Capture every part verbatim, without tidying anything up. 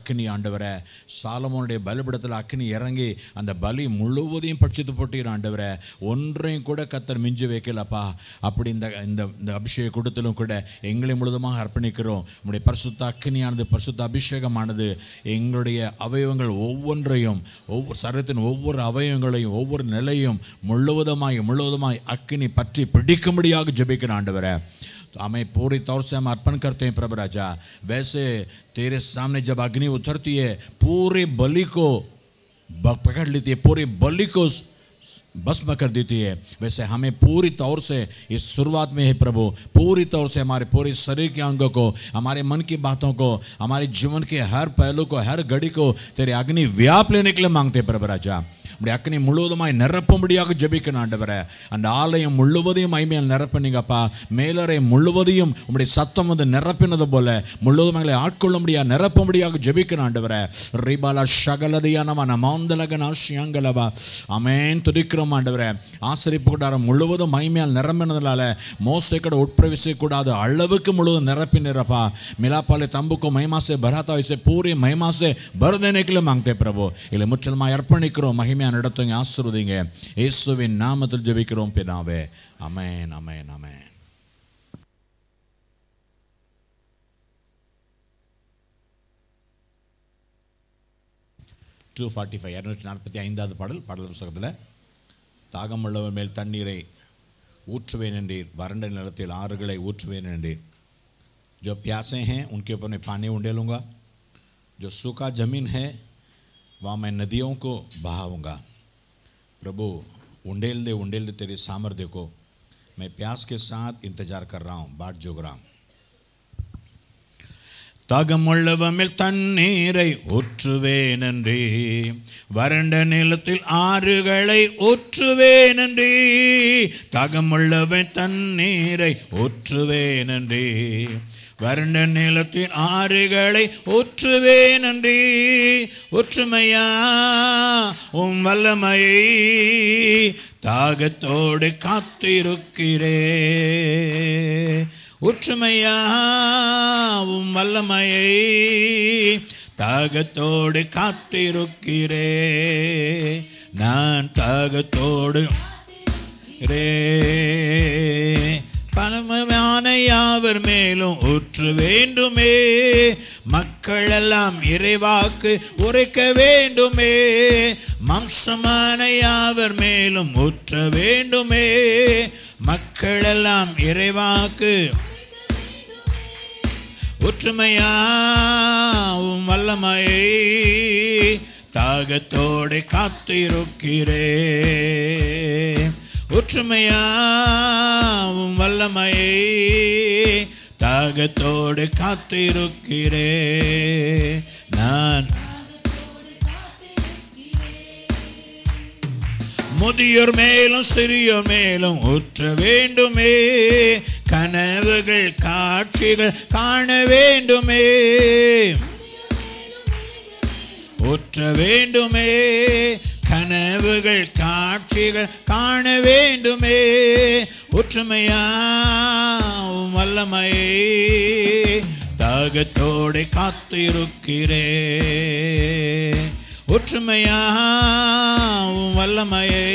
அக்கினி ஆண்டவரே, சாலமோனுடைய பலிபீடத்தில் அக்கினி இறங்கி அந்த பலி முழுவதையும் பட்சித்து போட்டீர் ஆண்டவரே. ஒன்றையும் கூட கர்த்தர் மிஞ்சி வைக்கலப்பா. அப்படி இந்த இந்த அபிஷேக கூட்டத்திலும் கூட எங்களை முழுவதுமாக அர்ப்பணிக்கிறோம். நம்முடைய பரிசுத்த அக்கினியானது, பரிசுத்த அபிஷேகமானது எங்களுடைய அவயவங்கள் ஒவ்வொன்றையும், ஒவ்வொரு சரீரத்தின் ஒவ்வொரு அவயவங்களையும் ஒவ்வொரு நிலையும் முழுவதுமாய் முழுவதுமாய் அக்கினி பற்றி பிடிக்கும்படியாக ஜெபிக்கிறேன் ஆண்டவரே. हमें पूरी तौर से हम अर्पण करते हैं प्रभु राजा। वैसे तेरे सामने जब अग्नि उतरती है पूरे बलि को पकड़ लेती है, पूरी बलि को भस्म कर देती है, वैसे हमें पूरी तौर से इस शुरुआत में है प्रभु, पूरी तौर से हमारे पूरे शरीर के अंगों को, हमारे मन की बातों को, हमारे जीवन के हर पहलू को, हर घड़ी को तेरे अग्नि व्याप लेने के लिए मांगते हैं प्रभु राजा। நம்முடைய அக்கினி முழுவதுமாய் நிரப்பும்படியாக ஜெபிக்கணும் ஆண்டவரே. அந்த ஆலயம் முழுவதையும் மகிமையால் நிரப்பினீங்கப்பா. மேலறை முழுவதையும் உம்முடைய சத்தம் வந்து நிரப்பினது போல முழுவதும் ஆட்கொள்ளும்படியாக நிரப்பும்படியாக ஜெபிக்கணும் ஆண்டவரே. ரிபாலா ஷகலதியானவா நமாந்தலகனா ஷியங்கலவா அமேன். துதிக்கிறோம் ஆண்டவரே. ஆசரிப்பு கூடாரம் முழுவதும் மகிமையால் நிரம்பினதுனால மோசே கூட உட்பிரவேசிக்கக்கூடாத அளவுக்கு முழுவதும் நிரப்பினப்பா. மிலாப்பாலே தம்புக்கோ महिमा से भराता इसे पूरी महिमा से भर देने के लिए मांगते प्रभु. இல்லை முற்றிலுமாய் அர்ப்பணிக்கிறோம். மகிமை நடத்துங்க, ஆசீர்வதிங்க. இயேசுவின் நாமத்தில் ஜெபிக்கிறோம் பிதாவே. ஆமென், ஆமென், ஆமென். டூ ஃபார்ட்டி ஃபைவ் இரநூற்றி நாற்பத்தி ஐந்தாவது பாடல். பாடல் புத்தகத்தில் தாகம் உள்ளவர் மேல் தண்ணீரை ஊற்றுவேன் என்றீர், வறண்ட நிலத்தில் ஆறுகளை ஊற்றுவேன் என்றீர். जो प्यासे हैं उनके ऊपर मैं पानी उंडेलूँगा, जो सूखा ज़मीन है वहाँ मैं नदियों को बहाऊँगा. प्रभु उंडेल दे उंडेल दे तेरे सामर्थ्य को. मैं प्यास के साथ इंतजार कर रहा हूँ, बाट जोग रहा हूँ. தாகமுள்ளவமில் தண்ணீரை ஊற்றுவேன் என்றே, வறண்ட நிலத்தில் ஆறுகளை ஊற்றுவேன் என்றே. தாகமுள்ளவன் தண்ணீரை ஊற்றுவேன் என்றே, வறண்ட நிலத்தின் ஆறுகளை ஊற்றுவேன் என்றே. ஒற்றுமையா உம் வல்லமையை தாகத்தோடு காத்திருக்கிறே. ஒற்றுமையா உம் வல்லமையை தாகத்தோடு காத்திருக்கிறே. நான் தாகத்தோடு ரே பலமான யாவர் மேலும் ஊற்ற வேண்டுமே. மக்கள் எல்லாம் இறைவாக்கு உரைக்க வேண்டுமே. மாம்சமான யாவர் மேலும் ஊற்ற வேண்டுமே. மக்கள் எல்லாம் இறைவாக்கு ஒற்றுமையாவும் வல்லமையை தாகத்தோடு காத்திருக்கிறே. ஒற்றுமையாவும் வல்லமையை தாகத்தோடு காத்திருக்கிறே. நான் முதியோர் மேலும் சிறியோர் மேலும் ஊற்ற வேண்டுமே. கனவுகள் காட்சிகள் காண வேண்டுமே. ஊற்ற வேண்டுமே. கனவுகள் காட்சிகள் காண வேண்டுமே. ஒற்றுமையாவும் வல்லமையை தாகத்தோடு காத்திருக்கிறே. ஒற்றுமையாவும் வல்லமையை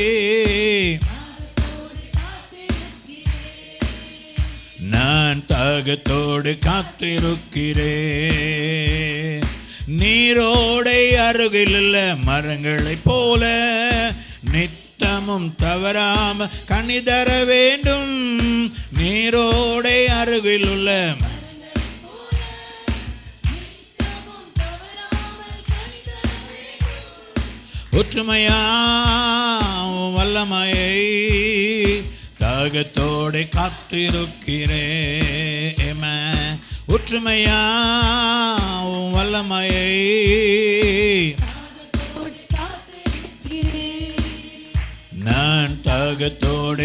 நான் தாகத்தோடு காத்திருக்கிறேன். நீரோடை அருகிலுள்ள மரங்களைப் போல நித்தமும் தவறாம கனி தர வேண்டும். நீரோடை அருகிலுள்ள ஒற்றுமையாவும் வல்லமையை தாகத்தோடு காத்திருக்கிறேன். ஒற்றுமையாவும் வல்லமையை நான் தாகத்தோடு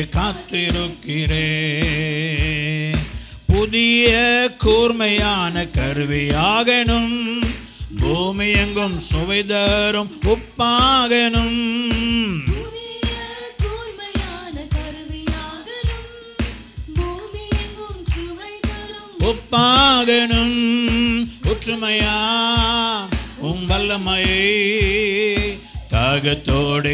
காத்திருக்கிறேன். புதிய கூர்மையான கருவியாகணும். பூமி எங்கும் சுவை தரும் உப்பாகணும். உப்பாகணும். ஒற்றுமையா வல்லமையை தாகத்தோடு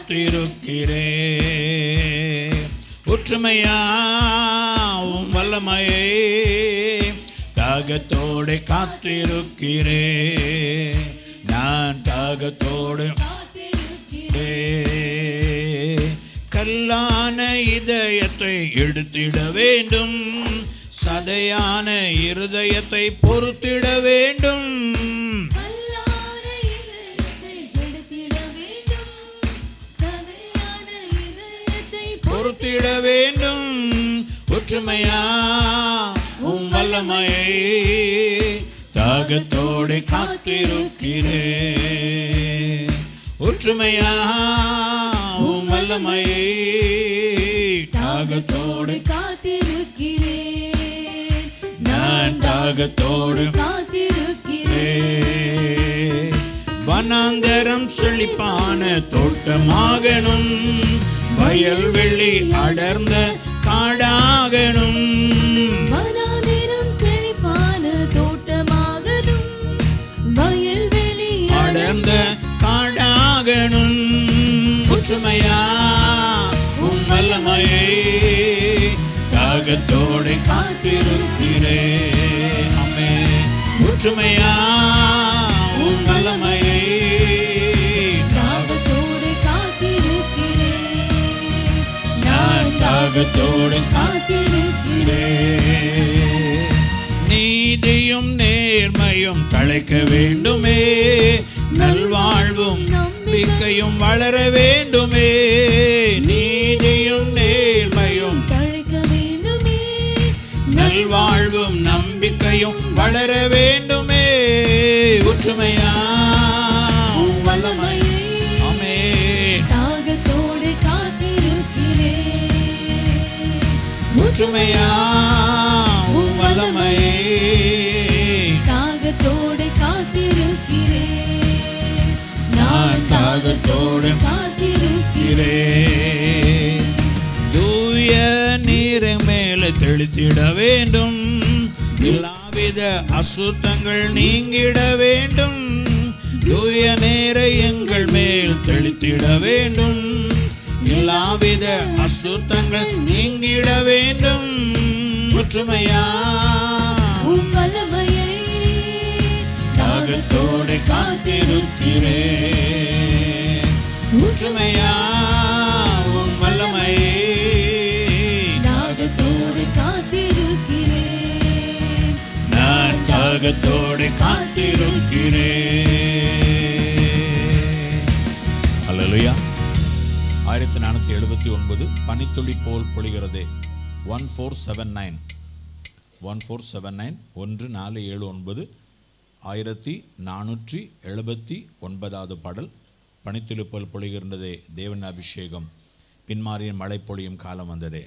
காத்திருக்கிறேன். ஒற்றுமையா உம் வல்லமையை தாகத்தோடு காத்திருக்கிறேன். நான் தாகத்தோடு கல்லான இதயத்தை எடுத்திட வேண்டும், சதையான இருதயத்தை பொறுத்திட வேண்டும். பொறுத்திட வேண்டும். ஒற்றுமையா உம் வல்லமையை தாகத்தோடு காத்திருக்கிறேன். ஒற்றுமையா உம் வல்லமையை தாகத்தோடு காத்திருக்கிறேன். நான் தாகத்தோடு காத்திருக்கிறேன். வனாந்தரம் செழிப்பான தோட்டமாகணும், வயல்வெளி அடர்ந்த காடாகணும். வனாந்தரம் செழிப்பான தோட்டமாகணும், வயல்வெளி அடர்ந்த காடாகணும். ஒற்றுமையா உம் வல்லமையை தாகத்தோடு காத்திருக்கிறேன். ஆமென். ஒற்றுமையா உம் வல்லமையை தாகத்தோடு காத்திருக்கிறேன். நான் தாகத்தோடு காத்திருக்கிறேன். நீதியும் நேர்மையும் தழைக்க வேண்டுமே, நல்வாழ்வும் நம்பிக்கையும் வளர வேண்டுமே. நீதியும் நேர்மையும் தழைக்க வேண்டுமே, நல்வாழ்வும் நம்பிக்கையும் வளர வேண்டுமே. ஒற்றுமையா உம் வல்லமையை ஆமென் தாகத்தோடு காத்திருக்கிறேன். ஒற்றுமையா உம் வல்லமையை தாகத்தோடு காத்திருக்கிறேன். நான் தாகத்தோடு காத்திருக்கிறேன். தூய நீரை மேல தெளித்திட வேண்டும், எல்லாவித அசுத்தங்கள் நீங்கிட வேண்டும். தூய நீரை எங்கள் மேல் தெளித்திட வேண்டும், எல்லாவித அசுத்தங்கள் நீங்கிட வேண்டும். ஒற்றுமையா உம் வல்லமையை தாகத்தோடு காத்திருக்கிறேன். ஒற்றுமையா உம் வல்லமையை தாகத்தோடு காத்திருக்கிறேன். நான் தாகத்தோடு காத்திருக்கிறேன். அல்லேலூயா. ஆயிரத்தி நானூற்றி எழுபத்தி ஒன்பது பனித்துளி போல் பொழிகிறதே. One four seven nine one four seven nine ஒன்று நாலு ஏழு ஒன்பது ஆயிரத்தி நானூற்றி எழுபத்தி ஒன்பதாவது பாடல். பனித்துளி போல் பொழிகின்றதே தேவன் அபிஷேகம், பின்மாறிய மழை பொழியும் காலம் வந்ததே.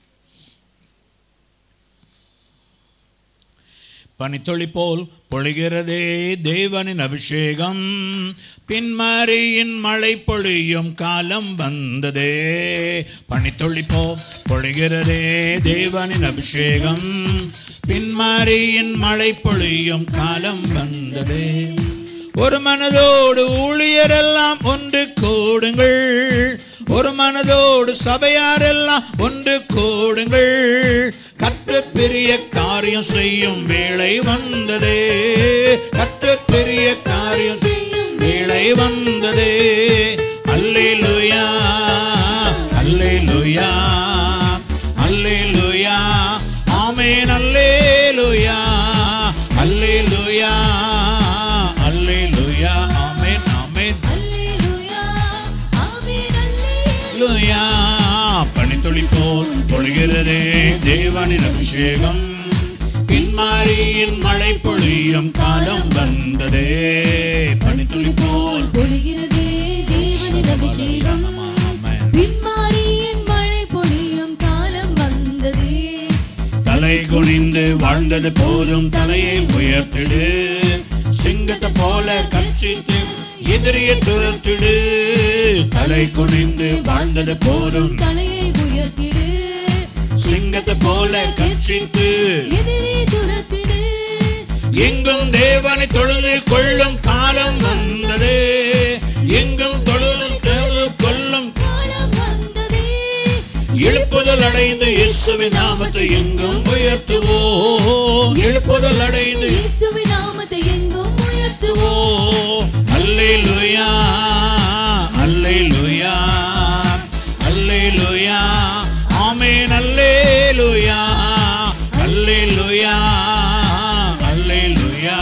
பனித்துளி போல் பொழிகிறதே தேவனின் அபிஷேகம், பின்மாரியின் மழை பொழியும் காலம் வந்ததே. பனித்துளி போல் பொழிகிறதே தேவனின் அபிஷேகம், பின்மாரியின் மழை பொழியும் காலம் வந்ததே. ஒரு மனதோடு ஊழியரெல்லாம் ஒன்று கூடுங்கள், ஒரு மனதோடு சபையாரெல்லாம் ஒன்று கூடுங்கள். கர்த்தர் பெரிய காரியம் செய்யும் வேளை வந்ததே, கர்த்தர் பெரிய காரியம் செய்யும் வேளை வந்ததே. அல்லேலூயா அல்லேலூயா அல்லேலூயா ஆமென். அல்லேலூயா அல்லேலூயா அல்லேலூயா ஆமென் ஆமென். அல்லேலூயா ஆமென் அல்லேலூயா. பனித்துளி போல் பொழிகிறதே தேவனின் அபிஷேகம், பின்மாரியின் மழை பொழியும் காலம் வந்ததே. பனித்துளி போல் பொழிகிறதே தேவனின் அபிஷேகம், பின்மாரியின் மழை பொழியும் காலம் வந்ததே. தலை குனிந்து வாழ்ந்தது போதும் தலையை உயர்த்திடு, சிங்கத்தை போல கர்ச்சித்து எதிரியை துரத்திடு. தலை குனிந்து வாழ்ந்தது போதும் தலையை உயர்த்திடு, சிங்கத்தை போல கர்ச்சித்து எதிரியை துரத்திடு. எங்கும் தேவனை தொழுது கொள்ளும் காலம் வந்த இயேசுவின் நாமத்தை எங்கும் உயர்த்துவோம். எழுப்புதல் அடைந்து இயேசுவின் நாமத்தை எங்கும் உயர்த்துவோம். அல்லேலூயா அல்லேலூயா அல்லேலூயா ஆமென். அல்லேலூயா அல்லேலூயா அல்லேலூயா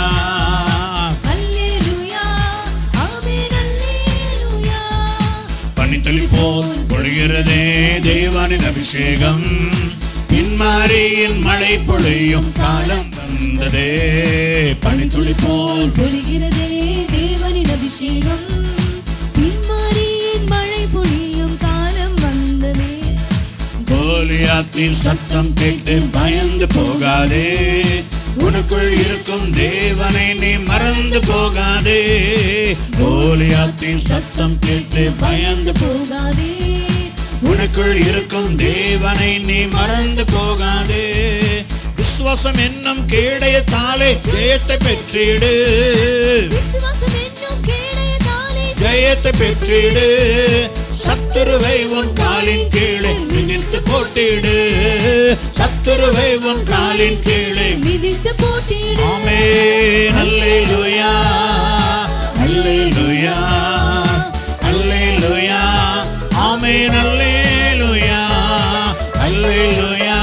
அல்லேலூயா ஆமென். அல்லேலூயா. பனித்துளி போல் பொழிகிறதே தேவனின் அபிஷேகம். பின்மாரியின் மழை பொழியும் காலம் வந்ததே. பனித்துளி போல் பொழிகிறதே தேவனின் அபிஷேகம். பின்மாரியின் மழை பொழியும் காலம் வந்ததே. கோலியாத்தின் சத்தம் கேட்டு பயந்து போகாதே. உனக்குள் இருக்கும் தேவனை நீ மறந்து போகாதே. கோலியாத்தின் சத்தம் கேட்டு பயந்து போகாதே. உனக்குள் இருக்கும் தேவனை நீ மறந்து போகாதே. விசுவாசம் என்னும் கேடயத்தாலே ஜெயத்தை பெற்றிடு. விசுவாசம் என்னும் கேடயத்தாலே ஜெயத்தை பெற்றிடு. சத்துருவை உன் காலின் கீழே மிதித்து போட்டிடு. சத்துருவை உன் காலின் கீழே மிதித்து போட்டிடு. ஆமென். அல்லேலூயா அல்லேலூயா அல்லேலூயா ஆமென். அல்லேலூயா அல்லேலூயா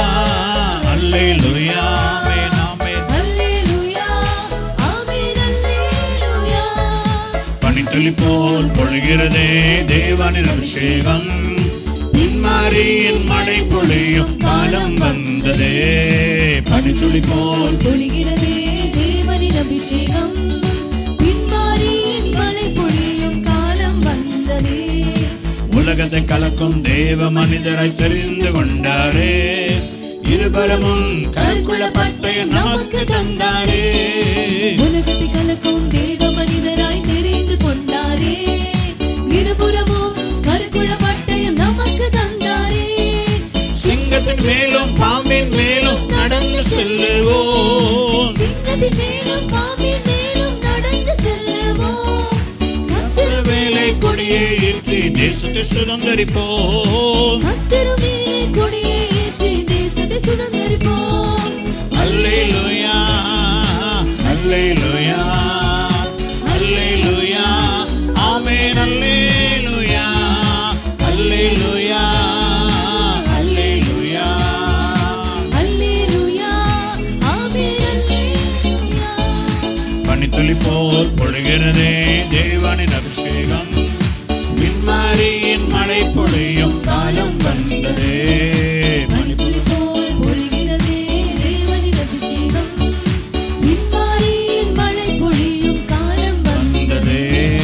அல்லேலூயா ஆமென் ஆமென். அல்லேலூயா ஆமென். அல்லேலூயா. பனித்துளி போல் பொழிகிறதே தேவனின் அபிஷேகம். பின்மாரியின் மழை பொழியும் காலம் வந்ததே. பனித்துளி போல் பொழிகிறதே தேவனின் அபிஷேகம். பின்மாரியின் மழை பொழியும் காலம் வந்ததே. உலகத்தை கலக்கும் தேவ மனிதரை தெரிந்து கொண்டாரே. இருபரமும் கருக்குள்ள பட்டயம் நமக்கு தந்தாரே. உலகத்தை கலக்கும் தேவ மனிதராய் தெரிந்து கொண்டாரே. இருபுறமும் கருக்குள்ள பட்டயம் நமக்கு தந்தாரே. சிங்கத்தின் மேலும் பாம்பின் மேலும் நடந்து செல்லுவோம். சிங்கத்தின் மேலும் பாம்பின் மேலும் நடந்து செல்லுவோம். சத்துரு வேலை கொடியை ஏற்றி தேசத்தை சுதந்தரிப்போம். சத்துரு மேலே கொடியை ஏற்றி தேசத்தை சுதந்தரிப்போம். அல்லேலூயா அல்லேலூயா அல்லேலூயா ஆமென். அல்லேலூயா அல்லேலூயா அல்லேலூயா அல்லேலூயா ஆமென். அல்லேலூயா. பனித்துளி போல் பொழிகிறதே தேவனின் அபிஷேகம். பின்மாரியின் மழை பொழியும் காலம் வந்ததே. பனித்துளி போல் பொழிகிறதே தேவனின் அபிஷேகம். பின்மாரியின் மழை பொழியும் காலம் வந்ததே.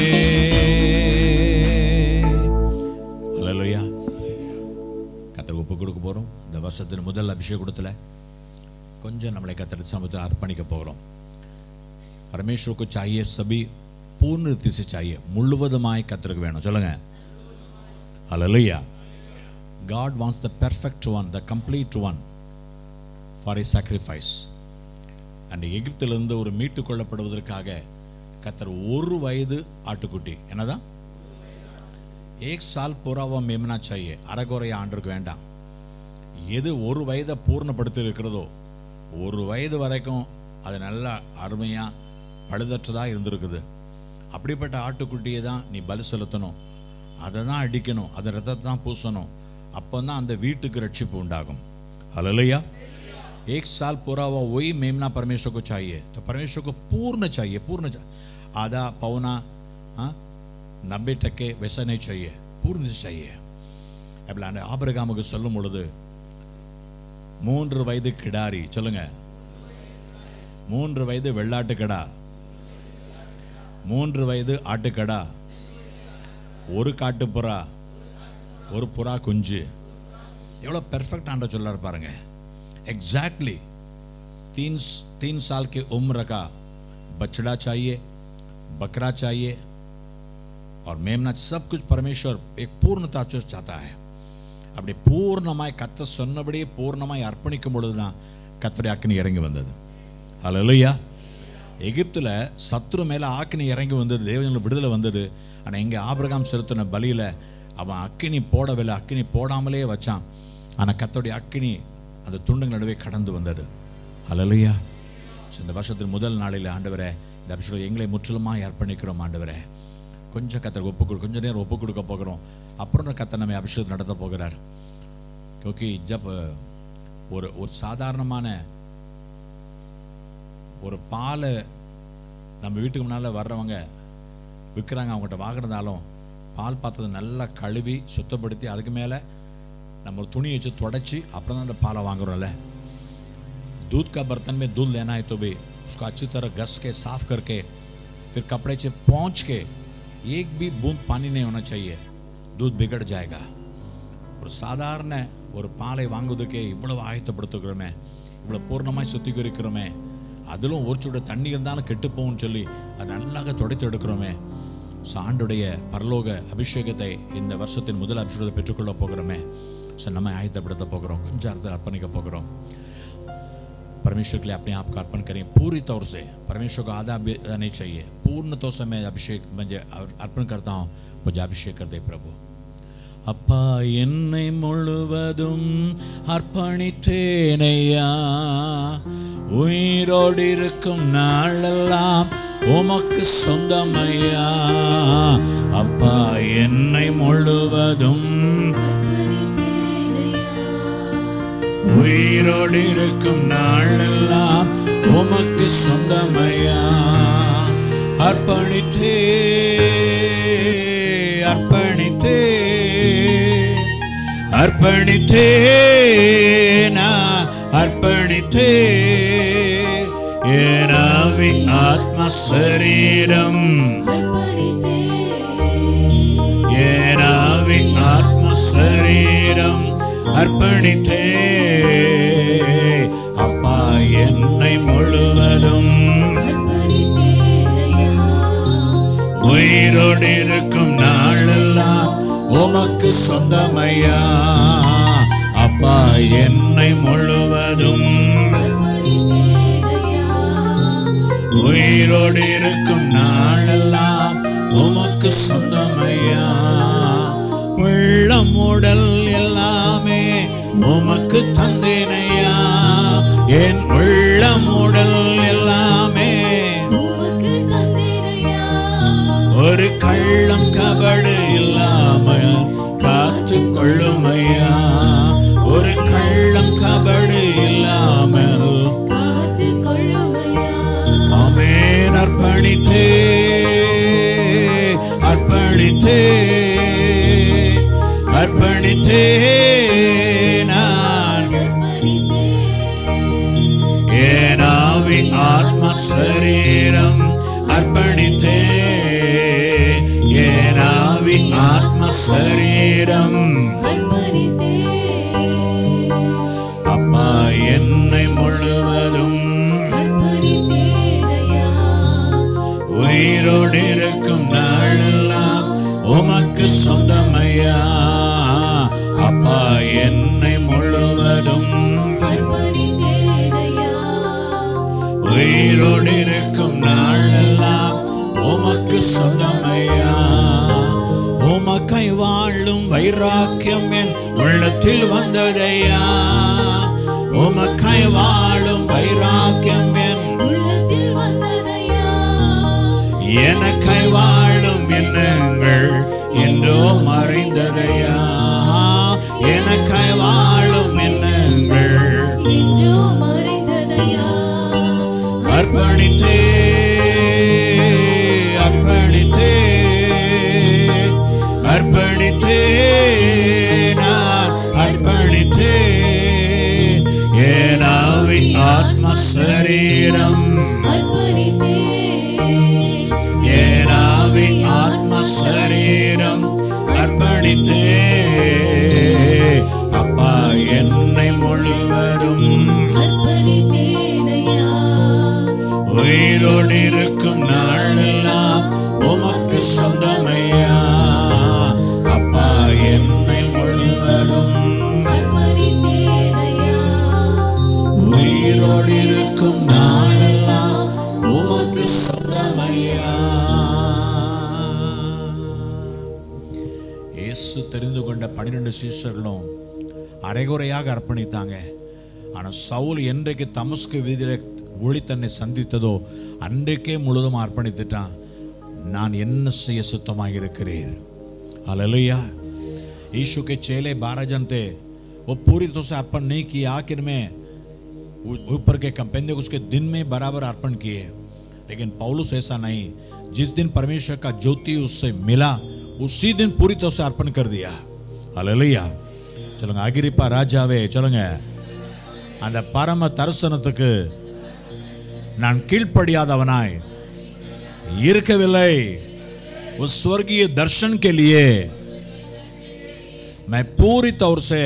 அல்லேலூயா. கர்த்தருக்கு ஒப்பு கொடுக்க போறோம். இந்த வருஷத்தின் முதல் அபிஷேக கூட்டத்துல கொஞ்சம் நம்மளை கர்த்தர் சமூகத்தில் अर्पणिக்க போகிறோம். परमेश्वर को चाहिए सभी पूर्ण रीति से चाहिए. முழுவதுமாய் கர்த்தருக்கு வேணும். சொல்லுங்க ஹல்லேலூயா. God wants the perfect one, the complete one for his sacrifice. and எகிப்திலிருந்து ஒரு மீட்டு கொள்ளப்படுவதற்காக கர்த்தர் ஒரு வயது ஆட்டுக்குட்டி என்னதான் एक साल पूरा वो मेमना चाहिए. அரகுறைய ஆண்டுக்கு வேண்டாம். எது ஒரு வயதை பூர்ணப்படுத்தி இருக்கிறதோ ஒரு வயது வரைக்கும் அது நல்லா அருமையாக பழுதற்றதாக இருந்திருக்குது. அப்படிப்பட்ட ஆட்டுக்குட்டியை தான் நீ பலி செலுத்தணும். அதை தான் அடிக்கணும். அதை ரத்தத்தை தான் பூசணும். அப்போ தான் அந்த வீட்டுக்கு ரட்சிப்பு உண்டாகும். ஹல்லேலூயா. एक साल पूरा हुआ वही मेमना परमेश्वर को चाहिए. तो परमेश्वर को पूर्ण चाहिए. पूर्ण आधा पौना हाँ नब्बे टक्के वैसा नहीं चाहिए. पूर्ण चाहिए. அப்படி ஆபிரகாமுக்கு சொல்லும் பொழுது மூன்று வயது கிடாரி சொல்லுங்க. மூன்று வயது வெள்ளாட்டு கடா, மூன்று வயது ஆட்டுக்கடா, ஒரு காட்டுப்புறா, ஒரு புறா குஞ்சு. எவ்வளோ பெர்ஃபெக்ட் ஆண்ட சொல்ல பாருங்க. एग्जैक्टली तीन तीन साल के उम्र का बछड़ा चाहिए, बकरा चाहिए और मेमना. सब कुछ परमेश्वर एक पूर्णता चाहता है. அப்படி பூர்ணமாய் கத்த சொன்னபடியே பூர்ணமாய் அர்ப்பணிக்கும் பொழுதுதான் கர்த்தருடைய அக்கினி இறங்கி வந்தது. ஹல்லேலூயா. எகிப்துல சத்ரு மேல ஆக்கினி இறங்கி வந்தது, தேவனுடைய விடுதலை வந்தது. ஆனால் இங்கே ஆபிரகாம் செலுத்தின பலியில அவன் அக்கினி போடவில்லை, அக்கினி போடாமலே வச்சான். ஆனால் கர்த்தருடைய அக்கினி அந்த துண்டுங்கள் நடுவே கடந்து வந்தது. ஹல்லேலூயா. இந்த வருஷத்தின் முதல் நாளில் ஆண்டவரே இந்த அபிஷேகம் எங்களை முற்றிலுமாக அர்ப்பணிக்கிறோம் ஆண்டவரே. கொஞ்சம் கர்த்தருக்கு ஒப்பு கொடு கொஞ்சம் நேரம் ஒப்பு கொடுக்க போகிறோம். அப்புறம் கர்த்தர் நம்ம அபிஷேகம் நடத்த போகிறார். ஓகே, ஜப் ஒரு ஒரு சாதாரணமான ஒரு பாலை நம்ம வீட்டுக்கு முன்னால் வர்றவங்க விற்கிறாங்க, அவங்ககிட்ட வாங்கினதாலும் பால் பாத்திரத்தை நல்லா கழுவி சுத்தப்படுத்தி அதுக்கு மேலே நம்ம ஒரு துணி வச்சு தொடச்சி அப்புறம் தான் அந்த பாலை வாங்குறோம்ல. दूध का बर्तन में दूध लेना है तो भी उसको अच्छी तरह घस के साफ करके फिर कपड़े से पोंछ के एक भी बूंद पानी नहीं होना चाहिए, दूध बिगड़ जाएगा. ஒரு சாதாரண ஒரு பாலை வாங்குவதுக்கே இவ்வளவு ஆயத்தப்படுத்துகிறோமே, இவ்வளோ பூர்ணமாய் சுத்திகரிக்கிறோமே, அதிலும் ஒரு சுட தண்ணி இருந்தாலும் கெட்டு போகும்னு சொல்லி அது நல்லாக துடைத்து எடுக்கிறோமே. ஸோ ஆண்டுடைய பரலோக அபிஷேகத்தை இந்த வருஷத்தின் முதல் அபிஷேகத்தை பெற்றுக்கொள்ள போகிறோமே. ஸோ நம்ம ஆயத்தப்படுத்த போகிறோம், கொஞ்சம் அர்த்தம் அர்ப்பணிக்க போகிறோம். परमेश्वर के लिए अपने आप को अर्पण करें पूरी तौर से. परमेश्वर को आधा नहीं चाहिए, पूर्ण तौर से मैं अभिषेक मुझे अर्पण करता हूँ. मुझे अभिषेक कर दे प्रभु. அப்பா என்னை முழுவதும் அர்ப்பணித்தேனையா, உயிரோடு இருக்கும் நாளெல்லாம் உமக்கு சொந்தமையா. அப்பா என்னை முழுவதும் உயிரோடு இருக்கும் நாளெல்லாம் உமக்கு சொந்தமையா. அர்ப்பணித்தே அர்ப்பணித்தே அர்ப்பணித்தே நான் அர்ப்பணித்தே என் ஆவி ஆத்ம சரீரம், என் ஆவி ஆத்ம சரீரம் அர்ப்பணித்தே. அப்பா என்னை முழுவதும் உயிரோடு இருக்கும் நாளெல்லாம் உமக்கு சொந்தமையா. அப்பா என்னை முழுவதும் உயிரோடு இருக்கும் நாளெல்லாம் உமக்கு சொந்தமையா. உள்ளம் உடல் எல்லாமே உமக்கு தந்தேனையா, என் உள்ளம் உடல் எல்லாமே உமக்கு தந்தேனையா. ஒரு கள்ளம் கபடு இல்லாமல் காத்து கொள்ளுமையா, ஒரு கள்ளம் கபடு இல்லாமல் காத்து கொள்ளுமையா. ஆமென். அர்ப்பணித்தே அர்ப்பணித்தே அர்ப்பணித்தே நான் என் ஆவி ஆத்ம சரீரம் அர்ப்பணித்தே, என் ஆவி ஆத்ம சரீரம் அர்ப்பணித்தே. அப்பா என்னை முழுவதும் உயிரோடு இருக்கும் நாளெல்லாம் உமக்கு சொந்தமையா. அப்பா என்னை முழுவதும் உயிரோடு இருக்கும் நாளெல்லாம் உமக்கு சொந்தமையா. உமக்கை வாழும் வைராக்கியம் என் உள்ளத்தில் வந்ததையா, உமக்கை வாழும் வைராக்கியம் என் உள்ளத்தில் வந்ததையா. எனக்கை வாழும் எண்ணங்கள் என்றோ மறைந்ததையா, எனக்கை வாழும் எண்ணங்கள் என்றோ மறைந்ததையா. அர்ப்பணித்தே அர்ப்பணித்தே அர்ப்பணித்தே நான் அர்ப்பணித்தே என் ஆவி ஆத்ம சரீரம் அர்ப்பணித்தே, என் ஆவி ஆத்ம சரீரம் அர்ப்பணித்தே. அப்பா என்னை முழுவதும் உயிரோடு இருக்கும் நாளெல்லாம் உமக்கு சொந்தமையா. அப்பா என்னை முழுவதும் உயிரோடு இருக்கும் நாளெல்லாம் உமக்கு சொந்தமையா. இயேசு தெரிந்து கொண்ட பன்னிரண்டு சீஷர்களும் அரைகுறையாக அர்ப்பணித்தாங்க. ஆனால் சவுல் என்றைக்கு தமஸ்கு வீதியில் ஒளி தன்னை சந்தித்ததோ அன்றைக்கே முழுதும் அர்ப்பணித்துட்டான். நான் என்ன செய்ய சுத்தமாக இருக்கிறேன். हालेलुया। यीशु के चेले बारह जन थे, वो पूरी तरह से अर्पण नहीं किए, आखिर में ऊपर के कंपेंदे उसके दिन में बराबर अर्पण किए। लेकिन पौलुस ऐसा नहीं, जिस दिन परमेश्वर का ज्योति उससे मिला उसी दिन पूरी तरह से अर्पण कर दिया। हालेलुया। चलोங்க அகிரிப்பா ராஜாவே, சொல்லுங்க, அந்த பரம தரிசனத்துக்கு நான் கீழ்ப்படியாதவனாய் இருக்கவில்லை। उस स्वर्गीय दर्शन के लिए मैं पूरी तौर से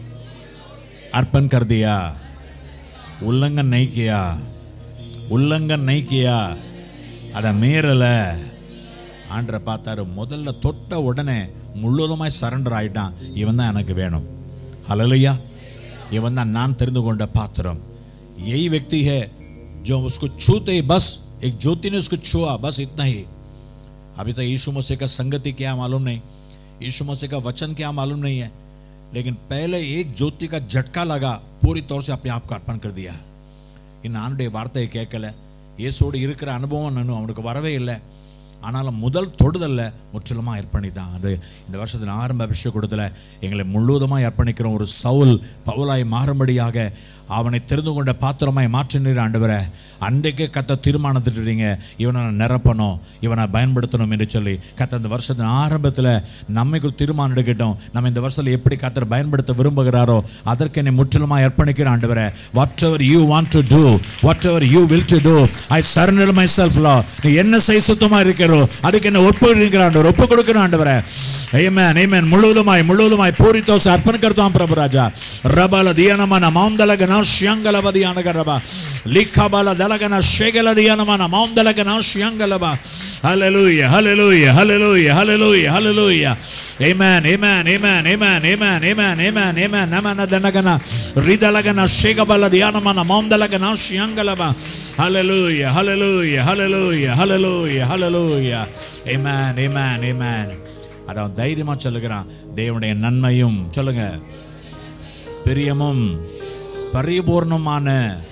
अर्पण कर दिया। उल्लंघन नहीं किया, उल्लंघन नहीं किया, अदा மீறல। ஆண்டரை பார்த்தாரு, முதல்ல தொட்ட உடனே முழுவதுமாய் சரண்டர் ஆயிட்டான்। இவன் தான் எனக்கு வேணும்। हालेलुया। இவன் தான் நான் தெரிந்து கொண்ட பாத்திரம்। यही व्यक्ति है जो उसको छूते ही बस एक ज्योति ने उसको छुआ, बस इतना ही। अभी तक यीशु मसीह का संगति क्या मालूम नहीं, यीशु मसीह का वचन क्या मालूम नहीं है, लेकिन पहले एक ज्योति का झटका लगा, पूरी तौर से अपने आप को अर्पण कर दिया। इन ஆண்டுடைய வார்த்தையை கேட்கல, இயேசுவோடு இருக்கிற அனுபவம் நான் அவனுக்கு வரவே இல்லை, ஆனாலும் முதல் தொடுதல்ல முற்றிலுமாக அர்ப்பணித்தான்। அது இந்த வருஷத்தில் ஆரம்ப அபிஷேகத்தில் எங்களை முழுவதுமாய் அர்ப்பணிக்கிற ஒரு சவுல் பவுலாய் மாறும்படியாக அவனை தெரிந்து கொண்ட பாத்திரமாய் மாற்றினீர் ஆண்டவரே। அன்றைக்கே கத்த தீர்மானத்துட்டீங்க, இவனை நிரப்பணும், இவனை பயன்படுத்தணும் என்று சொல்லி கத்த இந்த வருஷத்தின் ஆரம்பத்தில் நம்மைக்கு தீர்மானம் எடுக்கட்டும்। நம்ம இந்த வருஷத்தில் எப்படி கத்தரை பயன்படுத்த விரும்புகிறாரோ அதற்கு என்னை முற்றிலுமாய் அர்ப்பணிக்கிற ஆண்டவரே। Whatever you want to do, whatever you will to do, I surrender myself Lord. நீ என்ன செய்ய சுத்தமா இருக்கிறோ அதுக்கு என்ன ஒப்புக்கொடுக்கிற ஆண்டவர், ஒப்பு கொடுக்கிற ஆண்டவரே। ஆமென் ஆமென்। முழுவதுமாய் முழுவதுமாய் பூரி தோசை अर्पण करता हूं प्रभु राजा। रबल दियानमना मौंदलगना श्यंगलबा दियानगरबा लिखाबाला दलगना शेगला दियानमना मौंदलगना श्यंगलबा। हालेलुया हालेलुया हालेलुया हालेलुया हालेलुया। आमेन आमेन आमेन आमेन आमेन आमेन आमेन आमेन नमना दनगना रिदलगना शेगबाला दियानमना मौंदलगना श्यंगलबा। हालेलुया हालेलुया हालेलुया हालेलुया हालेलुया। आमेन आमेन आमेन। அதான் தைரியமா சொல்லுகிறான், தேவனுடைய நன்மையும் சொல்லுங்க பிரியமும் பரிபூர்ணமான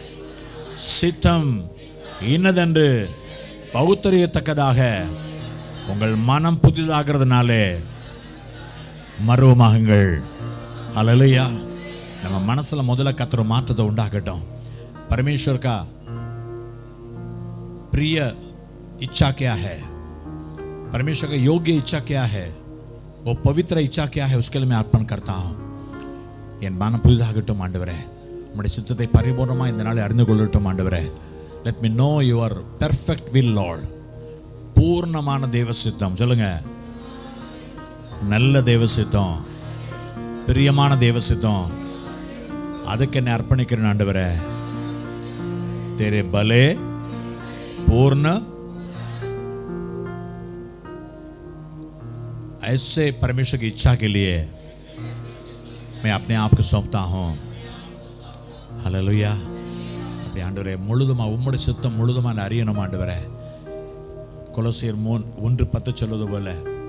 சித்தம் இன்னதென்று பகுத்தறியத்தக்கதாக உங்கள் மனம் புதிதாகிறதுனாலே மறுவமாகுங்கள்। हालेलुया। நம்ம மனசுல முதல்ல கர்த்தர் மாற்றத்தை உண்டாகட்டும்। परमेश्वर का प्रिय इच्छा क्या है, परमेश्वर का योग्य इच्छा क्या है, वो पवित्र इच्छा क्या है, उसके लिए मैं अर्पण करता हूँ। என் மனம் புதிதாகட்டும் ஆண்டவரே, உம்முடைய சித்தத்தை பரிபூர்ணமாக இந்த நாளை அறிந்து கொள்ளட்டும் ஆண்டவரே। let me know your perfect will Lord। பூர்ணமான தேவ சித்தம் சொல்லுங்க, நல்ல தேவ சித்தம், பிரியமான தேவ சித்தம், அதுக்கு என்னை அர்ப்பணிக்கிறேன் ஆண்டவரே। तेरे भले पूर्ण ऐसे परमेश्वर की इच्छा के लिए मैं अपने आप को सौंपता हूँ। हालेलुया। अपने ஆண்டவரே முழுதுமா உம்முடைய சித்தம் முழுதுமா நான் அறியணும் ஆண்டவரே। கொலோசியர் ஒன்று பத்து சொல்வது போல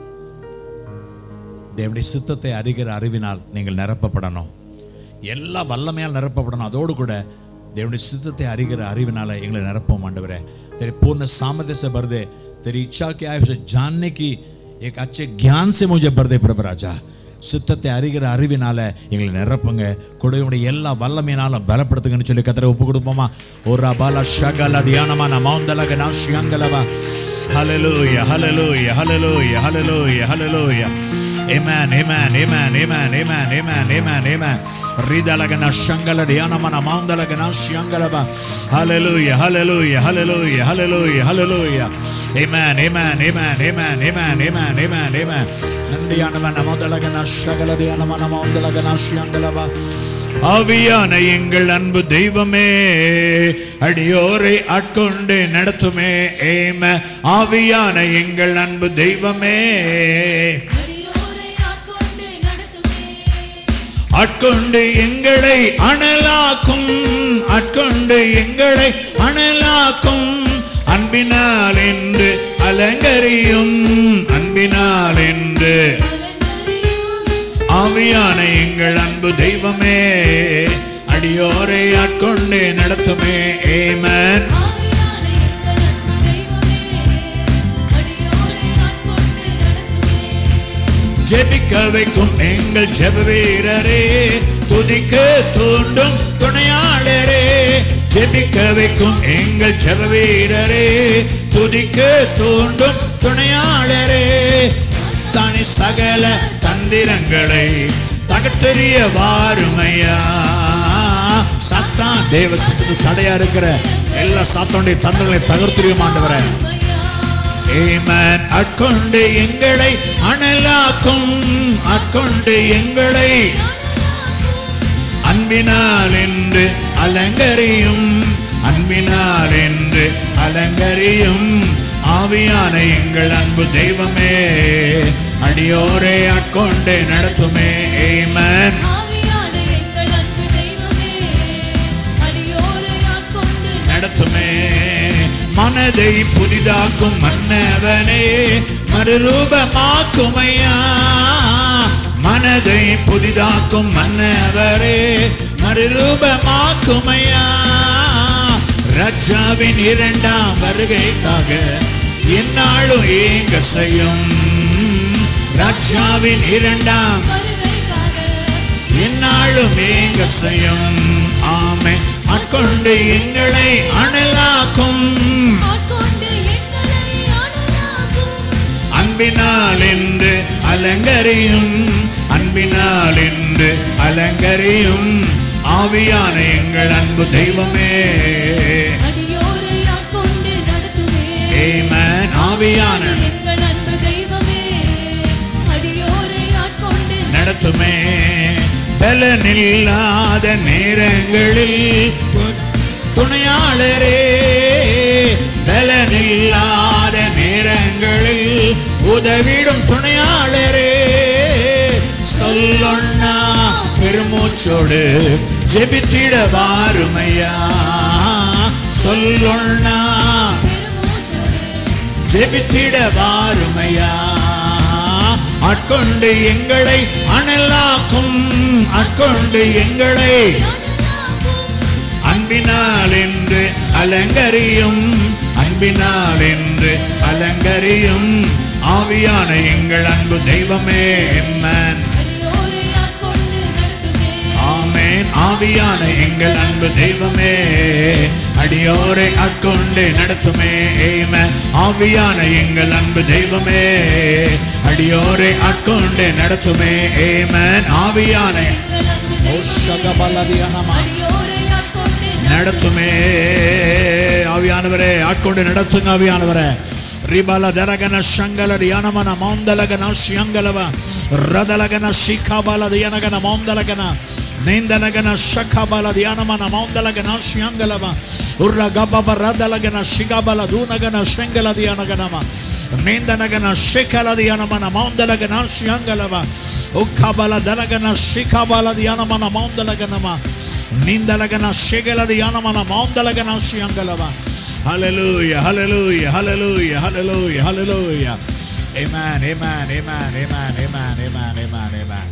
தேவனுடைய சித்தத்தை அறிகிற அறிவினால் நீங்கள் நிரப்பப்படணும், எல்லா வல்லமையால் நிரப்பப்படணும்। அதோடு கூட தேவனுடைய சித்தத்தை அறிகிற அறிவினால எங்களை நிரப்போம் ஆண்டவரே। तेरे पूर्ण सामर्थ्य से भर दे, तेरी इच्छा क्या है उसे जानने की एक अच्छे ज्ञान से मुझे भर दे प्रभु राजा। சித்தத்தை அறிகிற அறிவினால எங்களை நிரப்புங்க, கொடுமையுடைய எல்லா வல்லமையினாலும் பலப்படுத்துங்கன்னு சொல்லி கர்த்தரை ஒப்பு கொடுப்போமா। ஒரு பால ஷகல தியானமான மௌந்தலக நாஷ்யங்கலவா। ஹalleluya ஹalleluya ஹalleluya ஹalleluya ஹalleluya। amen amen amen amen amen amen amen amen। ரிதலக நாஷ்யங்கல தியானமான மௌந்தலக நாஷ்யங்கலவா। ஹalleluya ஹalleluya ஹalleluya ஹalleluya ஹalleluya। amen amen amen amen amen amen amen amen। நன்றியானவன் மௌந்தலக ஆவியான எங்கள் அன்பு தெய்வமே, அடியோரை ஆட்கொண்டு நடத்துமே। ஏம ஆவியான எங்கள் அன்பு தெய்வமே, ஆட்கொண்டு எங்களை அனலாக்கும், ஆட்கொண்டு எங்களை அனலாக்கும், அன்பினால் என்று அலங்கரியும், அன்பினால் என்று ஆவியான எங்கள் அன்பு தெய்வமே அடியோரை ஆட்கொண்டு நடத்துமே. ஆமென். ஜெபிக்க வைக்கும் எங்கள் ஜெப வீரரே, துதிக்க தூண்டும் துணையாளரே. ஜெபிக்க வைக்கும் எங்கள் ஜெப வீரரே, துதிக்க தூண்டும் துணையாளரே. தானே சகல தந்திரங்களை தகர்த்தெறிய வாருமையா. சாத்தான் தேவ சித்தத்துக்கு தடையா இருக்கிற எல்லா சாத்தானுடைய தந்திரங்களை தகர்த்தெறியும் ஆண்டவரே. ஆமென். ஆட்கொண்டு எங்களை அனலாக்கும், ஆட்கொண்டு எங்களை அன்பினால் என்று அலங்கரியும், அன்பினால் என்று அலங்கரியும். ஆவியான எங்கள் அன்பு தெய்வமே அடியோரை ஆட்கொண்டு நடத்துமே. ஆமென். நடத்துமே. மனதை புதிதாக்கும் மன்னவனே மறுரூபமாக்குமையா. மனதை புதிதாக்கும் மன்னவரே மறுரூபமாக்குமையா. ராஜாவின் இரண்டாம் வருகைக்காக என்னாலும் ஏங்க செய்யும். ராஜாவின் இரண்டாம் என்னாலும் ஏங்க செய்யும். ஆமென். ஆட்கொண்டு எங்களை அனலாக்கும், அன்பினால் என்று அலங்கரியும், அன்பினால் என்று அலங்கரியும். ஆவியான எங்கள் அன்பு தெய்வமே ஆமென். ஆவியான நடத்துமே. பலனில்லாத நேரங்களில் துணையாளரே, பலனில்லாத நேரங்களில் உதவிடும் துணையாளரே. சொல்லொன்னா பெருமூச்சோடு ஜெபித்திட வாருமையா. சொல்லொன்னா ஜெபித்திட வாருமையா. ஆட்கொண்டு எங்களை அனலாக்கும், ஆட்கொண்டு எங்களை அன்பினால் என்று அலங்கரியும், அன்பினால் என்று அலங்கரியும். ஆவியான எங்கள் அன்பு தெய்வமே. ஆமென். ஆமென். ஆவியான எங்கள் அன்பு தெய்வமே அடியோரை ஆட்கொண்டு நடத்துமே. ஆமென். ஆவியான எங்கள் அன்பு தெய்வமே அடியோரை ஆட்கொண்டு நடத்துமே. ஆமென். ஆவியான நடத்துமே. ஆவியானவரே ஆட்கொண்டு நடத்துங்க. ஆவியானவரே ரிபல தரகன சங்கல தியானமன மௌந்தலகன ஷியங்கலவ ரதலகன ஷிகாபல தியானகன மௌந்தலகன நேந்தலகன ஷகபல தியானமன மௌந்தலகன ஷியங்கலவ உர்ர கபப ரதலகன ஷிகாபல தூனகன ஷங்கல தியானகனம நேந்தனகன ஷிகல தியானமன மௌந்தலகன ஷியங்கலவ உக்கபல தரகன ஷிகாபல தியானமன மௌந்தலகனம நீந்தலகன ஷிகல தியானமன மௌந்தலகன ஷியங்கலவ. Hallelujah, hallelujah, hallelujah, hallelujah, hallelujah. Amen, amen, amen, amen, amen, amen, amen, amen.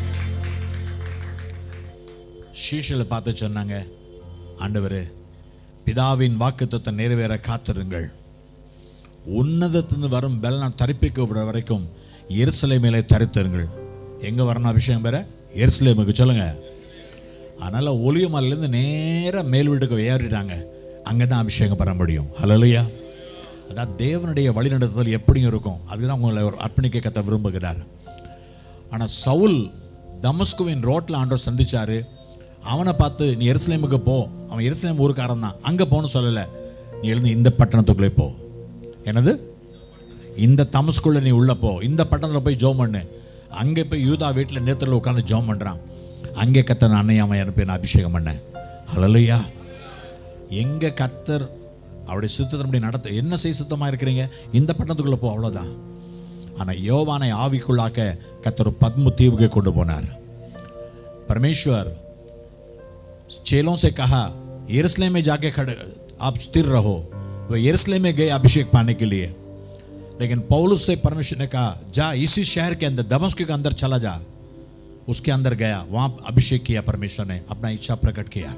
சீஷர்களை பார்த்து சொன்னாங்க, ஆண்டவரே பிதாவின் வாக்குத்தத்தம் நிறைவேற காத்திருங்கள். உன்னதத்திலிருந்து வரும் பெலனை தரிப்பிக்க விட வரைக்கும் எருசலேமிலே தரித்திருங்கள். எங்க வரணும் அபிஷேகம் பெற? எருசலேமுக்கு. சொல்லுங்க. அதனால ஒலிவமலையிலிருந்து நேராக மேல் வீட்டுக்கு ஏறிட்டாங்க. அங்கே தான் அபிஷேகம் பெற முடியும். ஹல்லேலூயா. அதான் தேவனுடைய வழிநடத்துதல் எப்படியும் இருக்கும். அதுதான் உங்களை ஒரு அர்ப்பணிக்க கத்த விரும்புகிறார். ஆனால் சவுல் தமஸ்குவின் ரோட்டில் ஆண்டவர் சந்திச்சாரு. அவனை பார்த்து நீ எருசலேமுக்கு போ, அவன் எருசலேம் ஊருக்காரன் தான், அங்கே போன்னு சொல்லலை. நீ எழுந்து இந்த பட்டணத்துக்குள்ளே போ. என்னது? இந்த தமஸ்குள்ள நீ உள்ள போ, இந்த பட்டணத்தில் போய் ஜோம் பண்ணு. அங்கே போய் யூதா வீட்டில் நேரத்தில் உட்காந்து ஜோம் பண்ணுறான். அங்கே கத்தர் அன்னையாம எனக்கு நான் அபிஷேகம் பண்ணேன். ஹல்லேலூயா. எங்கே கத்தர் அவருடைய சுத்தத்தின்படி நடத்த என்ன செய்ய சுத்தமாக இருக்கிறீங்க, இந்த பட்டணத்துக்குள்ளே போ, அவ்வளோதான். ஆனால் யோவானை ஆவிக்குள்ளாக்க கத்தர் பத்மு தீவுக்கு கொண்டு போனார். परमेश्वर चेलों से कहा यरूशलेम में जाके खड़े आप स्थिर रहो. वो यरूशलेम में गए अभिषेक पाने के लिए. लेकिन पौलुस से परमेश्वर ने कहा जा इसी शहर के अंदर दमस्क के अंदर चला जा, उसके अंदर गया, वहाँ अभिषेक किया परमेश्वर ने, अपना इच्छा प्रकट किया.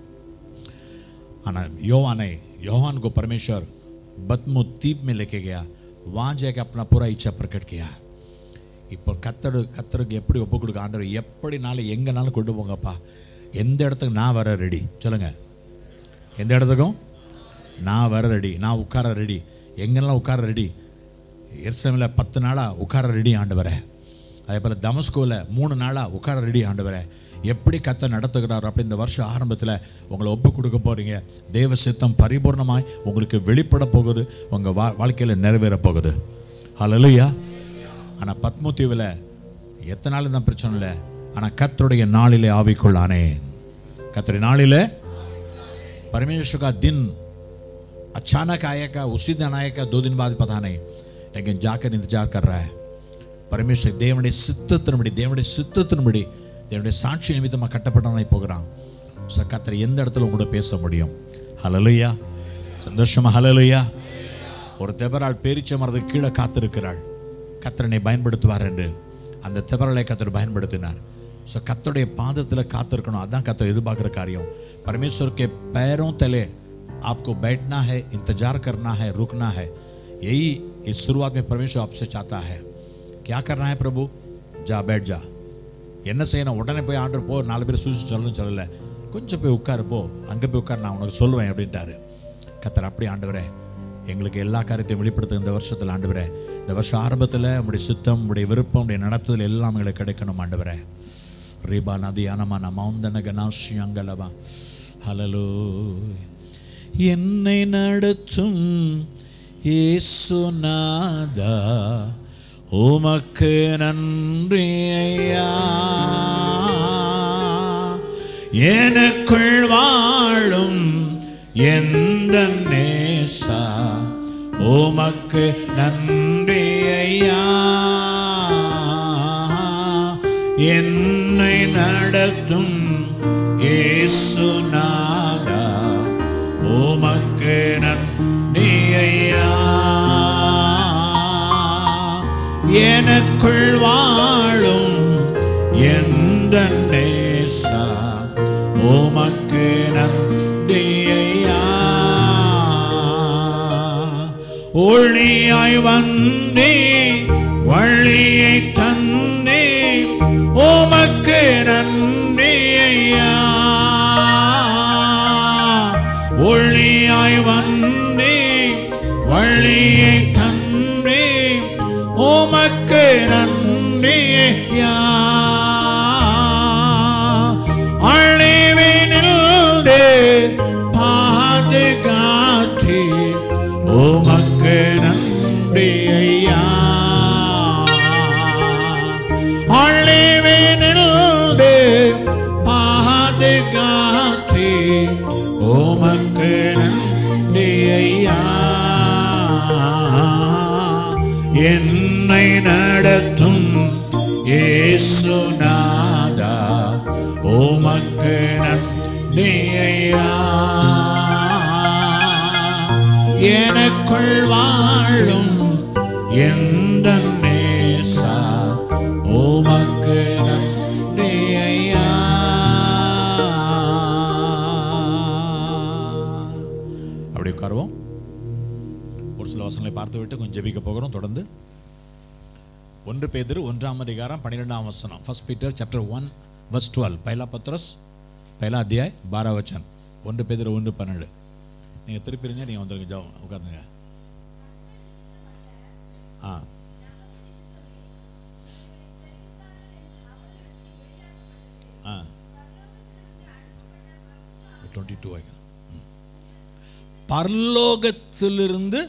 आना योहान है, योहान को परमेश्वर बत्मु द्वीप में लेके गया, वहाँ जाके अपना पूरा इच्छा प्रकट किया. இப்போ கத்தரு கத்தருக்கு எப்படி ஒப்பு கொடுக்க ஆண்டவர் எப்படினாலும் எங்கனாலும் கொண்டு போங்கப்பா, எந்த இடத்துக்கு நான் வர ரெடி. சொல்லுங்க, எந்த இடத்துக்கும் நான் வர ரெடி, நான் உட்கார ரெடி, எங்கெல்லாம் உட்கார ரெடி. எருசலேமில் பத்து நாளாக உட்கார ரெடி ஆண்டவரே. அதே போல் தமஸ்கோவில் மூணு நாளாக உட்கார ரெடி ஆண்டவரே. எப்படி கத்த நடத்துகிறார் அப்படி இந்த வருஷம் ஆரம்பத்தில் உங்களை ஒப்பு கொடுக்க போகிறீங்க. தேவ சித்தம் பரிபூர்ணமாய் உங்களுக்கு வெளிப்பட போகுது, உங்கள் வா வாழ்க்கையில் நிறைவேற போகுது. ஹல்லேலூயா. ஆனால் பத்மு தீவில் எத்தனை நாள் தான் பிரச்சனை இல்லை, ஆனால் கர்த்தருடைய நாளிலே ஆவிக்குள்ளானே. कतरे नालिले परमेश्वर का दिन अचानक आएगा, उसी दिन आएगा, दो दिन बाद पता नहीं, लेकिन जाकर इंतजार कर रहा है. परमेश्वर देवने सिद्धத்தின்படி தேவனுடைய சித்தத்தின்படி தேவனுடைய சாட்சி நிமித்தமாக கட்டப்பட்டவனாய் போகிறான். ஸோ கர்த்தர் எந்த இடத்துல உங்களோட பேச முடியும். ஹல்லேலூயா, சந்தோஷமா ஹல்லேலூயா. ஒரு தெபரால் பேரிச்ச மரத்துக்கு கீழே காத்திருக்கிறாள், கர்த்தரனை பயன்படுத்துவார் என்று அந்த தெபரலை கர்த்தர் பயன்படுத்தினார். ஸோ கர்த்தருடைய பாதத்தில் காத்திருக்கணும், அதான் கர்த்தர் எதிர்பார்க்குற காரியம். परमेश्वर के पैरों तले आपको बैठना है, इंतजार करना है, रुकना है. यही इस शुरुआत में परमेश्वर आपसे चाहता है. क्या करना है प्रभु? जा बैठ जा. என்ன செய்யணும்? உடனே போய் ஆண்டவர் போ, நாலு பேர் சூழ்ச்சி சொல்லணும்னு சொல்லலை, கொஞ்சம் போய் உட்காரு, போ, அங்கே போய் உட்கார், நான் உனக்கு சொல்லுவேன் அப்படின்ட்டாரு கர்த்தர். அப்படி ஆண்டவரே எங்களுக்கு எல்லா காரியத்தையும் வெளிப்படுத்த இந்த வருஷத்தில் ஆண்டவரே, இந்த வருஷம் ஆரம்பத்தில் உடைய சித்தம், உடைய விருப்பம், உடைய நடத்துதல் எல்லாம் எங்களுக்கு கிடைக்கணும் ஆண்டவரே. ரீபா நதி அனமான மௌந்தன கனாஷியங்கலவா. ஹல்லேலூயா. என்னை நடத்தும் இயேசுநாதா உமக்கு நன்றி ஐயா, எனக்குள் வாழும் எந்த நேசா உமக்கு நன்றி ஐயா, என்னை நடத்தும் இயேசுநாதா உமக்கு நன்றி ஐயா, எனக்குள் வாழும் எந்த நேசா உமக்கு நன்றி ஐயா, ஒளியாய் வந்தே வழியை தந்தே உமக்கு நன்றி ஐயா, ஒளியாய் வந்தே வழியை தந்தே உமக்கு நன்றி ஐயா, அழிவினில்லே பாதுகாத்தே உமக்கு நன்றி ஐயா, அழிவினில்லே பாதுகாத்தே உமக்கு நன்றி ஐயா, என்னை நடத்தும் இயேசுநாதா உமக்கு நன்றி ஐயா, எனக்குள் வாழும் எந்த நேசா உமக்கு நன்றி ஐயா. அப்படி உட்காருவோம். ஒரு சில வசனங்களை பார்த்து விட்டு கொஞ்சம் ஜெபிக்க போகிறோம். தொடர்ந்து ஒன்று பேதுரு ஒன்றாம் அதிகாரம் பன்னிரெண்டாம் வசனம். First Peter chapter one verse twelve. पहला पत्रस पहला अध्याय बारह वचन. ஒன்று பேதுரு ஒன்று பன்னெண்டு. நீங்கள் திருப்பி இருங்க, நீங்கள் வந்துருங்க, ஜாவும் உட்காந்துங்க. ஆ ஆ டுவெண்ட்டி டூ வைக்கணும். பரலோகத்திலிருந்து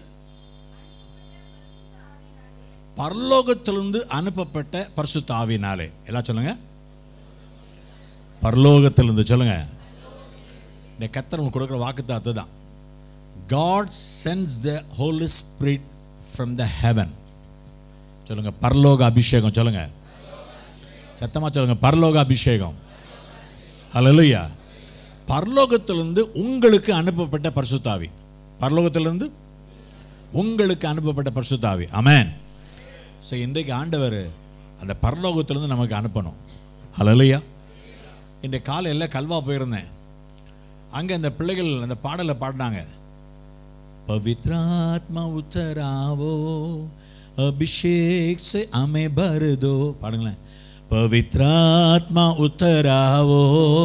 பரலோகத்திலிருந்து அனுப்பப்பட்ட பரிசுத்த ஆவியினாலே. எல்லாம் சொல்லுங்க, பரலோகத்திலிருந்து சொல்லுங்க. இந்த கர்த்தர் உங்களுக்கு கொடுக்குற வாக்குத்தத்தம் அதுதான். God sends the Holy Spirit from the heaven. சொல்லுங்க, பரலோக அபிஷேகம். சொல்லுங்க, சத்தமா சொல்லுங்க, பரலோக அபிஷேகம். ஹல்லேலூயா. பரலோகத்திலிருந்து உங்களுக்கு அனுப்பப்பட்ட பரிசுத்த ஆவி. பரலோகத்திலிருந்து உங்களுக்கு அனுப்பப்பட்ட பரிசுத்த ஆவி. ஆமென். ஸோ இன்றைக்கு ஆண்டவர் அந்த பரலோகத்திலிருந்து நமக்கு அனுப்பணும். ஹல்லேலூயா. இன்றைய காலையில் கல்வா போயிருந்தேன். அங்கே அந்த பிள்ளைகள் அந்த பாடலை பாடினாங்க. पवित्रात्मा उतरावो अभिषेक से हमें भर दो. பாடுங்களேன். पवित्रात्मा उतरावो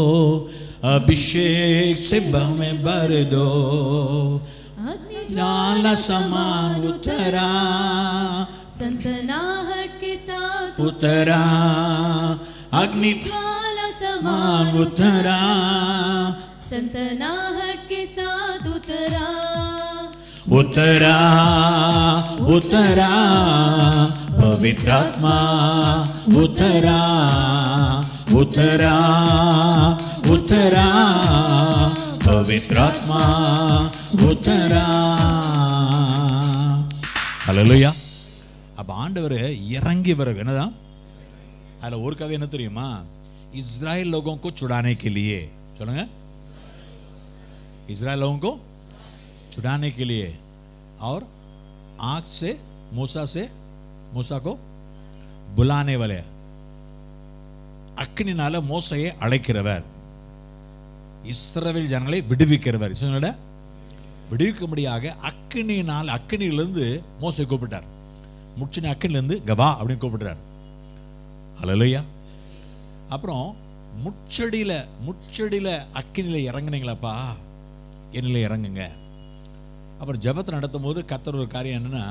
अभिषेक से हमें भर दो. ज्वाला समान उतरा सनसनाहट के साथ उतरा. अग्नि ज्वाला समान उतरा. सनसनाहट के साथ उतरा. उतरा उतरा पवित्रात्मा उतरा. उतरा उतरा पवित्रात्मा उतरा. ஹல்லேலூயா. அப்ப ஆண்டவர் இறங்கி வர என்னதான் அதுல ஒரு கவி என்ன தெரியுமா? इस्राएल लोगों को छुड़ाने के लिए. சொல்லுங்க. इस्राएल लोगों को छुड़ाने के लिए और आग से मूसा से मूसा को बुलाने वाले. அக்கினினால மோசையை அழைக்கிறவர், இஸ்ரவேல் ஜனங்களை விடுவிக்கிறவர். இஸ்ரவேலை விடுவிக்கும்படியாக அக்கினியினால் அக்கினியிலிருந்து மோசை கூப்பிட்டார். முச்சின அக்கினிலிருந்து கவா அப்படின்னு கூப்பிட்டார். ஹல்லேலூயா. அப்புறம் முச்செடியில முச்செடியில அக்கினியில இறங்குனீங்களாப்பா, என்னில இறங்குங்க. அப்புறம் ஜெபத்தை நடத்தும் போது கர்த்தர் ஒரு காரியம் என்னன்னா,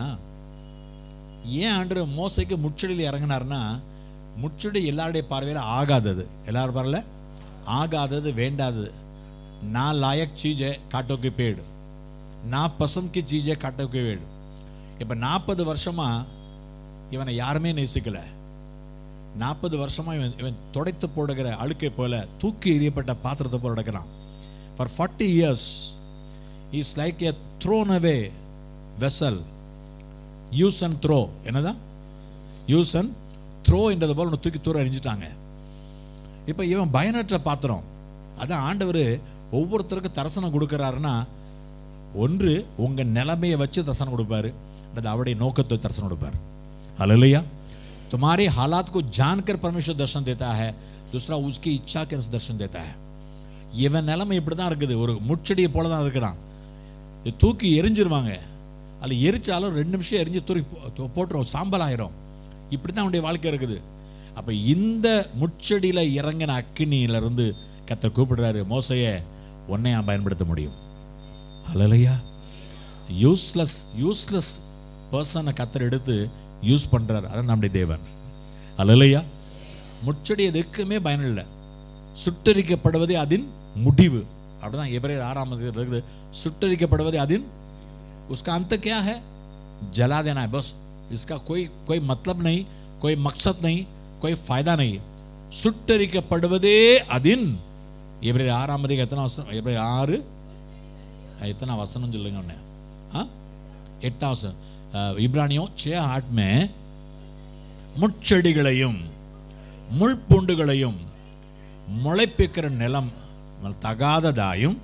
ஏன் ஆண்டவர் மோசைக்கு முச்செடியில் இறங்கினார்னா, முச்செடி எல்லாருடைய பார்வையில் ஆகாதது, எல்லாரும் பார்வையில ஆகாதது, வேண்டாதது. நான் லாயக் சீஜை காட்டோக்கு பேடு, நான் பசந்த் கி சீஜை காட்டோக்கு பேடு. இப்போ நாற்பது வருஷமா இவனை யாருமே நேசிக்கல. நாற்பது வருஷமா இவன் இவன் துடைத்து போடுகிற அழுக்கை போல தூக்கி எறியப்பட்ட பாத்திரத்தை போல நடக்கிறான். For forty years he is like a thrown away vessel. Use and throw. என்னதான் யூஸ் அண்ட் த்ரோ என்றது போல தூக்கி தூர எறிஞ்சிட்டாங்க. இப்போ இவன் பயனற்ற பாத்திரம். அதான் ஆண்டவர் ஒவ்வொருத்தருக்கும் தரிசனம் கொடுக்குறாருன்னா, ஒன்று உங்க நிலைமையை வச்சு தரிசனம் கொடுப்பாரு, அல்லது அவருடைய நோக்கத்தை தரிசனம் கொடுப்பார். ஹல்லேலூயா. तुम्हारे हालात को जानकर परमेश्वर दर्शन देता है, दूसरा उसकी इच्छा के दर्शन देता है. இவன் நிலைமை இப்படி தான் இருக்குது, ஒரு முச்செடியை போல தான் இருக்கிறான். இது தூக்கி எரிஞ்சிருவாங்க, அதில் எரிச்சாலும் ரெண்டு நிமிஷம் எரிஞ்சு தூக்கி போட்டுரும், சாம்பல் ஆயிரும். இப்படி தான் அவனுடைய வாழ்க்கை இருக்குது. அப்போ இந்த முச்செடியில் இறங்கின அக்கினியிலிருந்து கர்த்தர் கூப்பிடுறாரு, மோசையை உன்னை நான் பயன்படுத்த முடியும். ஹல்லேலூயா. யூஸ்லெஸ் யூஸ்லெஸ் பர்சனை கர்த்தர் எடுத்து யூஸ் பண்ணுறார். அதான் நம்முடைய தேவன். ஹல்லேலூயா. முச்செடி எதுக்குமே பயன் இல்லை, சுட்டரிக்கப்படுவதே அதன் முடிவு. அப்படிதான் எபிரேயர் ஆறாம் அதிகாரம் இருக்குது, சுட்டரிக்கப்படுவதே அதன் उसका अंत क्या है? जला देना है बस. इसका कोई कोई मतलब नहीं, कोई मकसद नहीं, कोई फायदा नहीं. சுட்டரிக்கப்படுவதே அதின் எபிரேயர் ஆறாம் அதிகாரம் எத்தனை வசனம்? எபிரேயர் ஆறு எத்தனை வசனம் சொல்லுங்க ஒன்று? हाँ எட்டாம் வசனம். இப்ரானியோ छह आठ में முட்செடிகளையும் முள்பூண்டுகளையும் முளைப்பிக்கிற நிலம் தகாததாயும்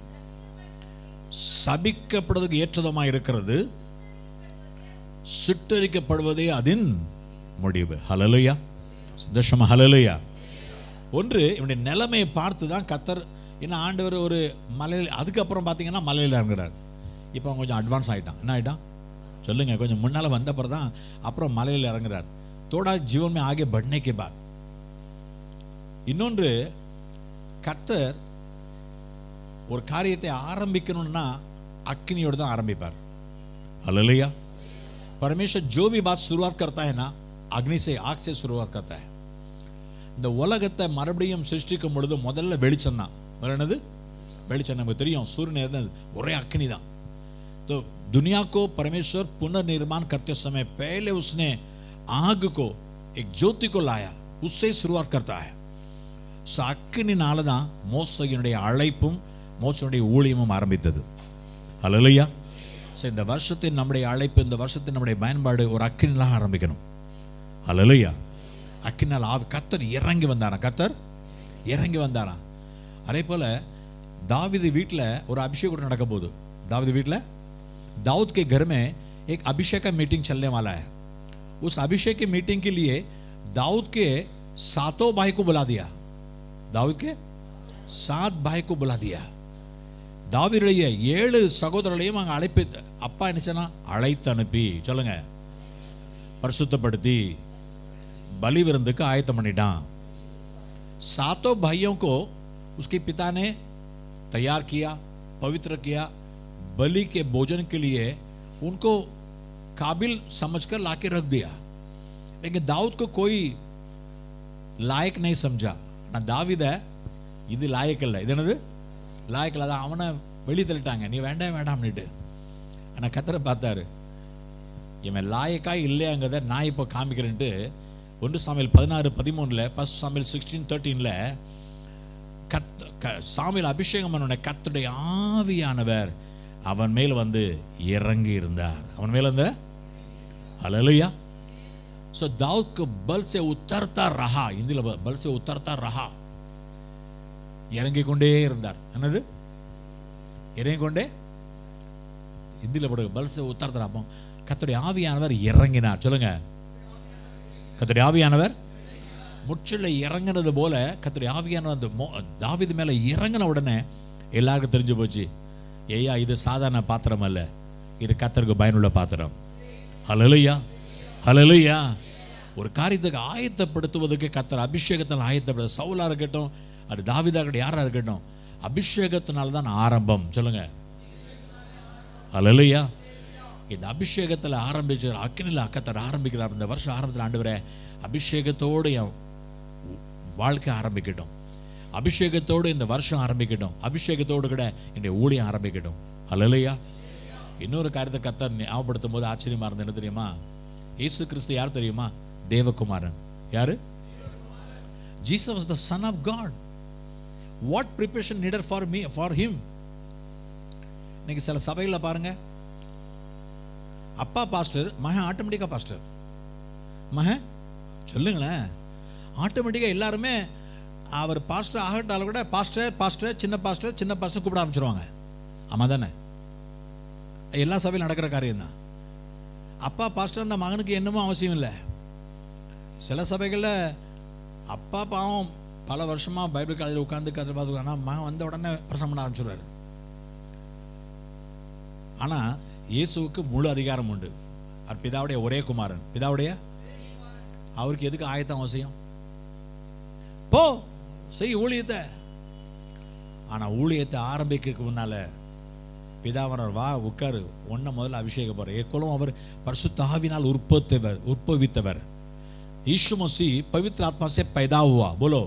சபிக்கப்படுவதற்கு ஏற்றதுமாக இருக்கிறது, சுட்டரிக்கப்படுவதே அதன் முடிவு. ஹல்லேலூயா. சந்தோஷமா? ஹல்லேலூயா. ஒன்று இவனுடைய நிலைமையை பார்த்து தான் கர்த்தர் என்ன ஆண்டவர் ஒரு மலையில், அதுக்கப்புறம் பார்த்தீங்கன்னா மலையில் இறங்குறார். இப்போ அவன் கொஞ்சம் அட்வான்ஸ் ஆகிட்டான். என்ன ஆகிட்டான் சொல்லுங்க? கொஞ்சம் முன்னால் வந்தப்பறம் தான் அப்புறம் மலையில் இறங்குறார். தோடா ஜீவன் ஆகிய பட்னைக்கு பார். இன்னொன்று, கர்த்தர் ஒரு காரியத்தை ஆரம்பிக்கணும்னா अग्नियोड़ தான் ஆரம்பிப்பார். हालेलुया. परमेश्वर जो भी बात शुरुआत करता है ना, अग्नि से, आग से शुरुआत करता है. இந்த உலகத்தை மறுபடியும் சிருஷ்டிக்கும் பொழுது முதல்ல வெளிச்சம் தான். என்னது வெளிச்சம்? நமக்கு தெரியும், சூரியன் இருந்தது ஒரே अग्नि தான். तो दुनिया को परमेश्वर पुनर्निर्माण करते समय पहले उसने आग को, एक ज्योति को लाया, उससे शुरुआत करता है. सो अग्निனால தான் மோசேயினுடைய அழைப்பும் மோசேயினுடைய ஊழியமும் ஆரம்பித்தது. ஹல்லேலூயா. சோ இந்த வருஷத்தின் நம்முடைய அழைப்பு, இந்த வருஷத்தின் நம்முடைய பயன்பாடு ஒரு அக்கினியால ஆரம்பிக்கணும். ஹல்லேலூயா. அக்கினியால ஆவி கர்த்தர் இறங்கி வந்தாரா, கர்த்தர் இறங்கி வந்தாரா. அதே போல दाऊद வீட்ல ஒரு அபிஷேகம் நடக்க போகுது. दाऊद வீட்ல, दाऊद के घर में एक अभिषेक का मीटिंग चलने वाला है. उस अभिषेक की मीटिंग के लिए दाऊद के सातों भाई को बुला दिया. दाऊद के सात भाई को बुला दिया. தாவீதுடைய ஏழு சகோதரர்களையும் அங்கே அழைப்பு அப்பா என்ன செய்யனா அழைத்து அனுப்பி சொல்லுங்க பரிசுத்தப்படுத்தி बलि विरुद्ध का आयत मनिडा. सातों भाइयों को उसके पिता ने तैयार किया, पवित्र किया, बलि के भोजन के लिए उनको काबिल समझकर लाके रख दिया. लेकिन दाऊद को कोई लायक नहीं समझा. ना दावीद है இது லாயக் இல்லை, இது என்னது லாயக் இல்லை, அதான் அவனை வெளியே தள்ளிட்டாங்க, நீ வேண்டாம் வேண்டாம்னுட்டு. ஆனால் கர்த்தரை பார்த்தாரு, இவன் லாயக்கா இல்லையாங்கிறத நான் இப்போ காமிக்கிறேன்ட்டு ஒன்று சாமுவேல் பதினாறு பதிமூணுல ஃபர்ஸ்ட் சாமுவேல் சிக்ஸ்டீன் தேர்ட்டீன்ல கத் சாமுவேல் அபிஷேகம் பண்ண கர்த்தருடைய ஆவியானவர் அவன் மேல் வந்து இறங்கி இருந்தார். அவன் மேல் வந்து हालेलुया. सो दाऊद को बल से उतरता रहा, हिंदी बल से उतरता रहा, இறங்கிக் கொண்டே இருந்தார். என்னது இறங்கிக் கொண்டே, ஹிந்தியில் போடுங்க பல் से उतरता रहा. கர்த்தருடைய ஆவியானவர் இறங்கினார். சொல்லுங்க, கர்த்தருடைய ஆவியானவர் முற்றில இறங்கினது போல கர்த்தருடைய ஆவியானவர் அந்த தாவீது மேல இறங்கின உடனே எல்லாருக்கும் தெரிஞ்சு போச்சு, ஏய்யா இது சாதாரண பாத்திரம் அல்ல, இது கர்த்தருக்கு பயனுள்ள பாத்திரம். ஹல்லேலூயா, ஹல்லேலூயா. ஒரு காரியத்துக்கு ஆயத்தப்படுத்துவதற்கு கர்த்தர் அபிஷேகத்தால் ஆயத்தப்படுத்த, சவுலா இருக்கட்டும், அது தாவீதா இருக்கட்டும், யாரா இருக்கட்டும், அபிஷேகத்தினால தான் ஆரம்பம். சொல்லுங்க, ஹல்லேலூயா. இந்த அபிஷேகத்தில் ஆரம்பிச்சு அக்கினியில் கர்த்தர் ஆரம்பிக்கிறார். இந்த வருஷம் ஆரம்பத்தில் ஆண்டவரே அபிஷேகத்தோடு என் வாழ்க்கை ஆரம்பிக்கட்டும், அபிஷேகத்தோடு இந்த வருஷம் ஆரம்பிக்கட்டும், அபிஷேகத்தோடு கூட என்னுடைய ஊழியம் ஆரம்பிக்கட்டும். ஹல்லேலூயா. இன்னொரு காரியத்தை கர்த்தர் ஞாபகப்படுத்தும் போது ஆச்சரியமா இருந்தது. என்ன தெரியுமா? இயேசு கிறிஸ்து யார் தெரியுமா? தேவகுமாரன். யாரு? Jesus was the son of God. What preparation needed for me, for him? இன்னைக்கு சில சபைகளில் பாருங்க, அப்பா பாஸ்டர், மகன் ஆட்டோமேட்டிக்கா பாஸ்டர். மகன் சொல்லுங்களேன், ஆட்டோமேட்டிக்கா எல்லாருமே அவர் பாஸ்டர் ஆகட்டாலும் கூட பாஸ்டர் பாஸ்டர் சின்ன பாஸ்டர் சின்ன பாஸ்டர் கூப்பிட ஆரம்பிச்சிருவாங்க. ஆமா தானே? எல்லா சபையில் நடக்கிற காரியம் தான். அப்பா பாஸ்டர் அந்த மகனுக்கு என்னமோ அவசியம் இல்லை. சில சபைகளில் அப்பா பாவம் பல வருஷமா பைபிள் காலேஜில் உட்காந்து கதை பார்த்து, ஆனால் மகன் வந்த உடனே பிரசங்கம் பண்ண ஆரம்பிச்சிடுவார். ஆனால் இயேசுவுக்கு முழு அதிகாரம் உண்டு. அவர் பிதாவுடைய ஒரே குமாரன், பிதாவுடைய, அவருக்கு எதுக்கு ஆயத்தம் அவசியம்? போ செய் ஊழியத்தை. ஆனால் ஊழியத்தை ஆரம்பிக்கிறதுக்கு முன்னால பிதாவனர் வா உட்காரு, ஒன்ன முதல்ல அபிஷேகம் போற ஏற்கனவே அவர் பரிசுத்த ஆவியினால் உற்பத்தவர் உற்பவித்தவர். यीशु मसीह पवित्र आत्मा से पैदा हुआ. बोलो,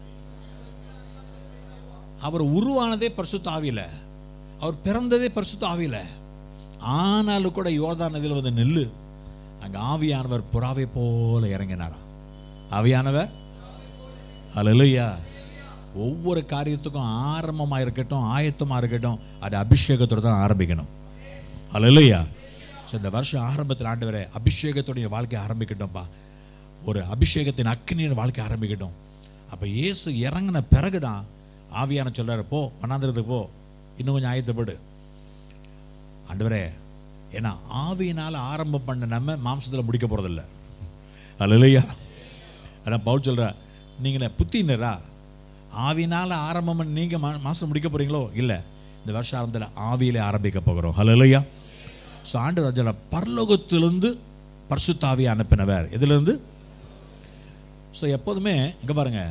அவர் உருவானதே பரிசுத்த ஆவியில, அவர் பிறந்ததே பரிசுத்த ஆவியில. ஆனாலும் கூட யோர்தான் நதியில் வந்து நில்லு, அங்க ஆவியானவர் புறாவை போல இறங்கினாரா. ஆவியானவர், ஹல்லேலூயா. ஒவ்வொரு காரியத்துக்கும் ஆரம்பமா இருக்கட்டும், ஆயத்தமா இருக்கட்டும், அது அபிஷேகத்தோடு தான் ஆரம்பிக்கணும். ஹல்லேலூயா. இந்த வருஷம் ஆரம்பத்தில் ஆண்டவரே அபிஷேகத்தோடைய வாழ்க்கை ஆரம்பிக்கட்டும்பா, ஒரு அபிஷேகத்தின் அக்கினியின் வாழ்க்கை ஆரம்பிக்கட்டும். அப்போ இயேசு இறங்கின பிறகுதான் ஆவியான சொல்றாரு, போ வண்ணாந்திரத்துக்கு போ, இன்னும் கொஞ்சம் ஆயத்தப்படு ஆண்டவரே. ஏன்னா ஆவியினால் ஆரம்பம் பண்ண நம்ம மாம்சத்தில் முடிக்க போகிறதில்ல. ஹல்லேலூயா. அதான் பவுல் சொல்ற, நீங்கள் புத்தினரா ஆவியினால் ஆரம்பம் பண்ணி நீங்கள் மா மாதம் முடிக்க போகிறீங்களோ? இல்லை, இந்த வருஷம் ஆரம்பத்தில் ஆவியிலே ஆரம்பிக்க போகிறோம். ஹல்லேலூயா. ஸோ ஆண்டவர் சொல்ல, பரலோகத்திலிருந்து பரிசுத்த ஆவியை அனுப்பினவர். எதுலேருந்து? ஸோ எப்போதுமே இங்கே பாருங்க,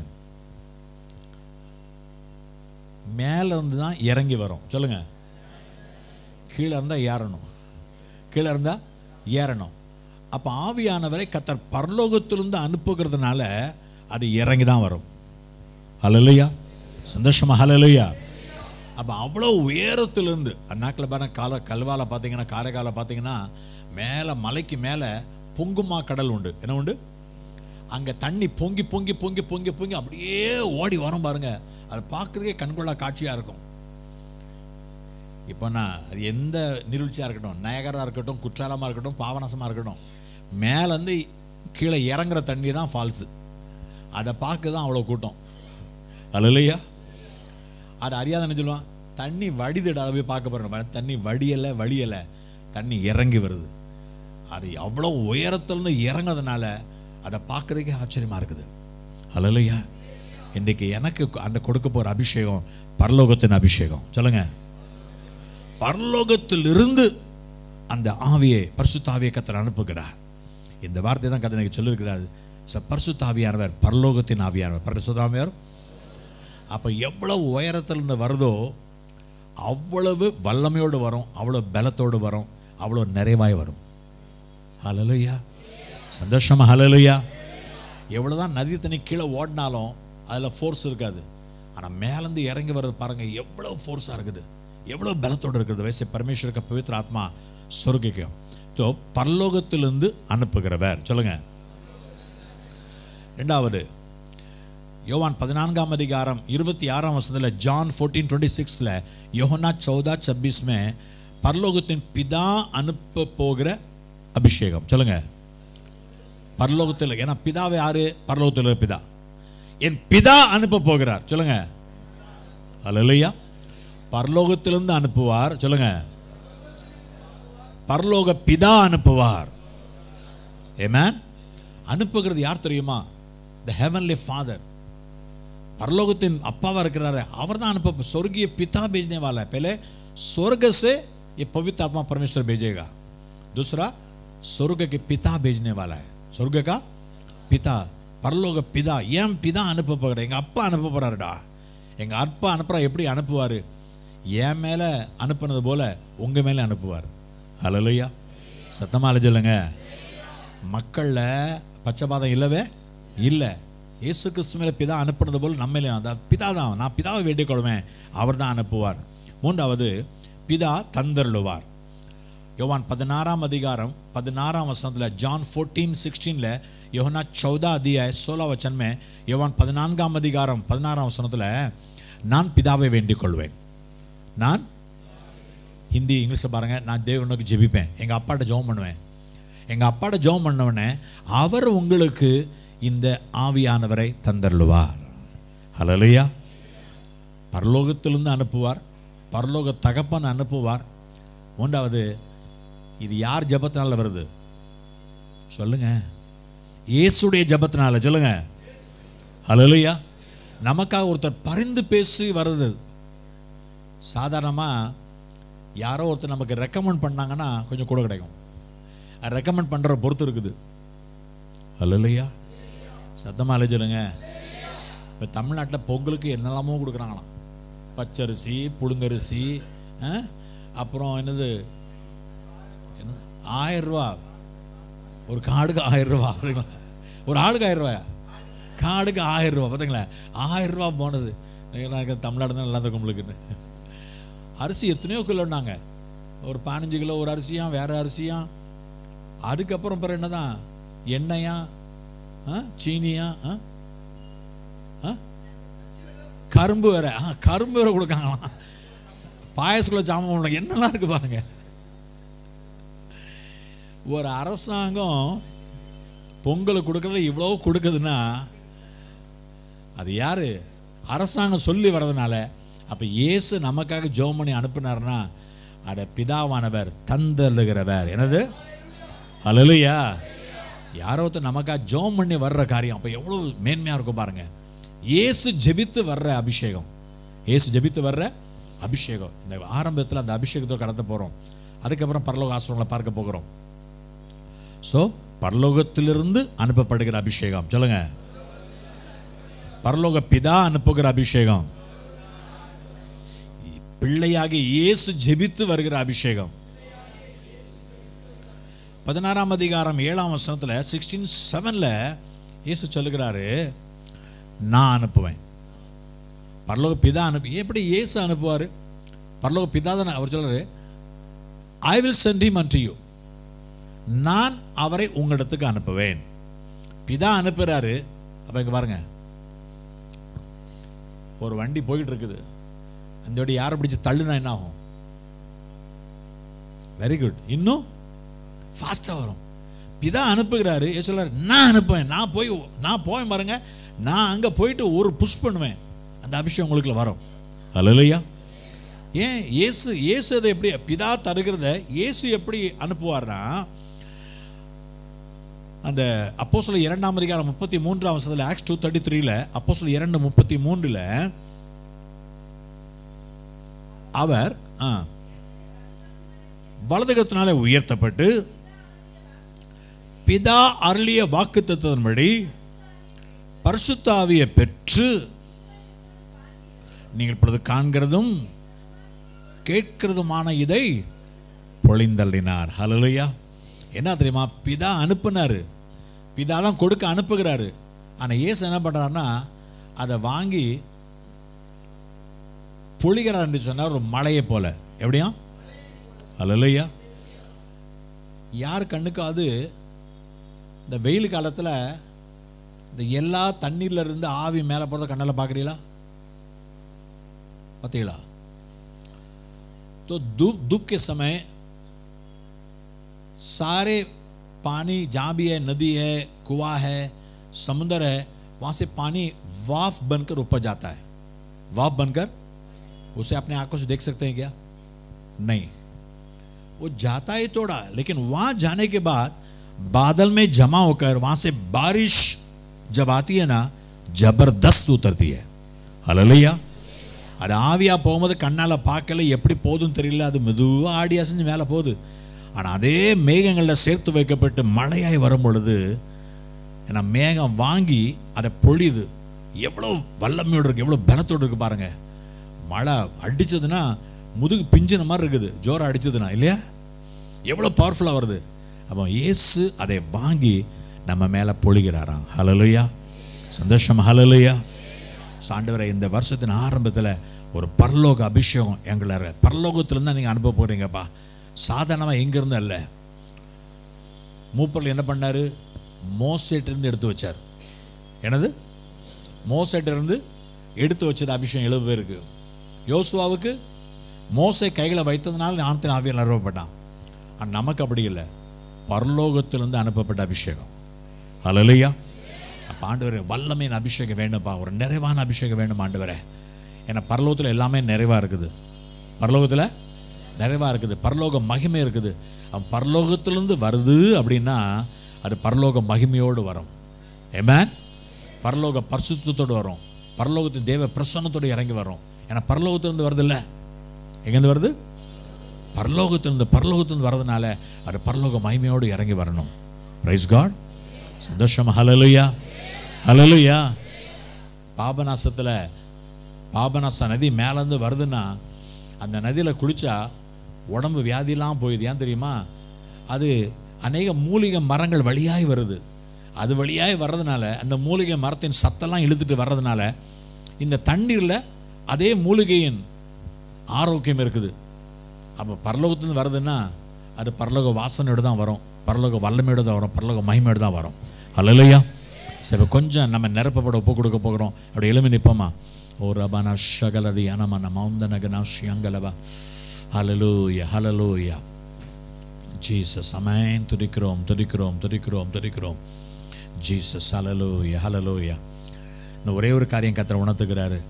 மேலே இருந்து தான் இறங்கி வரும். சொல்லுங்க, கீழே இருந்தால் ஏறணும், கீழே இருந்தால் ஏறணும். அப்போ ஆவியானவரை கர்த்தர் பரலோகத்திலிருந்து அனுப்புகிறதுனால அது இறங்கி தான் வரும். ஹல்லேலூயா. சந்தோஷமா? ஹல்லேலூயா. அப்போ அவ்வளோ உயரத்திலிருந்து அந்நாட்டில் பாருங்க, கால கல்வால பார்த்தீங்கன்னா, காரைக்கால பார்த்தீங்கன்னா, மேலே மலைக்கு மேலே பொங்குமா கடல் உண்டு. என்ன உண்டு? அங்கே தண்ணி பொங்கி பொங்கி பொங்கி பொங்கி பொங்கி அப்படியே ஓடி வரும் பாருங்க. அதை பார்க்குறதுக்கே கண்கொள்ளா காட்சியாக இருக்கும். இப்போ நான் அது எந்த நீர்வீழ்ச்சியாக இருக்கட்டும், நயகராக இருக்கட்டும், குற்றாலமாக இருக்கட்டும், பாவநாசமாக இருக்கட்டும், மேலேருந்து கீழே இறங்குற தண்ணி தான் ஃபால்ஸு. அதை பார்க்க தான் அவ்வளோ கூட்டம். ஹல்லேலூயா. அது அறியாத என்ன சொல்லுவான், தண்ணி வடிதுடா, அதை போய் பார்க்க போகிறோம். தண்ணி வடியலை வழியலை, தண்ணி இறங்கி வருது. அது அவ்வளோ உயரத்துலேருந்து இறங்குறதுனால அதை பார்க்குறதுக்கே ஆச்சரியமாக இருக்குது. ஹல்லேலூயா. இன்றைக்கு எனக்கு அந்த கொடுக்க போகிற அபிஷேகம் பரலோகத்தின் அபிஷேகம். சொல்லுங்க, பரலோகத்திலிருந்து அந்த ஆவியை, பரிசுத்த ஆவியை கர்த்தர் அனுப்புகிறார். இந்த வார்த்தை தான் கர்த்தர் எனக்கு சொல்லியிருக்கிறார். பரிசுத்த ஆவியானவர் பரலோகத்தின் ஆவியானவர். பரிசுத்த ஆவியார் அப்போ எவ்வளவு உயரத்திலிருந்து வருதோ அவ்வளவு வல்லமையோடு வரும், அவ்வளோ பலத்தோடு வரும், அவ்வளோ நிறைவாய் வரும். ஹல்லேலூயா, சந்தோஷமா ஹல்லேலூயா. எவ்வளோதான் நதி தண்ணி கீழே ஓடினாலும் அதில் ஃபோர்ஸ் இருக்காது. ஆனால் மேலேருந்து இறங்கி வர்றது பாருங்கள், எவ்வளோ ஃபோர்ஸாக இருக்குது, எவ்வளோ பலத்தோடு இருக்கிறது. வயசு பரமேஸ்வருக்கு பவித்திர ஆத்மா சொர்க்கிக்கும். ஸோ பரலோகத்திலிருந்து அனுப்புகிறவர். சொல்லுங்க. ரெண்டாவது யோவான் பதினான்காம் அதிகாரம் இருபத்தி ஆறாம் வசனத்தில், ஜான் ஃபோர்டீன் டுவெண்ட்டி சிக்ஸில், யோஹன்னா சௌதா छब्बीस பரலோகத்தின் பிதா அனுப்ப போகிற அபிஷேகம். சொல்லுங்க, பரலோகத்தில். ஏன்னா பிதாவை யாரு? பரலோகத்தில் பிதா. என் பிதா அனுப்ப போகிறார். சொல்லுங்க, அல்லேலூயா. பரலோகத்திலிருந்து அனுப்புவார். சொல்லுங்க, பரலோக பிதா அனுப்புவார். ஆமென். அனுப்புகிறது யார் தெரியுமா? தி ஹெவன்லி ஃபாதர். परलोकத்தின் அப்பாவா இருக்கிறாரு, அவர் தான் அனுப்ப. स्वर्गीय पिता भेजने वाला है. पहले स्वर्ग से ये पवित्र आत्मा परमेश्वर भेजेगा. दूसरा स्वर्ग के पिता भेजने वाला है. स्वर्ग का पिता, பரலோக பிதா. ஏன் பிதா அனுப்ப போகிறார்? எங்கள் அப்பா அனுப்ப போகிறாருடா. எங்கள் அப்பா அனுப்புகிறா. எப்படி அனுப்புவார்? என் மேலே அனுப்புனது போல உங்கள் மேலே அனுப்புவார். ஹல்லேலூயா, சத்தமாக சொல்லுங்க. மக்களில் பச்சைபாதம் இல்லவே இல்லை. இயேசு கிறிஸ்து மேலே பிதா அனுப்புனது போல் நம்மளே அந்த பிதா தான். நான் பிதாவை வேண்டிக் கொள்வேன், அவர் தான் அனுப்புவார். மூன்றாவது, பிதா தந்தருளுவார். யோவான் பதினாறாம் அதிகாரம் பதினாறாம் வசனத்தில், ஜான் ஃபோர்டீன் சிக்ஸ்டீனில், யோஹன்னா चौदह अध्याय सोलह वचन में, யோவான் பதினான்காம் அதிகாரம் பதினாறாம் வசனத்தில், நான் பிதாவை வேண்டிக் கொள்வேன். நான் ஹிந்தி இங்கிலீஷில் பாருங்கள். நான் தேவனுக்கு ஜெபிப்பேன், எங்கள் அப்பாட்ட ஜெபம் பண்ணுவேன். எங்கள் அப்பாட்ட ஜெபம் பண்ணவனே அவர் உங்களுக்கு இந்த ஆவியானவரை தந்தருளுவார். ஹல்லேலூயா. பரலோகத்திலிருந்து அனுப்புவார், பரலோக தகப்பன் அனுப்புவார். மூன்றாவது, இது யார் ஜெபத்தினால வருது? சொல்லுங்க, இயேசுடைய ஜெபத்தினால. சொல்லுங்க, ஹல்லேலூயா. நமக்காக ஒருத்தர் பரிந்து பேசி வருது. சாதாரணமாக யாரோ ஒருத்தர் நமக்கு ரெக்கமெண்ட் பண்ணாங்கன்னா கொஞ்சம் கூட கிடைக்கும். ரெக்கமெண்ட் பண்ணுற பொறுத்து இருக்குது. ஹல்லேலூயா, சத்தமாக சொல்லுங்க. இப்போ தமிழ்நாட்டில் பொங்கலுக்கு என்னெல்லாமோ கொடுக்குறாங்களாம். பச்சரிசி, புழுங்கரிசி, அப்புறம் என்னது என்ன ஆயிரம் ரூபா ஒரு காடுக்கு ஆயிரம் ரூபா. ஒரு ஆளுக்கு ஆயிரம் ரூபாயா? காடுக்கு ஆயிரம் ரூபா. பார்த்தீங்களா, ஆயிரம் ரூபா போனது. தமிழ்நாடு தான் நல்லா இருக்கும் உங்களுக்கு. அரிசி எத்தனையோ கிலோன்னாங்க. ஒரு பதினஞ்சு கிலோ ஒரு அரிசியா, வேற அரிசியா. அதுக்கப்புறம் பிறகு என்னதான் எண்ணெயா, சீனியா, கரும்பு வேற. கரும்பு வேற கொடுக்காங்களாம். பாயசக்குள்ள சாமான் என்னெல்லாம் இருக்கு பாருங்க. ஒரு அரசாங்கம் பொங்கலுக்கு கொடுக்கறதுல இவ்வளோ கொடுக்குதுன்னா அது யாரு? அரசாங்கம் சொல்லி வர்றதுனால. அப்போ இயேசு நமக்காக ஜெபம் பண்ணி அனுப்புனார்னா அட பிதாவானவர் தந்தருளுகிறவர். என்னது? ஹல்லேலூயா. யாரோ ஒருத்தர் நமக்காக ஜெபம் பண்ணி வர்ற காரியம் அப்போ எவ்வளோ மேன்மையாக இருக்கும் பாருங்க. இயேசு ஜெபித்து வர்ற அபிஷேகம், இயேசு ஜெபித்து வர்ற அபிஷேகம். இந்த ஆரம்பத்தில் அந்த அபிஷேகத்தோடு கடத்த போகிறோம். அதுக்கப்புறம் பரலோக ஆசீர்வாதங்களை பார்க்க போகிறோம். ஸோ பரலோகத்திலிருந்து அனுப்பப்படுகிற அபிஷேகம். சொல்லுங்க, பரலோக பிதா அனுப்புகிற அபிஷேகம். பிள்ளையாகி இயேசு ஜெபித்து வருகிற அபிஷேகம். பதினாறாம் அதிகாரம் ஏழாம் வசனத்தில் சிக்ஸ்டீன் செவனில் இயேசு சொல்லுகிறாரு, நான் அனுப்புவேன். பரலோக பிதா அனுப்பி. எப்படி இயேசு அனுப்புவார்? பரலோக பிதா தான். அவர் சொல்றாரு, I will send him unto you. நான் அவரை உங்களிடத்துக்கு அனுப்புவேன். பிதா அனுப்புகிறாரு. அப்போ இங்கே பாருங்க, ஒரு வண்டி போயிட்டு இருக்குது. அந்த வண்டி யாரை பிடிச்சி தள்ளுனா என்ன ஆகும்? வெரி குட், இன்னும் ஃபாஸ்ட்டாக வரும். பிதா அனுப்புகிறாரு. சொல்றாரு, நான் அனுப்புவேன். நான் போய் நான் போவேன் பாருங்க. நான் அங்கே போயிட்டு ஒரு புஷ் பண்ணுவேன், அந்த அபிஷேகம் உங்களுக்குள்ள வரும். ஹல்லேலூயா. ஏன் இயேசு இயேசு அதை எப்படி பிதா தருகிறத இயேசு எப்படி அனுப்புவார்னா, அந்த அப்போஸ்தலர் இரண்டாம் அதிகாரம் முப்பத்தி மூன்றாம் வசனத்தில் ஆக்ஸ் டூ தேர்ட்டி த்ரீல அப்போஸ்தலர் இரண்டு முப்பத்தி மூன்றுல அவர் வலதுகத்தினாலே உயர்த்தப்பட்டு பிதா அருளிய வாக்குத்தத்தத்தின்படி பரிசுத்த ஆவியை பெற்று நீங்கள் இப்பொழுது காண்கிறதும் கேட்கிறதுமான இதை பொழிந்தள்ளினார். ஹல்லேலூயா. என்ன தெரியுமா, பிதா அனுப்புனாரு, பிதா தான் கொடுக்க அனுப்புகிறாரு. ஆனால் இயேசு என்ன பண்ணுறாருன்னா அதை வாங்கி பொழிகிறார் என்று சொன்னார், ஒரு மலையை போல. எப்படியா? ஹல்லேலூயா. யார் கண்ணுக்காவது இந்த வெயில் காலத்தில் இந்த எல்லா தண்ணீர்ல இருந்து ஆவி மேலே போகிறத கண்ணால் பார்க்குறீங்களா? பார்த்தீங்களா? तो धूप धूप के समय सारे पानी जहाँ भी है, नदी है, कुआं है, समुद्र है, वहाँ से पानी वाफ बनकर ऊपर जाता है. वाफ बनकर उसे अपने आंखों से देख सकते हैं क्या? नहीं. वो जाता है थोड़ा, लेकिन वहाँ जाने के बाद बादल में जमा होकर वहाँ से बारिश जब आती है ना, जबरदस्त उतरती है. हालेलुया. அது ஆவியாக போகும்போது கண்ணால் பார்க்கல, எப்படி போதுன்னு தெரியல, அது மெதுவாக ஆடி அசைஞ்சு மேலே போகுது. ஆனால் அதே மேகங்களில் சேர்த்து வைக்கப்பட்டு மழையாய் வரும் பொழுது, ஏன்னா மேகம் வாங்கி அதை பொழியுது. எவ்வளோ வல்லமையோடு இருக்குது, எவ்வளோ பலத்தோடு இருக்குது பாருங்கள். மழை அடித்ததுன்னா முதுகு பிஞ்சின மாதிரி இருக்குது, ஜோரம் அடித்ததுன்னா இல்லையா? எவ்வளோ பவர்ஃபுல்லாக வருது. அப்போ இயேசு அதை வாங்கி நம்ம மேலே பொழிகிறாராம். ஹல்லேலூயா. சந்தோஷம். ஹல்லேலூயா. ஆண்டவரே, இந்த வருஷத்தின் ஆரம்பத்தில் ஒரு பரலோக அபிஷேகம் எங்களை பரலோகத்திலேருந்து நீங்கள் அனுப்ப போகிறீங்கப்பா. சாதாரணமாக எங்கேருந்து அல்ல. மூப்பரில் என்ன பண்ணார்? மோசேட்டிருந்து எடுத்து வச்சார். என்னது? மோசேட்டிருந்து எடுத்து வச்சது அபிஷேகம் எழுபது பேருக்கு. யோசுவாவுக்கு மோசே கைகளை வைத்ததுனால ஞானத்தின் ஆவியால் நிறுவப்பட்டான். ஆனால் நமக்கு அப்படி இல்லை, பரலோகத்திலிருந்து அனுப்பப்பட்ட அபிஷேகம். ஹல்லேலூயா. அப்போ ஆண்டவரே, வல்லமையின் அபிஷேகம் வேணும்ப்பா, ஒரு நிறைவான அபிஷேகம் வேணும் ஆண்டவரே. ஏன்னா பரலோகத்தில் எல்லாமே நிறைவாக இருக்குது, பரலோகத்தில் நிறைவாக இருக்குது, பரலோக மகிமை இருக்குது. அவன் பரலோகத்திலேருந்து வருது அப்படின்னா அது பரலோக மகிமையோடு வரும். ஆமென். பரலோக பரிசுத்தத்தோடு வரும், பரலோகத்தின் தேவ பிரசன்னத்தோடு இறங்கி வரும். ஏன்னா பரலோகத்திலிருந்து வருது இல்லை, எங்கேருந்து வருது? பரலோகத்திலிருந்து. பரலோகத்திலிருந்து வர்றதுனால அது பரலோக மகிமையோடு இறங்கி வரணும். Praise God. சந்தோஷம். ஹல்லேலூயா. ஹல்லேலூயா. பாபநாசத்தில் பாபநாச நதி மேலேருந்து வருதுன்னா அந்த நதியில் குளித்தா உடம்பு வியாதிலாம் போயிடுது. ஏன் தெரியுமா? அது அநேக மூலிகை மரங்கள் வழியாய் வருது. அது வழியாய் வர்றதுனால, அந்த மூலிகை மரத்தின் சத்தெல்லாம் இழுத்துட்டு வர்றதுனால இந்த தண்ணீரில் அதே மூலிகையின் ஆரோக்கியம் இருக்குது. அப்போ பரலோகத்துலேருந்து வருதுன்னா அது பரலோக வாசனையோடு தான் வரும், பரலோக வல்லமையோடு தான் வரும், பரலோக மகிமையோடு தான் வரும். ஹல்லேலூயா. சரி, கொஞ்சம் நம்ம நிரப்பப்பட ஒப்பு கொடுக்க போகிறோம். அப்படி எழுமி நிற்போமா? ஓ ரபானா ஷகலதி அனமன மௌந்தனகனா ஷியங்கலவா. ஹல்லேலூயா. ஹல்லேலூயா. ஜீசஸ். ஆமென். துதிக்கிறோம் துதிக்கிறோம் துதிக்கிறோம் துதிக்கிறோம் ஜீசஸ். ஹல்லேலூயா. ஹல்லேலூயா. இன்னும் ஒரே ஒரு காரியம் கர்த்தர் உணர்த்துகிறாரு.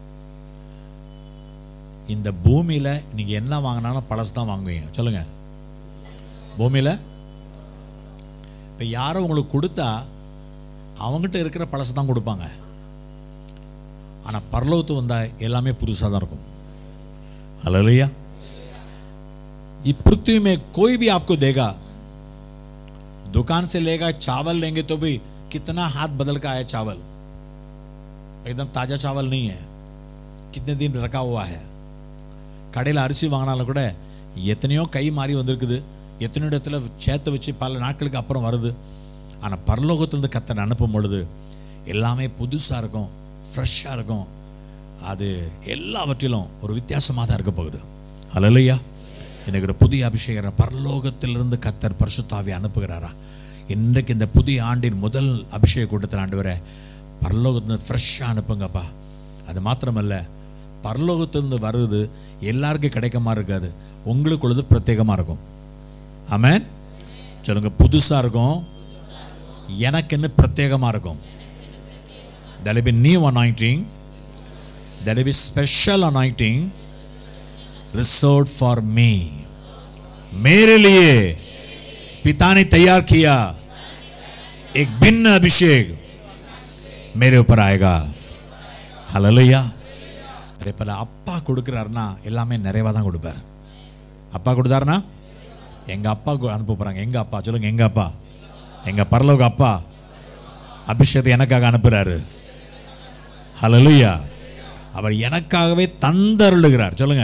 இந்த பூமியில் நீங்கள் என்ன வாங்கினாலும் பழசு தான் வாங்குவீங்க. சொல்லுங்கள். பூமியில் இப்போ யாரும் உங்களுக்கு கொடுத்தா அவங்ககிட்ட இருக்கிற பழசு தான் கொடுப்பாங்க. ஆனால் பரலோகத்து வந்தால் எல்லாமே புதுசாக தான் இருக்கும். हालेलुया। ये पृथ्वी में कोई भी आपको देगा, दुकान से लेगा, चावल लेंगे तो भी कितना हाथ बदल का आया चावल, एकदम ताजा चावल नहीं है, कितने दिन रखा हुआ है। கடையில் அரிசி வாங்கினாலும் கூட எத்தனையோ கை மாறி வந்திருக்குது, எத்தனையோ இடத்துல சேர்த்து வச்சு பல நாட்களுக்கு அப்புறம் வருது. ஆனால் பரலோகத்திலிருந்து கர்த்தர் அனுப்பும் பொழுது எல்லாமே புதுசாக இருக்கும், ஃப்ரெஷ்ஷாக இருக்கும். அது எல்லாவற்றிலும் ஒரு வித்தியாசமாக தான் இருக்க போகுது. ஹல்லேலூயா. எனக்கு ஒரு புதிய அபிஷேகம் பரலோகத்திலிருந்து கர்த்தர் பரிசுத்த ஆவியை அனுப்புகிறாரா. இன்றைக்கு இந்த புதிய ஆண்டின் முதல் அபிஷேக கூட்டத்தில் ஆண்டவரே பரலோகத்திலிருந்து ஃப்ரெஷ்ஷாக அனுப்புங்கப்பா. அது மாத்திரமல்ல, பரலோகத்திலிருந்து வருது எல்லாருக்கும் கிடைக்க மாதிரி இருக்காது, உங்களுக்குள்ளது பிரத்யேகமாக இருக்கும். ஆமென். சொல்லுங்க, புதுசாக இருக்கும், எனக்குன்னு பிரத்யேகமாக இருக்கும். There will be new anointing, there will be special anointing reserved for me. मेरे लिए पिता ने तैयार किया एक भिन्न अभिषेक मेरे ऊपर आएगा. हालेलुया. அதே போல அப்பா கொடுக்குறாருன்னா எல்லாமே நிறைவா தான் கொடுப்பார். அப்பா கொடுத்தாருன்னா எங்க அப்பா அனுப்ப போறாங்க. எங்க அப்பா சொல்லுங்க, எங்க அப்பா, எங்க பரலோக அப்பா அபிஷேகத்தை எனக்காக அனுப்புறாரு. ஹல்லேலூயா. அவர் எனக்காகவே தந்தருளுகிறார். சொல்லுங்க,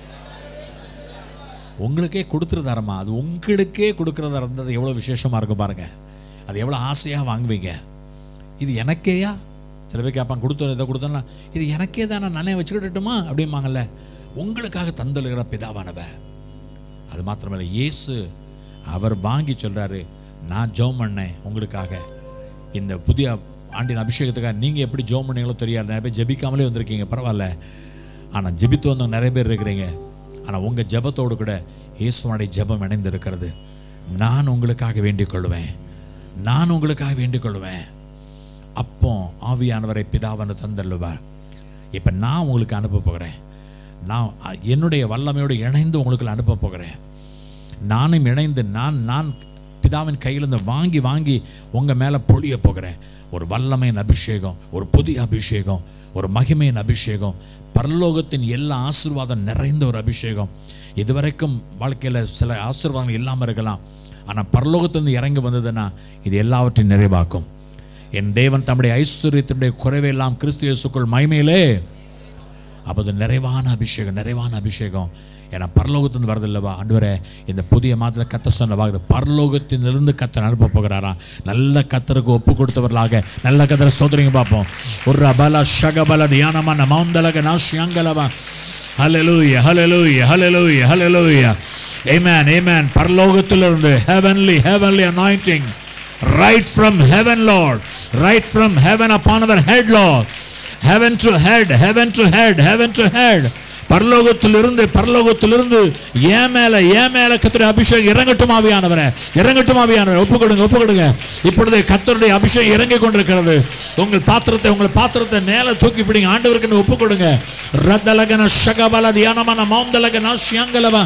உங்களுக்கே கொடுத்துருதாரம்மா. அது உங்களுக்கே கொடுக்கறதா இருந்தது எவ்வளோ விசேஷமா இருக்கும் பாருங்க. அது எவ்வளோ ஆசையாக வாங்குவீங்க. இது எனக்கேயா? சில பேர் கேட்பாங்க, கொடுத்தோம் இதை கொடுத்தோன்னா இது எனக்கே தான், நான் நானே வச்சுக்கிட்டுமா அப்படிம்பாங்கல்ல. உங்களுக்காக தந்தழுகிற பிதாவானவர். அது மாத்திரமல்ல, இயேசு அவர் வாங்கி சொல்றாரு, நான் ஜெபம் பண்ணேன் உங்களுக்காக. இந்த புதிய ஆண்டின் அபிஷேகத்துக்காக நீங்கள் எப்படி ஜெபம் பண்ணீங்களோ தெரியாது. நிறைய பேர் ஜெபிக்காமலே வந்திருக்கீங்க, பரவாயில்ல. ஆனால் ஜெபித்து வந்தவங்க நிறைய பேர் இருக்கிறீங்க. ஆனால் உங்கள் ஜெபத்தோடு கூட இயேசுவனுடைய ஜெபம் இணைந்து இருக்கிறது. நான் உங்களுக்காக வேண்டிக் கொள்வேன், நான் உங்களுக்காக வேண்டிக் கொள்வேன். அப்போ ஆவியானவரை பிதாவனை தந்தள்ளுவார். இப்போ நான் உங்களுக்கு அனுப்ப போகிறேன். நான் என்னுடைய வல்லமையோடு இணைந்து உங்களுக்கு அனுப்ப போகிறேன். நானும் இணைந்து நான் நான் பிதாவின் கையிலிருந்து வாங்கி வாங்கி உங்கள் மேலே பொழிய போகிறேன். ஒரு வல்லமையின் அபிஷேகம், ஒரு புதிய அபிஷேகம், ஒரு மகிமையின் அபிஷேகம், பரலோகத்தின் எல்லா ஆசீர்வாதம் நிறைந்த ஒரு அபிஷேகம். இதுவரைக்கும் வாழ்க்கையில் சில ஆசீர்வாதங்கள் இல்லாமல் இருக்கலாம். ஆனால் பரலோகத்திலிருந்து இறங்கி வந்ததுன்னா இது எல்லாவற்றையும் நிறைவாக்கும். என் தேவன் தம்முடைய ஐஸ்வர்யத்தினுடைய குறைவையெல்லாம் கிறிஸ்து இயேசுக்குள் மகிமையிலே, அப்போது நிறைவான அபிஷேகம், நிறைவான அபிஷேகம். ஏன்னா பரலோகத்தின் வரதில்லவா ஆண்டவரே. இந்த புதிய மாதத்தில் கத்த சொன்னவா பரலோகத்திலிருந்து கத்தர் அனுப்ப போகிறாரா. நல்ல கத்தருக்கு ஒப்பு கொடுத்தவர்களாக நல்ல கத்தரை சோதரிங்க பார்ப்போம். ஒரு பல ஷகபல தியானமான மௌந்தலக நாஷ்யங்கலவா. ஹல்லேலூயா, ஹல்லேலூயா, ஹல்லேலூயா, ஹல்லேலூயா. ஆமென், ஆமென். பரலோகத்திலிருந்து heavenly heavenly anointing right from heaven, Lord, right from heaven upon our head, Lord. Heaven to head, heaven to head, heaven to head. பரலோகத்திலிருந்து பரலோகத்திலிருந்து ஏன் மேல ஏன் மேல கர்த்தருடைய அபிஷேகம் இறங்கட்டும் ஆவியானவரே, இறங்கட்டும் ஆவியானவரே. ஒப்பு கொடுங்க, ஒப்பு கொடுங்க. இப்பொழுது கர்த்தருடைய அபிஷேகம் இறங்கி கொண்டிருக்கிறது. உங்கள் பாத்திரத்தை உங்கள் பாத்திரத்தை மேல தூக்கி பிடிங்க. ஆண்டவருக்கு ஒப்பு கொடுங்க. ரதலகன ஷகபல தியானமான மௌந்தலகன ஷியங்கலவா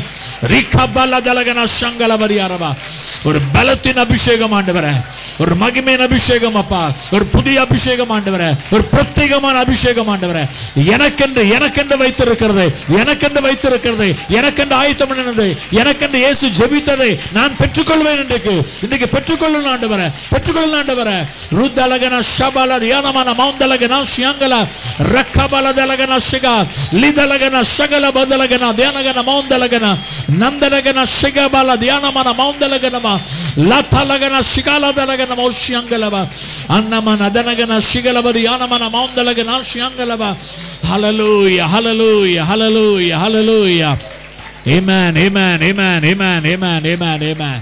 ரிகபல தலகன ஷங்கலவரியாரவா. ஒரு பலத்தின் அபிஷேகம் ஆண்டவரே, ஒரு மகிமையின் அபிஷேகம் அப்பா, ஒரு புதிய அபிஷேகம் ஆண்டவரே, ஒரு பிரத்யேகமான அபிஷேகம் ஆண்டவரே. எனக்கென்று எனக்கென்று வைத்திருக்கிறது, எனக்கென்று வைத்திருக்கிறது, எனக்கென்று ஆயத்தம் பண்ணினது, எனக்கென்று இயேசு ஜெபித்ததை நான் பெற்றுக்கொள்வேன். இன்றைக்கு இன்றைக்கு பெற்றுக்கொள்ளணும் ஆண்டவரே, பெற்றுக்கொள்ளணும் ஆண்டவரே. ருதலகன ஷபல தியானமான மௌந்தலகன ஷியங்கல ரக்கபல தலகன ஷிகா லிதலகன ஷகல பதலகன தியானகன மௌந்தலகன நந்தலகன ஷிகபல தியானமான மௌந்தலகன லதலகன ஷிகால தலகன மௌஷியங்கலவா அன்னமன அதனகன ஷிகலபதி யானமன மௌந்தலகன ஷியங்கலவா. ஹல்லேலூயா, ஹல்லேலூயா, ஹல்லேலூயா, ஹல்லேலூயா. ஆமென், ஆமென், ஆமென், ஆமென், ஆமென், ஆமென், ஆமென்.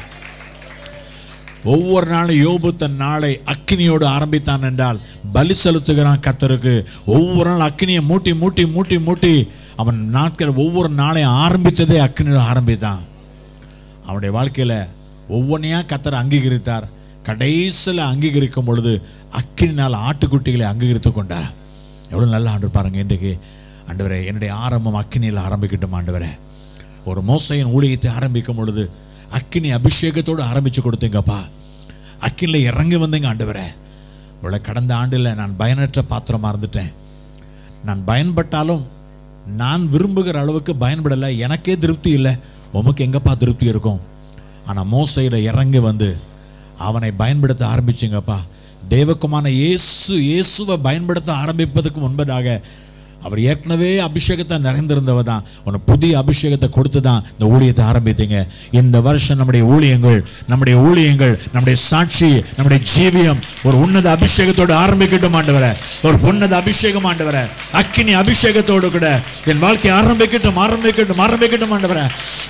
ஒவ்வொரு நாளும் யோபு தன் நாளை அக்கினியோடு ஆரம்பித்தான் என்றால் பலி செலுத்துகிறான் கர்த்தருக்கு. ஒவ்வொரு நாள் அக்கினியை மூட்டி மூட்டி மூட்டி மூட்டி அவன் நாட்கள் ஒவ்வொரு நாளையும் ஆரம்பித்ததே அக்கினியோடு ஆரம்பித்தான். அவனுடைய வாழ்க்கையில் ஒவ்வொன்றையா கர்த்தர் அங்கீகரித்தார். கடைசியில் அங்கீகரிக்கும் பொழுது அக்கினினால் ஆட்டுக்குட்டிகளை அங்கீகரித்து கொண்டார். எவ்வளோ நல்ல ஆண்டு பாருங்க. இன்றைக்கு ஆண்டவரே என்னுடைய ஆரம்பம் அக்கினியில் ஆரம்பிக்கட்டும் ஆண்டவரே. ஒரு மோசையின் ஊழியத்தை ஆரம்பிக்கும் பொழுது அக்கினி அபிஷேகத்தோடு ஆரம்பித்து கொடுத்தீங்கப்பா. அக்கினியில் இறங்கி வந்தீங்க ஆண்டவரே. இவ்வளோ கடந்த ஆண்டில் நான் பயனற்ற பாத்திரமாக இருந்துட்டேன். நான் பயன்பட்டாலும் நான் விரும்புகிற அளவுக்கு பயன்படலை. எனக்கே திருப்தி இல்லை. உமக்கு எங்கப்பா திருப்தி இருக்கும்? ஆனால் மோசையில் இறங்கி வந்து அவனை பயன்படுத்த ஆரம்பிச்சிங்கப்பா. தேவக்குமான இயேசு இயேசுவை பயன்படுத்த ஆரம்பிப்பதற்கு முன்பதாக அவர் ஏற்கனவே அபிஷேகத்தை நிறைந்திருந்தவர் தான். உன புதிய அபிஷேகத்தை கொடுத்து தான் இந்த ஊழியத்தை ஆரம்பித்தீங்க. இந்த வருஷம் நம்முடைய ஊழியங்கள் நம்முடைய ஊழியங்கள் நம்முடைய சாட்சி நம்முடைய ஜீவியம் ஒரு உன்னத அபிஷேகத்தோடு ஆரம்பிக்கட்டும் ஆண்டவரே. ஒரு உன்னத அபிஷேகம் ஆண்டவரே. அக்கினி அபிஷேகத்தோடு கூட என் வாழ்க்கை ஆரம்பிக்கட்டும் ஆரம்பிக்கட்டும் ஆரம்பிக்கட்டும் ஆண்டவரே.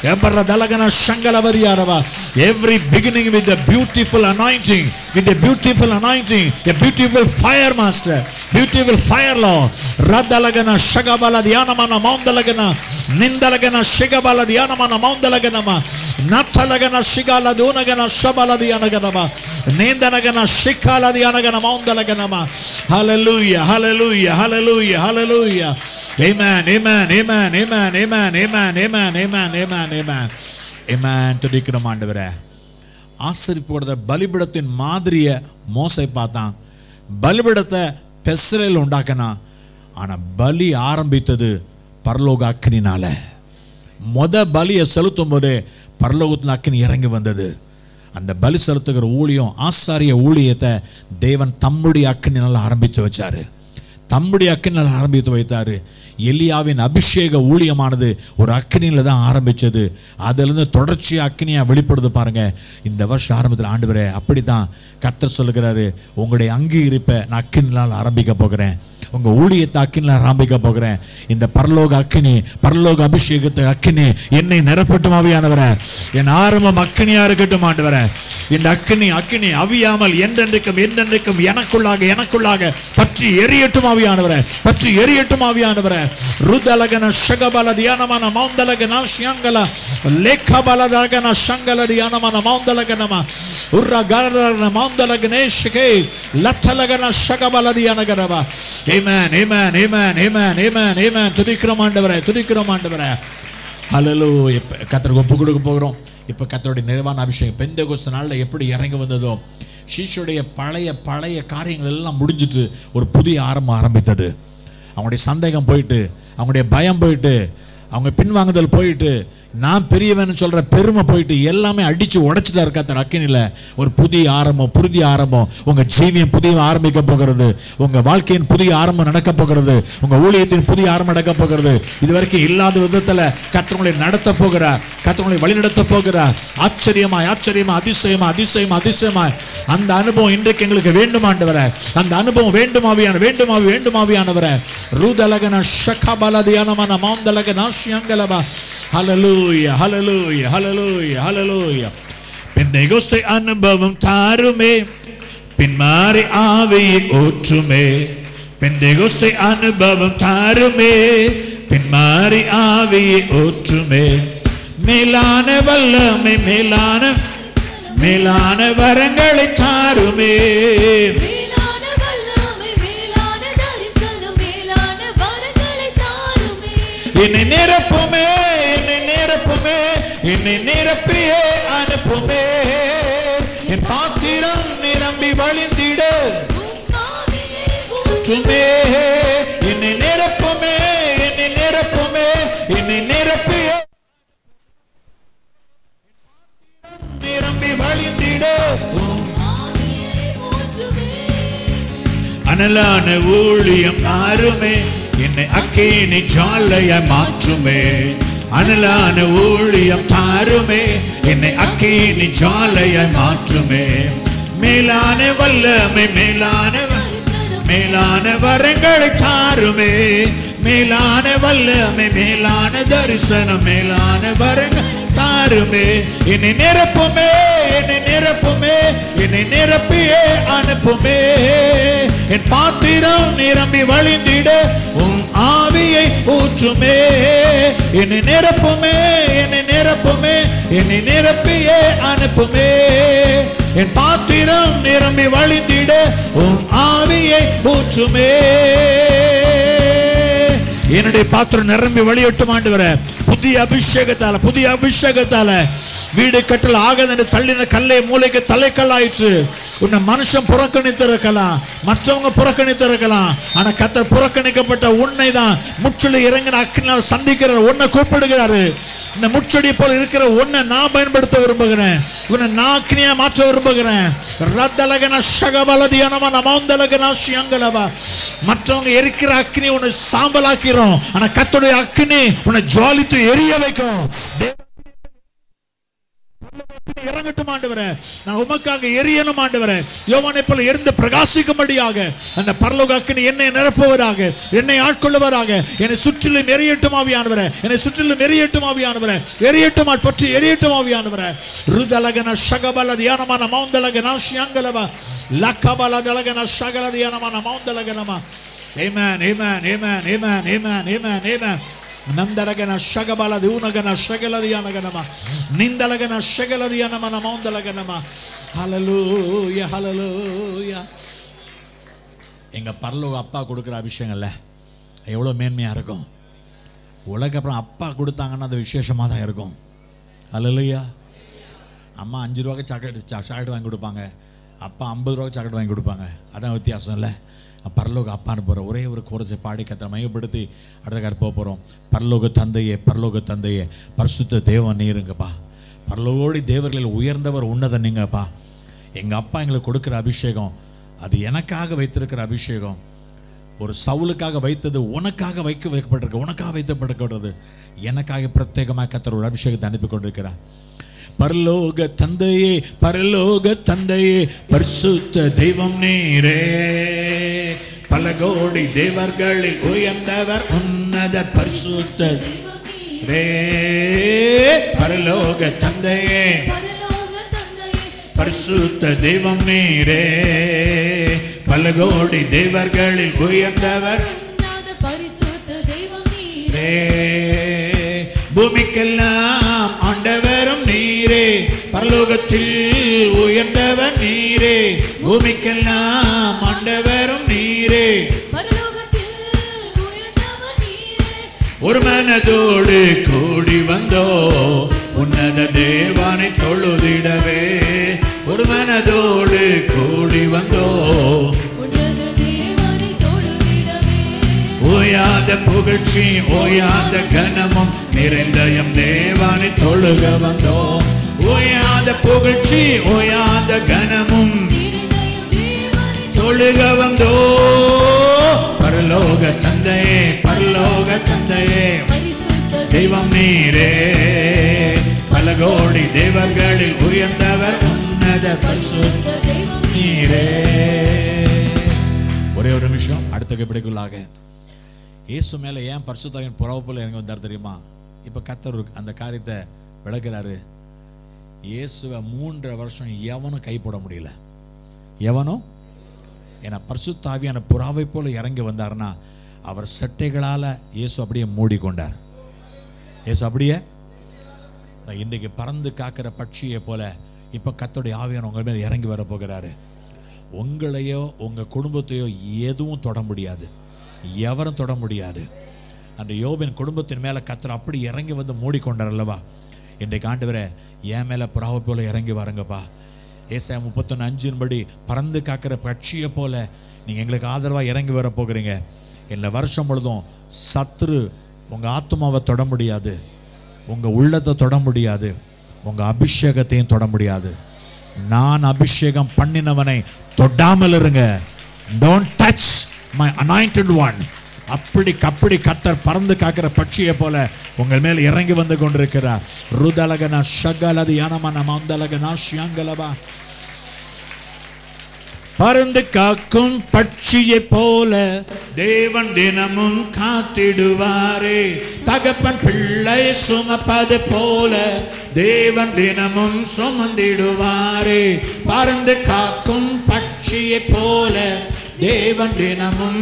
Every beginning with a beautiful anointing, with a beautiful anointing, a beautiful fire, master, beautiful fire, Lord. Radalagana shagabala diyanamana maundalagana nindalagana shigabala diyanamana maundalagana natalagana shigala donagana shabala diyanagana nindanagana shikala diyanagana maundalagana. Hallelujah, hallelujah, hallelujah, hallelujah. Amen, amen, amen, amen, amen, amen, amen, amen, amen, amen, amen. துதிக்கிறோம் ஆண்டவரே. ஆசரிப்பு கொடுத்த பலிபீடத்தின் மாதிரிய மோசை பார்த்தான். பலிபீடத்தை பெஸ்ரேல் உண்டாக்கினா. ஆனா பலி ஆரம்பித்தது பரலோக அக்கினினால. மொத பலியை செலுத்தும் போதே பரலோகத்தின் அக்கினி இறங்கி வந்தது. அந்த பலி செலுத்துகிற ஊழியம், ஆசாரிய ஊழியத்தை தேவன் தம்முடைய அக்கினினால ஆரம்பித்து வச்சாரு. தம்முடைய அக்கினியால் ஆரம்பித்து வைத்தாரு. எலியாவின் அபிஷேக ஊழியமானது ஒரு அக்கினியில தான் ஆரம்பிச்சது. அதிலிருந்து தொடர்ச்சி அக்கினியா வெளிப்படுது பாருங்க. இந்த வருஷம் ஆரம்பத்தில் ஆண்டவரே அப்படித்தான் கர்த்தர் சொல்லுகிறாரு, உங்களுடைய அங்கீகரிப்பை நான் அக்கினியால் ஆரம்பிக்க போகிறேன். உங்க ஊழியத்தை அக்கினியால் ஆரம்பிக்க போகிறேன். இந்த பரலோக அக்கினி, பரலோக அபிஷேகத்தை அக்கினி என்னை நிரப்பட்டும் ஆவியானவரே. என் ஆரம்பம் அக்கினியா இருக்கட்டும் ஆண்டவரே. இந்த அக்கினி அக்கினி அவியாமல் என்றென்றைக்கும் என்றென்றைக்கும் எனக்குள்ளாக எனக்குள்ளாக பற்றி எரியட்டும் ஆவியானவரே. பற்றி எரியட்டும் ஆவியானவரே. ருதலகன ஷகபல தியானமான மௌந்தலகன ஷியங்கல லேகபலதகன ஷங்கல தியானமான மௌந்தலகனமா உர்ரகரன மௌந்தலகனேஷகே லத்தலகன ஷகபல தியானகரவா. Amen, amen, amen, amen, amen, amen. துதிக்கிறோம் ஆண்டவரே, துதிக்கிறோம் ஆண்டவரே. ஹல்லேலூயா. கர்த்தருக்கு ஒப்பு கொடுக்க போகிறோம். இப்போ கர்த்தருடைய நிறைவான அபிஷேகம் பெந்தேகோஸ்து நாளில் எப்படி இறங்கி வந்ததோ, சீஷருடைய பழைய பழைய காரியங்கள் எல்லாம் முடிஞ்சிட்டு ஒரு புதிய ஆரம்பம் ஆரம்பித்தது. அவங்களுடைய சந்தேகம் போயிட்டு, அவங்களுடைய பயம் போயிட்டு, அவங்க பின்வாங்குதல் போயிட்டு, நான் பெரியவன் சொல்ற பெருமை போயிட்டு எல்லாமே அடிச்சு உடைச்சிட்டா இருக்க அக்கினில ஒரு புதிய ஆரம்பம், புதிய ஆரம்பம். உங்க ஜீவியம் புதிய ஆரம்பிக்க போகிறது. உங்க வாழ்க்கையின் புதிய ஆரம்பம் நடக்க போகிறது. உங்க ஊழியத்தின் புதிய ஆரம்பம் நடக்க போகிறது. இதுவரைக்கும் இல்லாத விதத்துல கர்த்தரை நடத்த போகிறார். கர்த்தரை வழி நடத்த போகிறார். ஆச்சரியமாய் ஆச்சரியமா அதிசயமா அதிசயமா அதிசயமாய் அந்த அனுபவம் இன்றைக்கு எங்களுக்கு வேண்டுமாண்டவரே. அந்த அனுபவம் வேண்டுமாவியான வேண்டுமாவி வேண்டுமாவியானவரே. ரூதலகன ஷகபலதியானமான மௌந்தலகன ஷியங்கலபா. ஹல்லேலூயா, ஹல்லேலூயா, ஹல்லேலூயா, ஹல்லேலூயா. பெந்தேகோஸ்து அனுபவம் தாருமே, பின்மாறி ஆவியை ஊற்றுமே. பெந்தேகோஸ்து அனுபவம் தாருமே, பின்மாறி ஆவியை ஊற்றுமே. மேலான வல்லமை, மேலான மேலான வரங்களை தாருமே. என்னை நிரப்புமே, என்னை நிரப்புமே, என்னை நிரப்பியே அனுப்புமே. என் பாத்திரம் நிரம்பி வழிந்திட ஊற்றுமே. என்னை நிரப்புமே, என்னை நிரப்புமே, என்னை நிரப்பியே நிரம்பி வழிந்திட. அனலான ஊழியம் ஆறுமே, என்னை அக்கினி ஜாலையாய் மாற்றுமே. அனலான ஊழியம் தாருமே, என்னை அக்கினி ஜாலையாய் மாற்றுமே. மேலான வல்லமை, மேலான மேலான வரங்களை தாருமே. மேலான வல்லமை, மேலான தரிசனம், மேலான வரங்கள் தாருமே. என்னை நிரப்புமே, என்னை நிரப்புமே, என்னை நிரப்பியே அனுப்புமே. என் பாத்திரம் நிரம்பி வழிந்திட உன் ஆவியை ஊற்றுமே. என்னை நிரப்புமே, என்னை நிரப்புமே, என்னை நிரப்பியே அனுப்புமே. என் பாத்திரம் நிரம்பி வழிந்திட உன் ஆவியை ஊற்றுமே. என்னுடைய பாத்திரம் நிரம்பி வழியட்டும் ஆண்டவரே. புதிய அபிஷேகத்தால, புதிய அபிஷேகத்தால வீடு கட்டல் ஆகாத தள்ளின கல்லை மூளைக்கு தலைக்கல்லாயிற்று. உன்னை மனுஷன் புறக்கணித்திருக்கலாம், மற்றவங்க புறக்கணித்திருக்கலாம். ஆனா கர்த்தர் புறக்கணிக்கப்பட்ட உன்னை தான் முற்றுலி இறங்கின அக்கினால் சந்திக்கிறார். உன்னை கூப்பிடுகிறாரு. இந்த முச்செடி போல இருக்கிற உன்னை நான் பயன்படுத்த விரும்புகிறேன். உன்னை நான் அக்கினியா மாற்ற விரும்புகிறேன். ரத்தலகன ஷகபலதியானமா நமந்தலகன ஷியங்கலபா. மற்றவங்க எரிக்கிற அக்கினி உன்னை சாம்பலாக்கிறோம். ஆனா கர்த்தருடைய அக்கினி உன்னை ஜுவாலித்து எரிய வைக்கும். இறங்கட்டும் ஆண்டவரே. நான் உமக்காக எரியணும் ஆண்டவரே. யோவானை போல எரிந்து பிரகாசிக்கும்படியாக அந்த பரலோக அக்கினி என்னை நிரப்புவதாக, என்னை ஆட்கொள்ளுவதாக. என்னை சுற்றிலும் எரியட்டும் ஆவியானவரே. என்னை சுற்றிலும் எரியட்டும் ஆவியானவரே. எரியட்டும் பற்றி எரியட்டும் ஆவியானவரே. ருதலகன ஷகபல தியானமான மௌந்தலகன ஷியங்கலபா லக்கபலதலகன ஷகல தியானமான மௌந்தலகனமா. ஆமென், ஆமென், ஆமென், ஆமென், ஆமென், ஆமென், ஆமென். நந்தலகன ஷகபல தியூனகன ஷகலதியானகனமா நிந்தலகன ஷகலதியானமன மௌந்தலகனமா. ஹல்லேலூயா, ஹல்லேலூயா. எங்க பரலோக அப்பா கொடுக்குற அபிஷேகம்ல எவ்வளோ மேன்மையா இருக்கும். உலக அப்புறம் அப்பா கொடுத்தாங்கன்னா அது விசேஷமாக தான் இருக்கும். ஹல்லேலூயா. அம்மா அஞ்சு ரூபாய்க்கு சாக்லேட் சாக்லேட் வாங்கி கொடுப்பாங்க, அப்பா ஐம்பது ரூபாய்க்கு சாக்லேட் வாங்கி கொடுப்பாங்க. அதான் வித்தியாசம் இல்லை. பரலோக அப்பான்னு போகிறோம். ஒரே ஒரு கோரஸை பாடி கத்தரை மையப்படுத்தி அடுத்த காட்டு போக போகிறோம். பரலோக தந்தையே, பரலோக தந்தையே, பரிசுத்த தேவன் நீருங்கப்பா. பரலோகோடி தேவர்களில் உயர்ந்தவர் உன்னதன் நீங்கப்பா. எங்கள் அப்பா எங்களுக்கு கொடுக்குற அபிஷேகம் அது எனக்காக வைத்திருக்கிற அபிஷேகம். ஒரு சவுலுக்காக வைத்தது உனக்காக வைக்க வைக்கப்பட்டிருக்கு, உனக்காக வைக்கப்பட்டிருக்கிறது. எனக்காக பிரத்யேகமாக கத்தர் ஒரு அபிஷேகத்தை அனுப்பி கொண்டிருக்கிறார். பரலோக தந்தையே, பரலோக தந்தையே, பரிசுத்த தெய்வம் நீரே, பல கோடி தேவர்களில் உயர்ந்தவர் உன்னத பரிசுத்த ரே. பரலோக தந்தையே, பரிசுத்த தெய்வம் நீரே, பல கோடி தேவர்களில் உயர்ந்தவர் ரே. பூமிக்கெல்லாம் ஆண்டவரும் நீரே, பரலோகத்தில் உயர்ந்தவர் நீரே. பூமிக்கெல்லாம் ஆண்டவரும் நீரே, ஒரு மனதோடு கூடி வந்தோ உன்னத தேவனை தொழுதிடவே. ஒரு மனதோடு கூடி வந்தோ ஓயாத புகழ்ச்சி ஓயாத கனமும் நிறைந்த எம் தேவனை தொழுக வந்தோம். ஓயாத புகழ்ச்சி ஓயாத கனமும் தொழுக வந்தோ. பரலோக தந்தையே, பரலோக தந்தையே, தெய்வம் நீரே, பல கோடி தேவர்களில் உயர்ந்தவர் உன்னத பரிசுத்த நீரே. ஒரே ஒரு நிமிஷம் அடுத்த கபடிக்குள்ளாக இயேசு மேல ஏன் பரிசுத்தாவின் புறவு போல எனக்கு வந்தார் தெரியுமா? இப்ப கர்த்தர் அந்த காரியத்தை விளக்குறாரு. இயேசுவை மூன்றரை வருஷம் எவனும் கைப்பட முடியல, எவனும். ஏன்னா பரிசுத்தாவியான புறாவை போல இறங்கி வந்தார்னா அவர் சட்டைகளால இயேசு அப்படியே மூடிக்கொண்டார். இயேசு அப்படியே இன்றைக்கு பறந்து காக்கிற பட்சியை போல இப்ப கர்த்தருடைய ஆவியான உங்க மேல இறங்கி வர போகிறாரு. உங்களையோ உங்க குடும்பத்தையோ எதுவும் தொட முடியாது, எவரும் தொட முடியாது. அந்த யோபின் குடும்பத்தின் மேல கர்த்தர் அப்படி இறங்கி வந்து மூடிக்கொண்டார் அல்லவா? இன்றைக்கு ஆண்டவரே என் மேல புறாவை போல இறங்கி வாருங்கப்பா. ஏசாயா முப்பத்தொன்னு அஞ்சின் படி பறந்து காக்கிற பட்சியை போல நீங்க எங்களுக்கு ஆதரவா இறங்கி வர போகிறீங்க. இந்த வருஷம் பொழுதும் சத்துரு உங்க ஆத்மாவை தொட முடியாது, உங்க உள்ளத்தை தொட முடியாது, உங்க அபிஷேகத்தையும் தொட முடியாது. நான் அபிஷேகம் பண்ணினவனை தொடாமல் இருங்க. Don't touch my anointed one. அப்படி கப்படி கத்தர் பறந்து காக்கிற பட்சியை போல உங்கள் மேல் இறங்கி வந்து கொண்டிருக்கிறார். ருதலகனா ஷகலது யானமன மந்தலகனா ஷியங்கலபா. பறந்து காக்கும் பட்சியை போல தேவன் தினமும் காத்திடுவாரே. தகப்பன் பிள்ளை சுமப்பது போல தேவன் தினமும் சுமந்திடுவாரே. பறந்து காக்கும் பட்சியை போல தேவன் தினமும்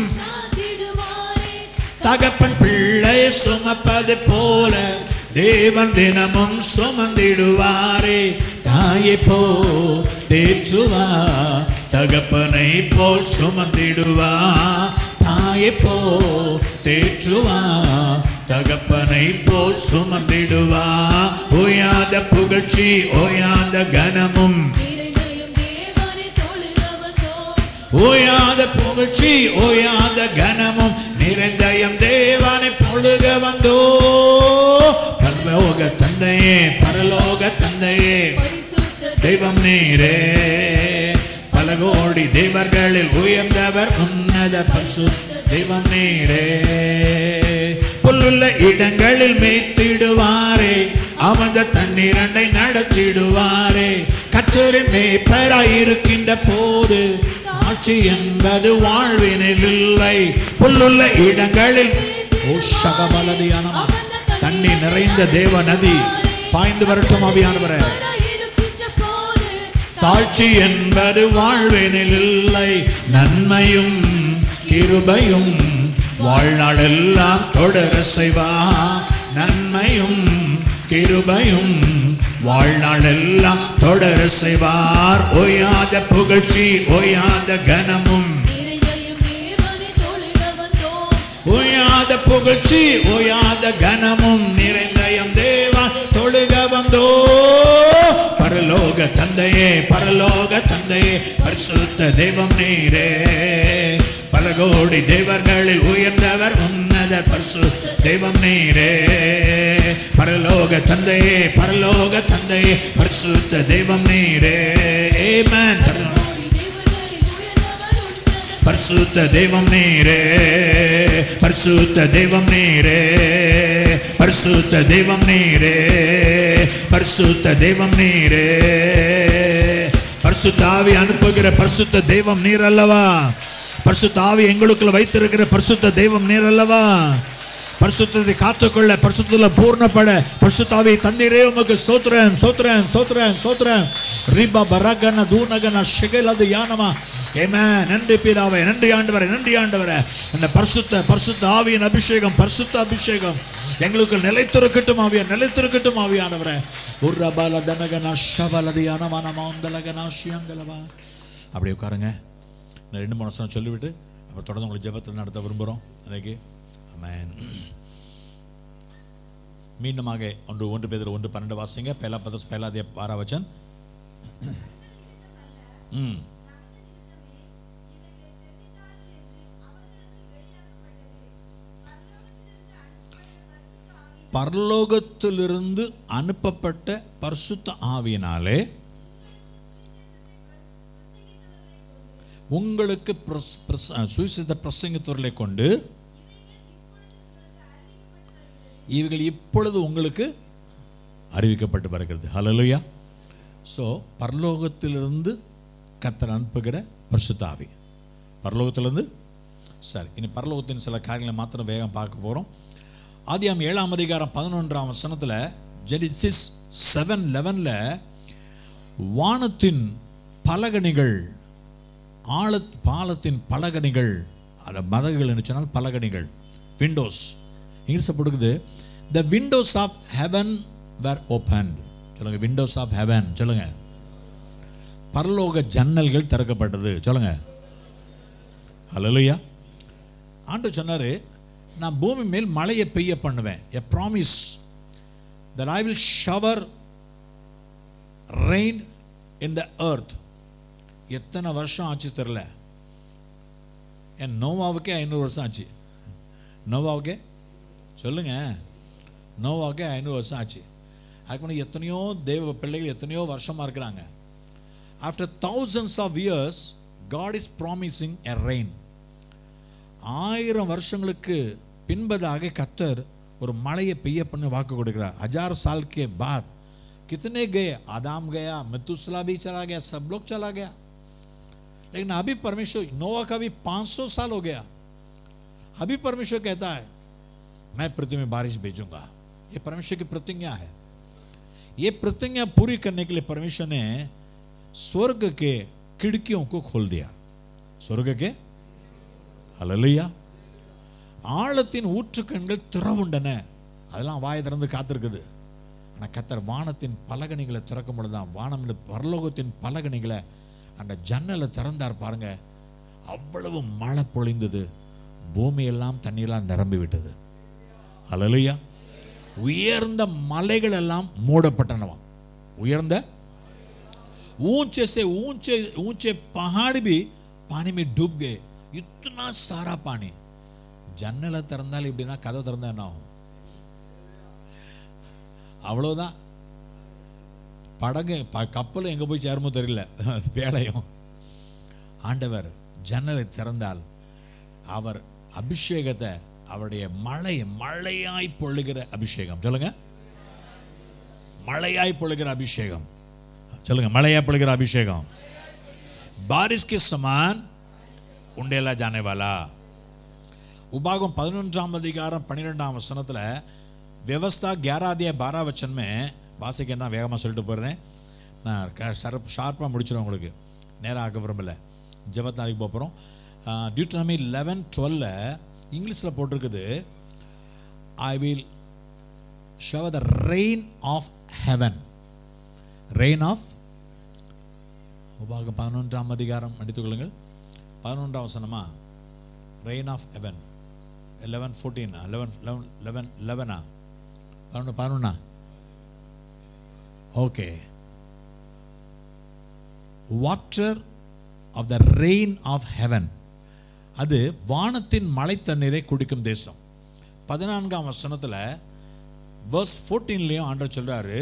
தகப்பன் பிள்ளை சுமப்பது போல தேவன் தினமும் சுமந்திடுவாரே. தாயை போ தேற்றுவா, தகப்பனை போல் சுமந்திடுவா. தாயை போ தேற்றுவா, தகப்பனை போல் சுமந்திடுவா. ஓயாத புகழ்ச்சி ஓயாத கனமும், ஓயாத புகழ்ச்சி ஓயாத கனமும் நிறைந்த எம் தேவனை தொழுக வந்தோ. பரலோக தந்தையே, பரலோக தந்தையே, தெய்வம் நீரே, பல கோடி தேவர்களில் உயர்ந்தவர் உன்னத பரிசுத்த தெய்வம் நீரே. புல்லுள்ள இடங்களில் மேய்த்திடுவாரே, அமர்ந்த தண்ணீரண்டை நடத்திடுவாரே. கர்த்தரின் மேய்ப்பராயிருக்கின்ற போது ஆட்சி என்பது வாழ்வினில் இல்லை. புல்லுள்ள இடங்களில் தண்ணி நிறைந்த தேவ நதி பாய்ந்து வரட்டும் ஆவியானவரே. தாழ்ச்சி என்பது வாழ்வினில் இல்லை. நன்மையும் கிருபையும் வாழ்நாளெல்லாம் தொடர செய்வா. நன்மையும் கிருபையும் வாழ்நாளெல்லாம் தொடர செய்வார். ஓயாத புகழ்ச்சி ஓயாத கனமும், ஓயாத புகழ்ச்சி ஓயாத கனமும் நிறைந்த எம் தேவன் தொழுக வந்தோ. பரலோக தந்தையே பரலோக தந்தையே பரிசுத்த தெய்வம் நீரே பல கோடி தேவர்களில் உயர்ந்தவர் உன்னதர் பரிசுத்த தெய்வம் நீரே பரலோக தந்தையே பரலோக தந்தையே பரிசுத்த தெய்வம் நீரே ஆமென் பரிசுத்த தெய்வம் நீரே பரிசுத்த தெய்வம் நீரே பரிசுத்த தெய்வம் நீரே பரிசுத்த தெய்வம் நீரே பரிசுத்த ஆவி அனுப்புகிற பரிசுத்த தெய்வம் நீர் அல்லவா பரிசுத்த ஆவி எங்களுக்குள்ள வைத்திருக்கிற பரிசுத்த தெய்வம் நீர் அல்லவா பரிசுத்தத்தை காத்துக்கொள்ள பரிசுத்தத்துல பூர்ணப்பட பரிசுத்த ஆவியை தந்தீரே உமக்கு ஸ்தோத்திரம் ஸ்தோத்திரம் ஸ்தோத்திரம் ஸ்தோத்திரம் ரிபா பரகன தூனகன ஷிகலது யானமா ஆமென் நன்றி பிதாவே நன்றி ஆண்டவரே நன்றி ஆண்டவரே அந்த பரிசுத்த பரிசுத்த ஆவியின் அபிஷேகம் பரிசுத்த அபிஷேகம் எங்களுக்கு நிலைத்திருக்கட்டும் ஆவியா நிலைத்திருக்கட்டும் ஆவியானவரே உர்ரபல தனகன ஷபலது யானமா நமந்தலகன ஷியங்கலவா அப்படியே உட்காருங்க நான் ரெண்டு மூணு வருஷம் சொல்லிவிட்டு அப்புறம் தொடர்ந்து உங்களுக்கு ஜெபத்தை நடத்த விரும்புகிறோம் இன்னைக்கு ஆமென் மீண்டுமாக ஒன்று ஒன்று பேதுரு ஒன்று பன்னெண்டு வாசிங்க पहला पदस पहला अध्याय बारह वचन ம் பரலோகத்திலிருந்து அனுப்பப்பட்ட பரிசுத்த ஆவியினாலே உங்களுக்கு சுவிசேஷ பிரசங்கித்தவர்களை கொண்டு இவைகள் இப்பொழுது உங்களுக்கு அறிவிக்கப்பட்டு வருகிறது ஹல்லேலூயா ஸோ பரலோகத்திலிருந்து கர்த்தர் அனுப்புகிற பரிசுத்த ஆவி பரலோகத்திலிருந்து சரி இனி பரலோகத்தின் சில காரியங்களை மாத்திரம் வேகம் பார்க்க போகிறோம் ஆதியாகமம் ஏழாம் அதிகாரம் பதினொன்றாம் வசனத்தில் ஜெனிசிஸ் செவன் லெவனில் வானத்தின் பலகணிகள் ஆழ பாலத்தின் பலகணிகள் அதை மதகுகள் என்று சொன்னால் பலகணிகள் விண்டோஸ் இங்கிலீஷில் கொடுக்குது the windows of heaven were opened சொல்லுங்க windows of heaven சொல்லுங்க பரலோக ஜன்னல்கள் திறக்கப்பட்டது சொல்லுங்க ஹல்லேலூயா ஆண்டவர் சொன்னாரு நான் பூமி மேல் மழையை பெய்ய பண்ணுவேன் a promise that I will shower rain in the earth எத்தனை வருஷம் ஆச்சு தெரியல என் நோவாவுக்கே ஐநூறு வருஷம் ஆச்சு நோவாவுக்கே சொல்லுங்க நோவாவுக்கே ஐநூறு வருஷம் ஆச்சு அதுக்கு முன்னாடி எத்தனையோ தேவ பிள்ளைகள் எத்தனையோ வருஷமாக இருக்கிறாங்க after thousands of years God is promising a rain ஆயிரம் வருஷங்களுக்கு பின்பதாக கர்த்தர் ஒரு மழையை பெய்ய பண்ணி வாக்கு கொடுக்கிறார் हजार साल के बाद कितने गए आदम गया मथुसला भी चला गया सब लोग चला गया लेकिन अभी परमेश्वर नोवा का भी पाँच सौ साल हो गया अभी परमेश्वर कहता है मैं पृथ्वी में बारिश भेजूंगा ये परमेश्वर की प्रतिज्ञा है ये प्रतिज्ञा पूरी करने के लिए परमेश्वर ने स्वर्ग के खिड़कियों को खोल दिया स्वर्ग के ஹல்லேலூயா ஆழத்தின் ஊற்றுக்கண்கள் திறவுண்டன அதெல்லாம் வாயை திறந்து காத்திருக்குது ஆனால் கர்த்தர் வானத்தின் பலகணிகளை திறக்கும் பொழுதுதான் வானம் பரலோகத்தின் பலகணிகளை அந்த ஜன்னலை திறந்தார் பாருங்க அவ்வளவு மழை பொழிந்தது பூமியெல்லாம் தண்ணீரெல்லாம் நிரம்பி விட்டது ஹல்லேலூயா உயர்ந்த மலைகள் எல்லாம் மூடப்பட்டனவா உயர்ந்த ऊंचे से ऊंचे ऊंचे पहाड़ भी पानी में डूब गए इतना सारा पानी ஜன்னலை திறந்தால் இப்படின்னா கதை திறந்தா என்ன ஆகும் அவ்வளோதான் படகு கப்பல் எங்கே போய் சேருமோ தெரியல பேழையும் ஆண்டவர் ஜன்னலை திறந்தால் அவர் அபிஷேகத்தை அவருடைய மழை மழையாய் பொழுகிற அபிஷேகம் சொல்லுங்க மழையாய் பொழுகிற அபிஷேகம் சொல்லுங்க மழையாய் பொழுகிற அபிஷேகம் बारिश के समान उंडेला जाने वाला उपागम பதினொன்றாம் அதிகாரம் பன்னிரெண்டாம் வசனத்துல व्यवस्था ग्यारह अध्याय बारह वचन में வாசிக்க நான் வேகமாக சொல்லிட்டு போகிறேன் நான் ஷார்ப்பாக முடிச்சிடும் உங்களுக்கு நேராக ஆக விரும்பலை ஜெபத்தாரிக்கு போகிறோம் டியூட்டனமி லெவன் டுவெல்ல இங்கிலீஷில் போட்டிருக்குது I will show the rain of heaven rain of உபாகம் பதினொன்றாம் அதிகாரம் அடித்துக்கொள்ளுங்கள் பதினொன்றாம் வசனமா rain of heaven eleven fourteen eleven eleven eleven லெவனா பதினொன்று பதினொன்னா okay water of the rain of heaven, அது வானத்தின் மழை தண்ணீரை குடிக்கும் தேசம். பதினான்காம் வசனத்தில் வேர்ஸ் ஃபோர்டீன்லேயும் ஆண்டவர் சொல்கிறாரு,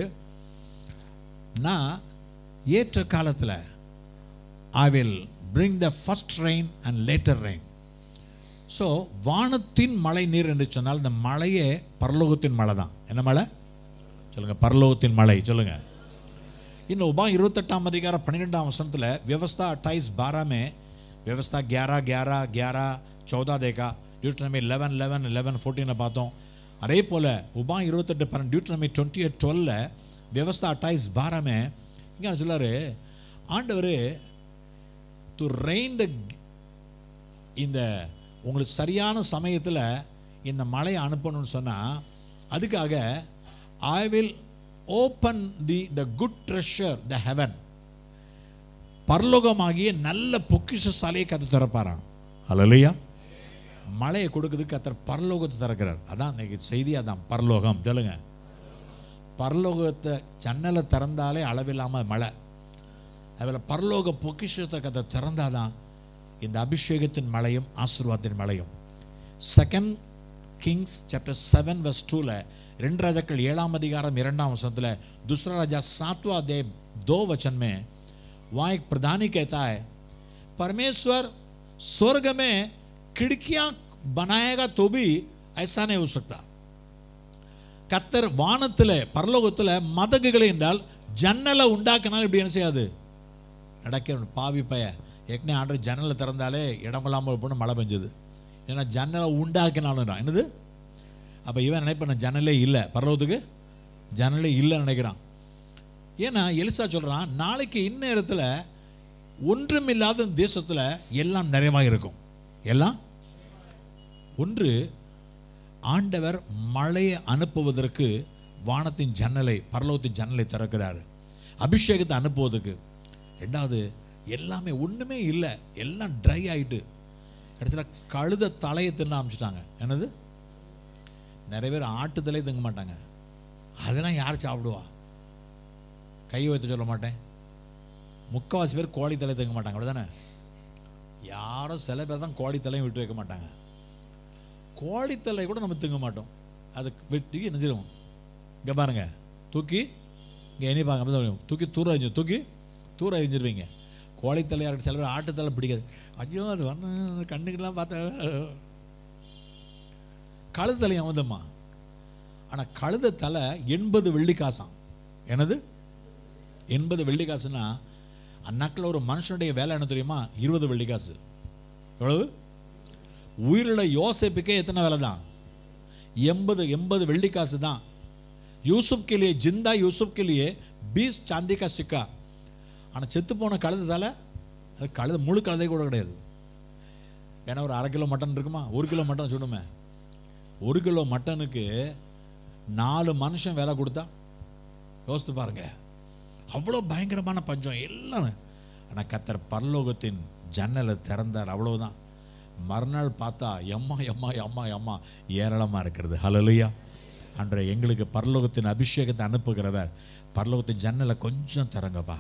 நான் ஏற்ற காலத்தில் I will bring the first rain and later rain. So வானத்தின் மழை நீர் என்று சொன்னால் இந்த மழையே பரலோகத்தின் மழை தான். என்ன மழை சொல்லுங்கள்? பரலோகத்தின் மழை. சொல்லுங்கள். இன்னும் உபா இருபத்தெட்டாம் அதிகாரம் பன்னிரெண்டாம் வசனத்தில் व्यवस्था अट्ठाईस बारह में व्यवस्था ग्यारह ग्यारह ग्यारह चौदह देखा. டியூட்ரனமி லெவன் லெவன் லெவன் ஃபோர்டீனை பார்த்தோம். அதே போல் உபா இருபத்தெட்டு பன்னெண்டு டியூட்ரனமி டுவெண்ட்டி எயிட் டுவெல்ல व्यवस्था अट्ठाईस बारह में இங்கே சொல்லாரு, ஆண்டவர் டு ரெயின் த, இந்த உங்களுக்கு சரியான சமயத்தில் இந்த மழையை அனுப்பணும்னு சொன்னால் அதுக்காக I will open the the good treasure the heaven, பரலோகமாகிய நல்ல பொக்கிஷ சாலையை கத்து திறப்பாராம். ஹல்லேலூயா. மழையை கொடுக்குறதுக்கு கத்தர் பரலோகத்தை திறக்கிறார். அதான் இன்னைக்கு செய்தி, அதான் பரலோகம். சொல்லுங்க. பரலோகத்தை ஜன்னலை திறந்தாலே அளவில்லாமல் மழை. அதில் பரலோக பொக்கிஷத்தை கத்தை திறந்தாதான் இந்த அபிஷேகத்தின் மழையும் ஆசீர்வாதத்தின் மழையும். Second Kings chapter seven verse டூல, ரெண்டு ராஜாக்கள் ஏழாம் அதிகாரம் இரண்டாம் வசனத்தில் दूसरा राजा सातवां अध्याय दो वचन में वहाँ एक प्रधानी कहता है, परमेश्वर स्वर्ग में खिड़कियां बनाएगा तो भी ऐसा नहीं हो सकता. கத்தர் வானத்தில் பரலோகத்தில் மதகுகளை என்றால் ஜன்னலை உண்டாக்கினாலும் இப்படி என்ன செய்யாது, நடக்க பாவி பைய. ஏற்கனவே ஆண்டவர் ஜன்னலை திறந்தாலே இடமில்லாமல் போன மழை பெஞ்சது. ஏன்னா ஜன்னலை உண்டாக்கினாலும் என்னது, அப்போ இவன் நினைப்பான் ஜன்னலே இல்லை, பரலோகத்துக்கு ஜன்னலே இல்லைன்னு நினைக்கிறான். ஏன்னா எலிசா சொல்கிறான், நாளைக்கு இந்நேரத்தில் ஒன்றுமில்லாத தேசத்தில் எல்லாம் நிறைவாக இருக்கும். எல்லாம் ஒன்று, ஆண்டவர் மழையை அனுப்புவதற்கு வானத்தின் ஜன்னலை, பரலோகத்தின் ஜன்னலை திறக்கிறார் அபிஷேகத்தை அனுப்புவதற்கு. ரெண்டாவது, எல்லாமே ஒன்றுமே இல்லை, எல்லாம் ட்ரை ஆகிட்டு கடைசியில் கழுத தலையை தின்ன ஆரம்பிச்சிட்டாங்க. என்னது, நிறைய பேர் ஆட்டு தலையை திங்க மாட்டாங்க. அதெல்லாம் யார் சாப்பிடுவா? கை வைத்து சொல்ல மாட்டேன், முக்கால்வாசி பேர் கோழி தலையை திங்க மாட்டாங்க. அப்படி தானே? யாரும் சில பேர் தான் கோழி தலையும் விட்டு வைக்க மாட்டாங்க. கோழித்தலை கூட நம்ம திங்க மாட்டோம். அது வெட்டி என்ன செய்வோம், இங்கே பாருங்க, தூக்கி இங்கே எண்ணி பாருங்க, தூக்கி தூர அறிஞ்சு தூக்கி தூர அறிஞ்சிருவீங்க. கோழித்தலை யாருக்கு சில பேர் ஆட்டுத்தலை பிடிக்காது. ஐயோ அது வந்து கண்ணுக்கெல்லாம் பார்த்தா கழுதலை அவதம்மா. ஆனால் கழுத தலை எண்பது வெள்ளி காசாம். என்னது எண்பது வெள்ளி காசுன்னா அந்நாட்டில் ஒரு மனுஷனுடைய வேலை என்ன தெரியுமா? இருபது வெள்ளி காசு. எவ்வளவு? உயிருள்ள யோசேப்புக்கே எத்தனை வேலை தான்? எண்பது எண்பது வெள்ளி காசு தான். யூசுப் के लिए जिंदा यूसुफ के लिए बीस चांदी का सिक्का. ஆனால் செத்து போன கழுதால அது கழுத முழு கழுதை கூட கிடையாது. ஏன்னா ஒரு அரை கிலோ மட்டன் இருக்குமா, ஒரு கிலோ மட்டன் சொல்லுமே, ஒரு கிலோ மட்டனுக்கு நாலு மனுஷன் வேலை கொடுத்தா யோசித்து பாருங்க. அவ்வளோ பயங்கரமான பஞ்சம் எல்லாம். ஆனால் கத்தர் பரலோகத்தின் ஜன்னலை திறந்தார், அவ்வளவுதான். மறுநாள் பார்த்தா எம்மா எம்மா எம்மா எம்மா ஏராளமாக இருக்கிறது. ஹல்லேலூயா. அன்றைய எங்களுக்கு பரலோகத்தின் அபிஷேகத்தை அனுப்புகிறவர் பரலோகத்தின் ஜன்னலை கொஞ்சம் திறங்கப்பா.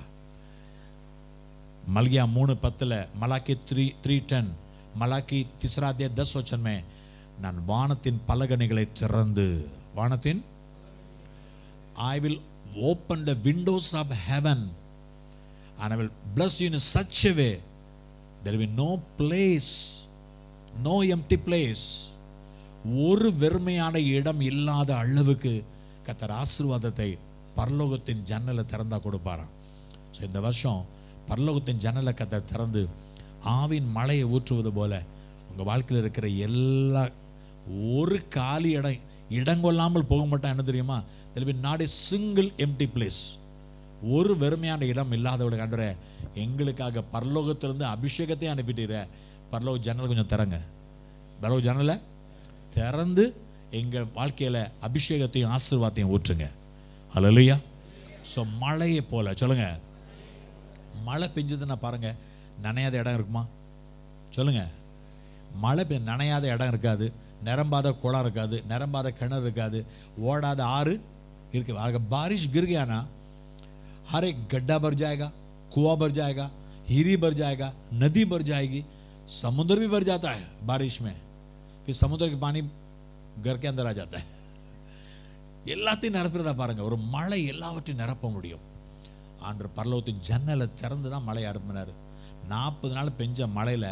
मलगिया மூணு பத்தில், மலாக்கி த்ரீ த்ரீ டென், மலாக்கி திஸ்ராத்திய தஸ் வச்சன்மே, நான் வானத்தின் பலகணிகளை திறந்து, வானத்தின் I will open the windows of heaven and I will bless you in such a way there will be no place, no empty place. ஒரு வெறுமையான இடம் இல்லாத அளவுக்கு கர்த்தர் ஆசீர்வாதத்தை பரலோகத்தின் ஜன்னலை திறந்தா கொடுப்பாராம். ஸோ இந்த வருஷம் பரலோகத்தின் ஜன்னலை கர்த்தர் திறந்து ஆவின் மழையை ஊற்றுவது போல உங்கள் வாழ்க்கையில் இருக்கிற எல்லா ஒரு காலி இடம் இடங்கொள்ளாமல் போக மாட்டான். என்ன தெரியுமா? there will be not a single empty place. ஒரு வெறுமையான இடம் இல்லாதவளை கண்டுற எங்களுக்காக பரலோகத்திலிருந்து அபிஷேகத்தை அனுப்பிட்டீர. பரலோக ஜன்னல் கொஞ்சம் திறங்க. பரலோக ஜன்னலை திறந்து எங்கள் வாழ்க்கையில் அபிஷேகத்தையும் ஆசீர்வாதத்தையும் ஊற்றுங்க. ஹல்லேலூயா. ஸோ மழையை போல சொல்லுங்க. மழை பெஞ்சதுன்னா பாருங்க, நனையாத இடம் இருக்குமா? சொல்லுங்க. மழை பெ நனையாத இடம் இருக்காது, நிரம்பாத குளம் இருக்காது, நிரம்பாத கிணறு இருக்காது, ஓடாத ஆறு இருக்கு. अगर बारिश गिर गया ना, हर एक गड्ढा भर जाएगा, कुआं भर जाएगा, हीरी भर जाएगा, नदी भर जाएगी, समुद्र भी भर जाता है बारिश में, फिर समुद्र के पानी घर के अंदर आ जाता है. எல்லாத்தையும் நிரப்புறதா பாருங்க. ஒரு மழை எல்லாவற்றையும் நிரப்ப முடியும். ஆண்டவர் பரலோகத்தின் ஜன்னலை திறந்து தான் மழை அனுப்பினார். நாற்பது நாள் பெஞ்ச மழையில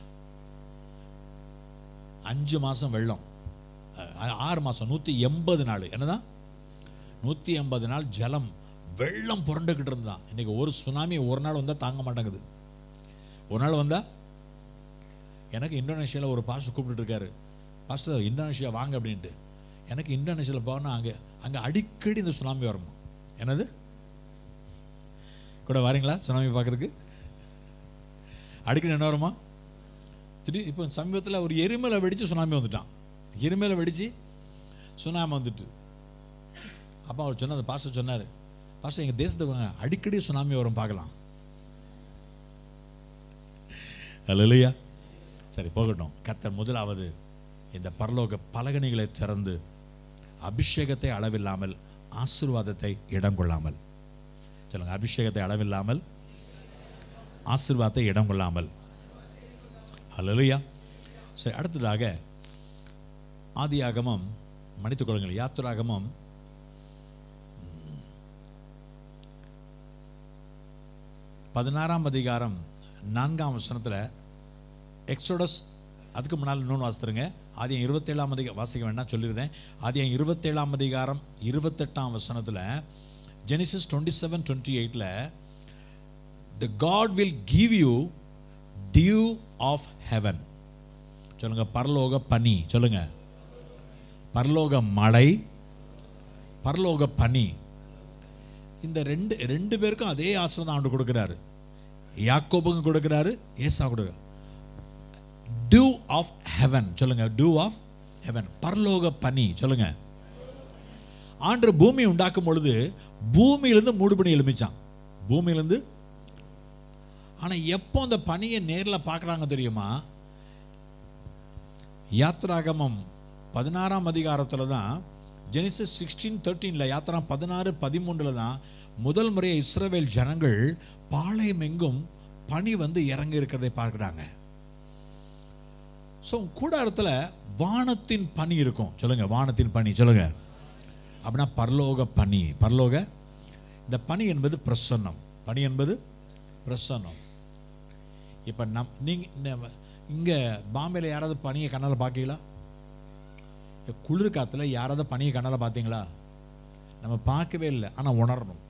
அஞ்சு மாசம் வெள்ளம், ஆறு மாசம் நூத்தி எண்பது நாள் என்னதான் நூத்தி எண்பது நாள் ஜலம் வெள்ளம் புரண்டுகிட்டு இருந்தான். இன்னைக்கு ஒரு சுனாமி ஒரு நாள் வந்தா தாங்க மாட்டேங்குது. ஒரு நாள் வந்தா எனக்கு இந்தோனேஷியாவில் ஒரு பாஸ்டர் கூப்பிட்டு இருக்காரு, பாஸ்டர் இந்தோனேஷியா வாங்க அப்படின்ட்டு. எனக்கு இந்தோனேஷியாவில் போனால் அங்கே அங்கே அடிக்கடி இந்த சுனாமி வருமா. என்னது கூட வரீங்களா சுனாமி பார்க்குறதுக்கு? அடிக்கடி என்ன வருமா? திடீர் இப்போ சமீபத்தில் ஒரு எரிமலை வெடித்து சுனாமி வந்துட்டான். எரிமலை வெடித்து சுனாமி வந்துட்டு அப்போ அவர் சொன்ன அந்த பாஸ்டர் சொன்னார், பாஸ்டர் எங்கள் தேசத்துக்கு வாங்க, அடிக்கடி சுனாமி வரும் பார்க்கலாம். அல்லேலூயா. சரி போகட்டும். கர்த்தர் முதலாவது இந்த பரலோக பலகணிகளை திறந்து அபிஷேகத்தை அளவில்லாமல் ஆசீர்வாதத்தை இடம் கொள்ளாமல் சொல்லுங்க. அபிஷேகத்தை அளவில்லாமல் ஆசீர்வாதத்தை இடம் கொள்ளாமல். அல்லேலூயா. சரி அடுத்ததாக ஆதியாகமம் மன்னித்துக் கொள்ளுங்கள், யாத்திராகமம் பதினாறாம் அதிகாரம் நான்காம் வசனத்தில் எக்ஸோடஸ், அதுக்கு முன்னால் இன்னொன்று வாசித்துருங்க. ஆதியம் இருபத்தேழாம் அதிகாரம் வாசிக்க வேண்டாம் சொல்லியிருந்தேன். ஆதியம் இருபத்தேழாம் அதிகாரம் இருபத்தெட்டாம் வசனத்தில் ஜெனிசிஸ் டுவெண்ட்டி செவன் டுவெண்ட்டி எயிட்டில் the God will give you dew of heaven. சொல்லுங்க. பரலோக பனி. சொல்லுங்க. பரலோக மழை, பரலோக பனி. இந்த ரெண்டு ரெண்டு பேருக்கும் அதே ஆசீர்வாதம் ஆண்டு கொடுக்கிறாரு. யாக்கோபுக்கும் கொடுக்கிறாரு, ஏசா கொடுக்கிறார். Dew of heaven. சொல்லுங்க. டியூ ஆஃப் ஹெவன், பரலோக பனி. சொல்லுங்க. ஆண்டு பூமி உண்டாக்கும் பொழுது பூமியிலிருந்து மூடு பனி எழுமிச்சான். பூமியிலிருந்து. ஆனா எப்போ அந்த பனியை நேரில் பார்க்குறாங்க தெரியுமா? யாத்திராகமம் பதினாறாம் அதிகாரத்தில் தான், ஜெனிசிஸ் சிக்ஸ்டீன் தேர்ட்டீனில் யாத்திரா பதினாறு பதிமூன்றில் தான் முதல் முறையை இஸ்ரவேல் ஜனங்கள் பாளையம் எங்கும் பனி வந்து இறங்கி இருக்கிறதை பார்க்குறாங்க. ஸோ கூடாரத்தில் வானத்தின் பனி இருக்கும். சொல்லுங்க. வானத்தின் பனி. சொல்லுங்க. அப்படின்னா பரலோக பனி. பரலோக இந்த பனி என்பது பிரசன்னம். பனி என்பது பிரசன்னம். இப்போ நம் நீங்கள் இங்கே பாம்பேயில் யாராவது பனியை கண்ணால் பார்க்கீங்களா? குளிர் காற்றுல யாராவது பனியை கண்ணால் பார்த்தீங்களா? நம்ம பார்க்கவே இல்லை. ஆனால் உணரணும்.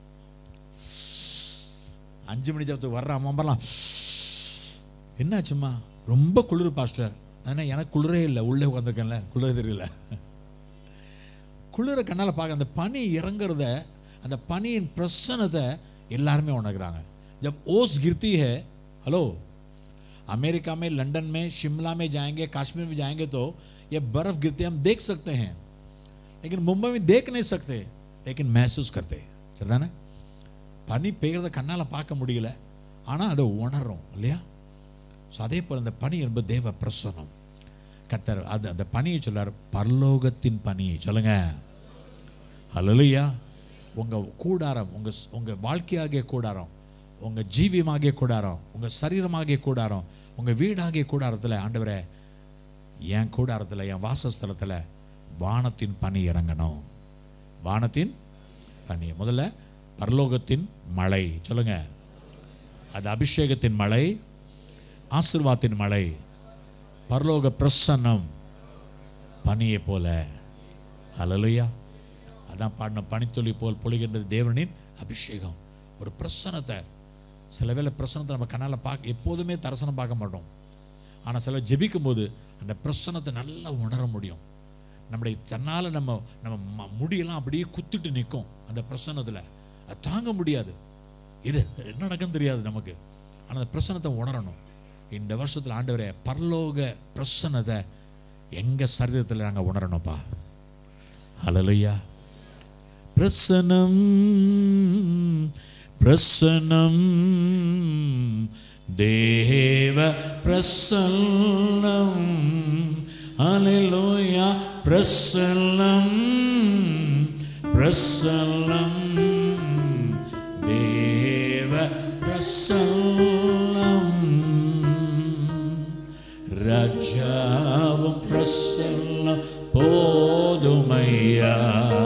அஞ்சு மணி ஜபத்துக்கு வர்ற அம்மாம்பெல்லாம் என்னாச்சும்மா ரொம்ப குளிர் பாஸ்டர். ஆனால் எனக்கு குளிரே இல்லை, உள்ளே உட்காந்துருக்கேன்ல, குளிரே தெரியல. குளிரை கண்ணால் பார்க்க அந்த பனி இறங்குறத, அந்த பனியின் பிரசன்னத்தை எல்லாருமே உணர்கிறாங்க. ஜப் ஓஸ் गिरती है, हेलो अमेरिका में, लंदन में, शिमला में जाएंगे, कश्मीर में जाएंगे तो ये बर्फ गिरती हम देख सकते हैं, लेकिन मुंबई में देख नहीं सकते, लेकिन महसूस करते. சரிதானே? பனி பெய்கிறத கண்ணால் பார்க்க முடியல, ஆனால் அதை உணர்றோம் இல்லையா? ஸோ அதே போல் அந்த பனி என்பது தேவ பிரசன்னம். கர்த்தர் அது அந்த பனியை சொல்லார், பரலோகத்தின் பனி. சொல்லுங்க. ஹல்லேலூயா. உங்கள் கூடாரம், உங்கள் உங்கள் வாழ்க்கையாகிய கூடாரம், உங்கள் ஜீவியமாகிய கூடாரம், உங்கள் சரீரமாகிய கூடாரம், உங்கள் வீடாகிய கூடாரத்தில் ஆண்டவரே என் கூடாரத்தில், என் வாசஸ்தலத்தில் வானத்தின் பனி இறங்கணும். வானத்தின் பனி. முதல்ல பரலோகத்தின் மழை. சொல்லுங்க. அது அபிஷேகத்தின் மழை, ஆசீர்வாதத்தின் மழை, பரலோக பிரசன்னம் பனியை போல. ஹல்லேலூயா. அதான் பாடின பனித்துளி போல் பொழிகின்றது தேவனின் அபிஷேகம். ஒரு பிரசன்னத்தை, சில வேளை பிரசன்னத்தை நம்ம கண்ணால் பார்க்க, எப்போதுமே தரிசனம் பார்க்க மாட்டோம். ஆனால் சில ஜெபிக்கும் போது அந்த பிரசன்னத்தை நல்லா உணர முடியும். நம்முடைய தன்னால் நம்ம நம்ம முடியெல்லாம் அப்படியே குத்திட்டு நிற்கும் அந்த பிரசன்னத்தில். அது தாங்க முடியாது. இது என்ன நடக்குன்னு தெரியாது நமக்கு. ஆனால் அந்த பிரசன்னத்தை உணரணும். இந்த வருஷத்தில் ஆண்டவரே பரலோக பிரசன்னத்தை எங்கள் சரீரத்தில் நாங்கள் உணரணும்ப்பா. ஹல்லேலூயா. பிரசன்னம் பிரசன்னம் தேவ பிரசன்னம். ஹல்லேலூயா. பிரசன்னம் பிரசன்னம் தேவ பிரசன்னம். ராஜாவும் பிரசன்னம் போதுமையா,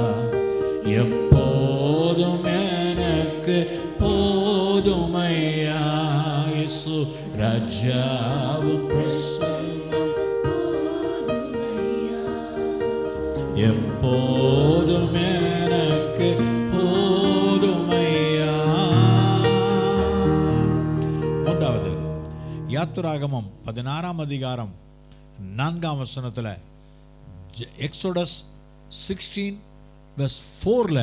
எப்போதும் எனக்கு போதுமையா. இயேசு ராஜாவும் பிரசன்னம் போதுமையா, எப்போதும் எனக்கு போதுமையா. மூன்றாவது யாத்திராகமம் பதினாறாம் அதிகாரம் நான்காம் வசனத்துல, எக்ஸோடஸ் சிக்ஸ்டீன் வெர்ஸ் ஃபோர்ல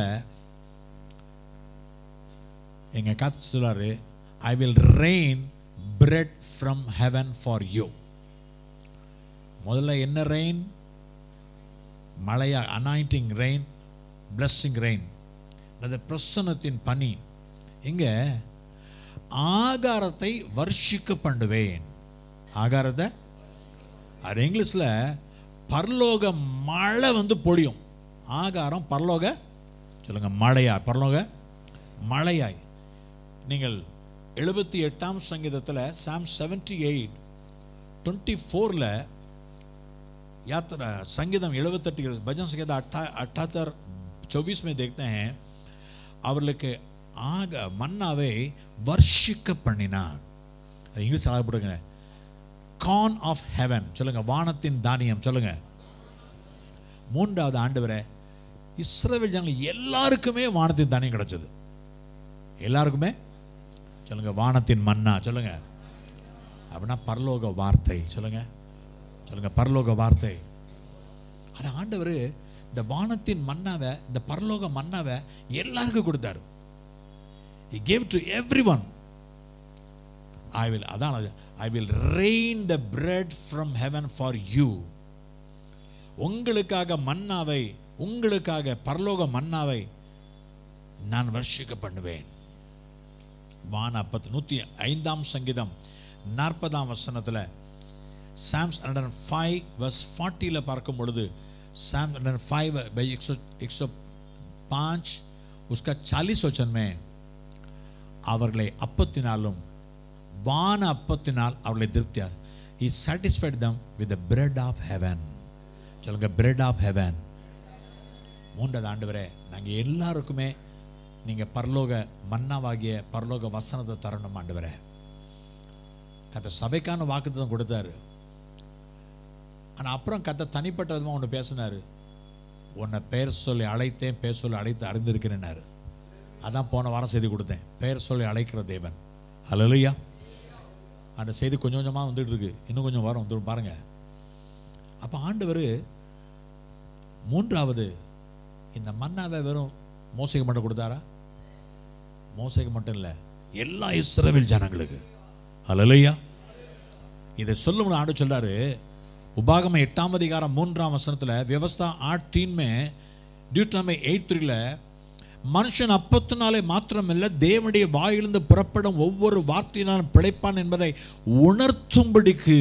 எங்க காத்து சொல்றாரு, I will rain bread from heaven for you. முதல்ல என்ன ரெயின்? மழையா, அனாயிண்டிங் ரெயின், பிளஸ்ஸிங் ரெயின், அது பிரசன்னத்தின் பனி. இங்க ஆகாரத்தை வர்ஷிக்க பண்ணுவேன். ஆகாரத்தை அது இங்கிலீஷ்ல பரலோக மழை வந்து பொழியும். ஆகாரம் பரலோக சொல்லுங்க மழையா, பரலோக மழையாய். நீங்கள் எழுபத்தி எட்டாம் சங்கீதத்தில் சாம் செவன்டி எயிட் டுவெண்ட்டி ஃபோரில் यात्रा संगीतम எழுபத்தெட்டு भजन संगीत अठहत्तर चौबीस में देखते हैं அவர்களுக்கு ஆக மன்னாவை வர்ஷிக்க பண்ணினார். இங்கிலீஷ் ஆக போடுங்க, கார்ன் ஆஃப் ஹெவன் சொல்லுங்க, வானத்தின் தானியம் சொல்லுங்க. மூன்றாவது ஆண்டவரே இஸ்ரவேல் ஜனங்கள் எல்லாருக்குமே வானத்தின் தானியம் கிடைச்சது. எல்லாருக்குமே சொல்லுங்க வானத்தின் மன்னா சொல்லுங்க. அப்படின்னா பரலோக வார்த்தை சொல்லுங்க, சொல்லுங்க பரலோக வார்த்தை. ஆனா ஆண்டவர் இந்த வானத்தின் மன்னாவை, இந்த பரலோக மன்னாவை எல்லாருக்கும் கொடுத்தாரு. He gave to everyone. I will அதான் I will rain the bread from heaven for you. உங்களுக்காக மன்னாவை, உங்களுக்காக பரலோக மன்னாவை நான் வர்ஷிக்க பண்ணுவேன். வான அப்பத்து நூத்தி ஐந்தாம் சங்கீதம் நாற்பதாம் வசனத்துல Psalms one oh five verse forty ல பார்க்கும் பொழுது Psalm one oh five by one oh five उसका चालीस वचन में அவர்களை அப்பத்தினாலும் வான அப்பத்தினால் அவர்களை திருப்தியார். He satisfied them with the bread of heaven. சொல்லுங்க bread of heaven. மூன்றாவது ஆண்டவரே நாங்கள் எல்லாருக்குமே நீங்க பரலோக மன்னாவாகிய பரலோக வசனத்தை தரணும் ஆண்டவரே. கத்த சபைக்கான வாக்குத்தத்தம் கொடுத்தாரு. ஆனால் அப்புறம் கத்த தனிப்பட்ட விதமாக ஒன்று பேசினார். உன்னை பெயர் சொல்லி அழைத்தேன், பெயர் சொல்லி அழைத்து அறிந்திருக்கிறேன்னாரு. அதான் போன வாரம் செய்தி கொடுத்தேன், பெயர் சொல்லி அழைக்கிற தேவன். ஹல்லேலூயா. அந்த செய்தி கொஞ்சம் கொஞ்சமாக வந்துட்டு இருக்கு, இன்னும் கொஞ்சம் வரும் வந்து பாருங்க. அப்போ ஆண்டவர் மூன்றாவது இந்த மன்னாவை வெறும் மோசைக்கு மட்டும் கொடுத்தாரா? மோசைக்கு மட்டும் இல்லை, எல்லா இஸ்ரவேல் ஜனங்களுக்கு. ஹல்லேலூயா. இதை சொல்லும் ஆண்டு சொல்றாரு உபாகம எட்டாம் அதிகாரம் மூன்றாம் வசனத்துல व्यवस्था आठ तीन में டியூட்டனாமி எட்டு மூன்றுல மனுஷன் அப்பத்தினாலே மாத்திரமல்ல தேவனுடைய வாயிலிருந்து புறப்படும் ஒவ்வொரு வார்த்தையினாலும் பிழைப்பான் என்பதை உணர்த்தும்படிக்கு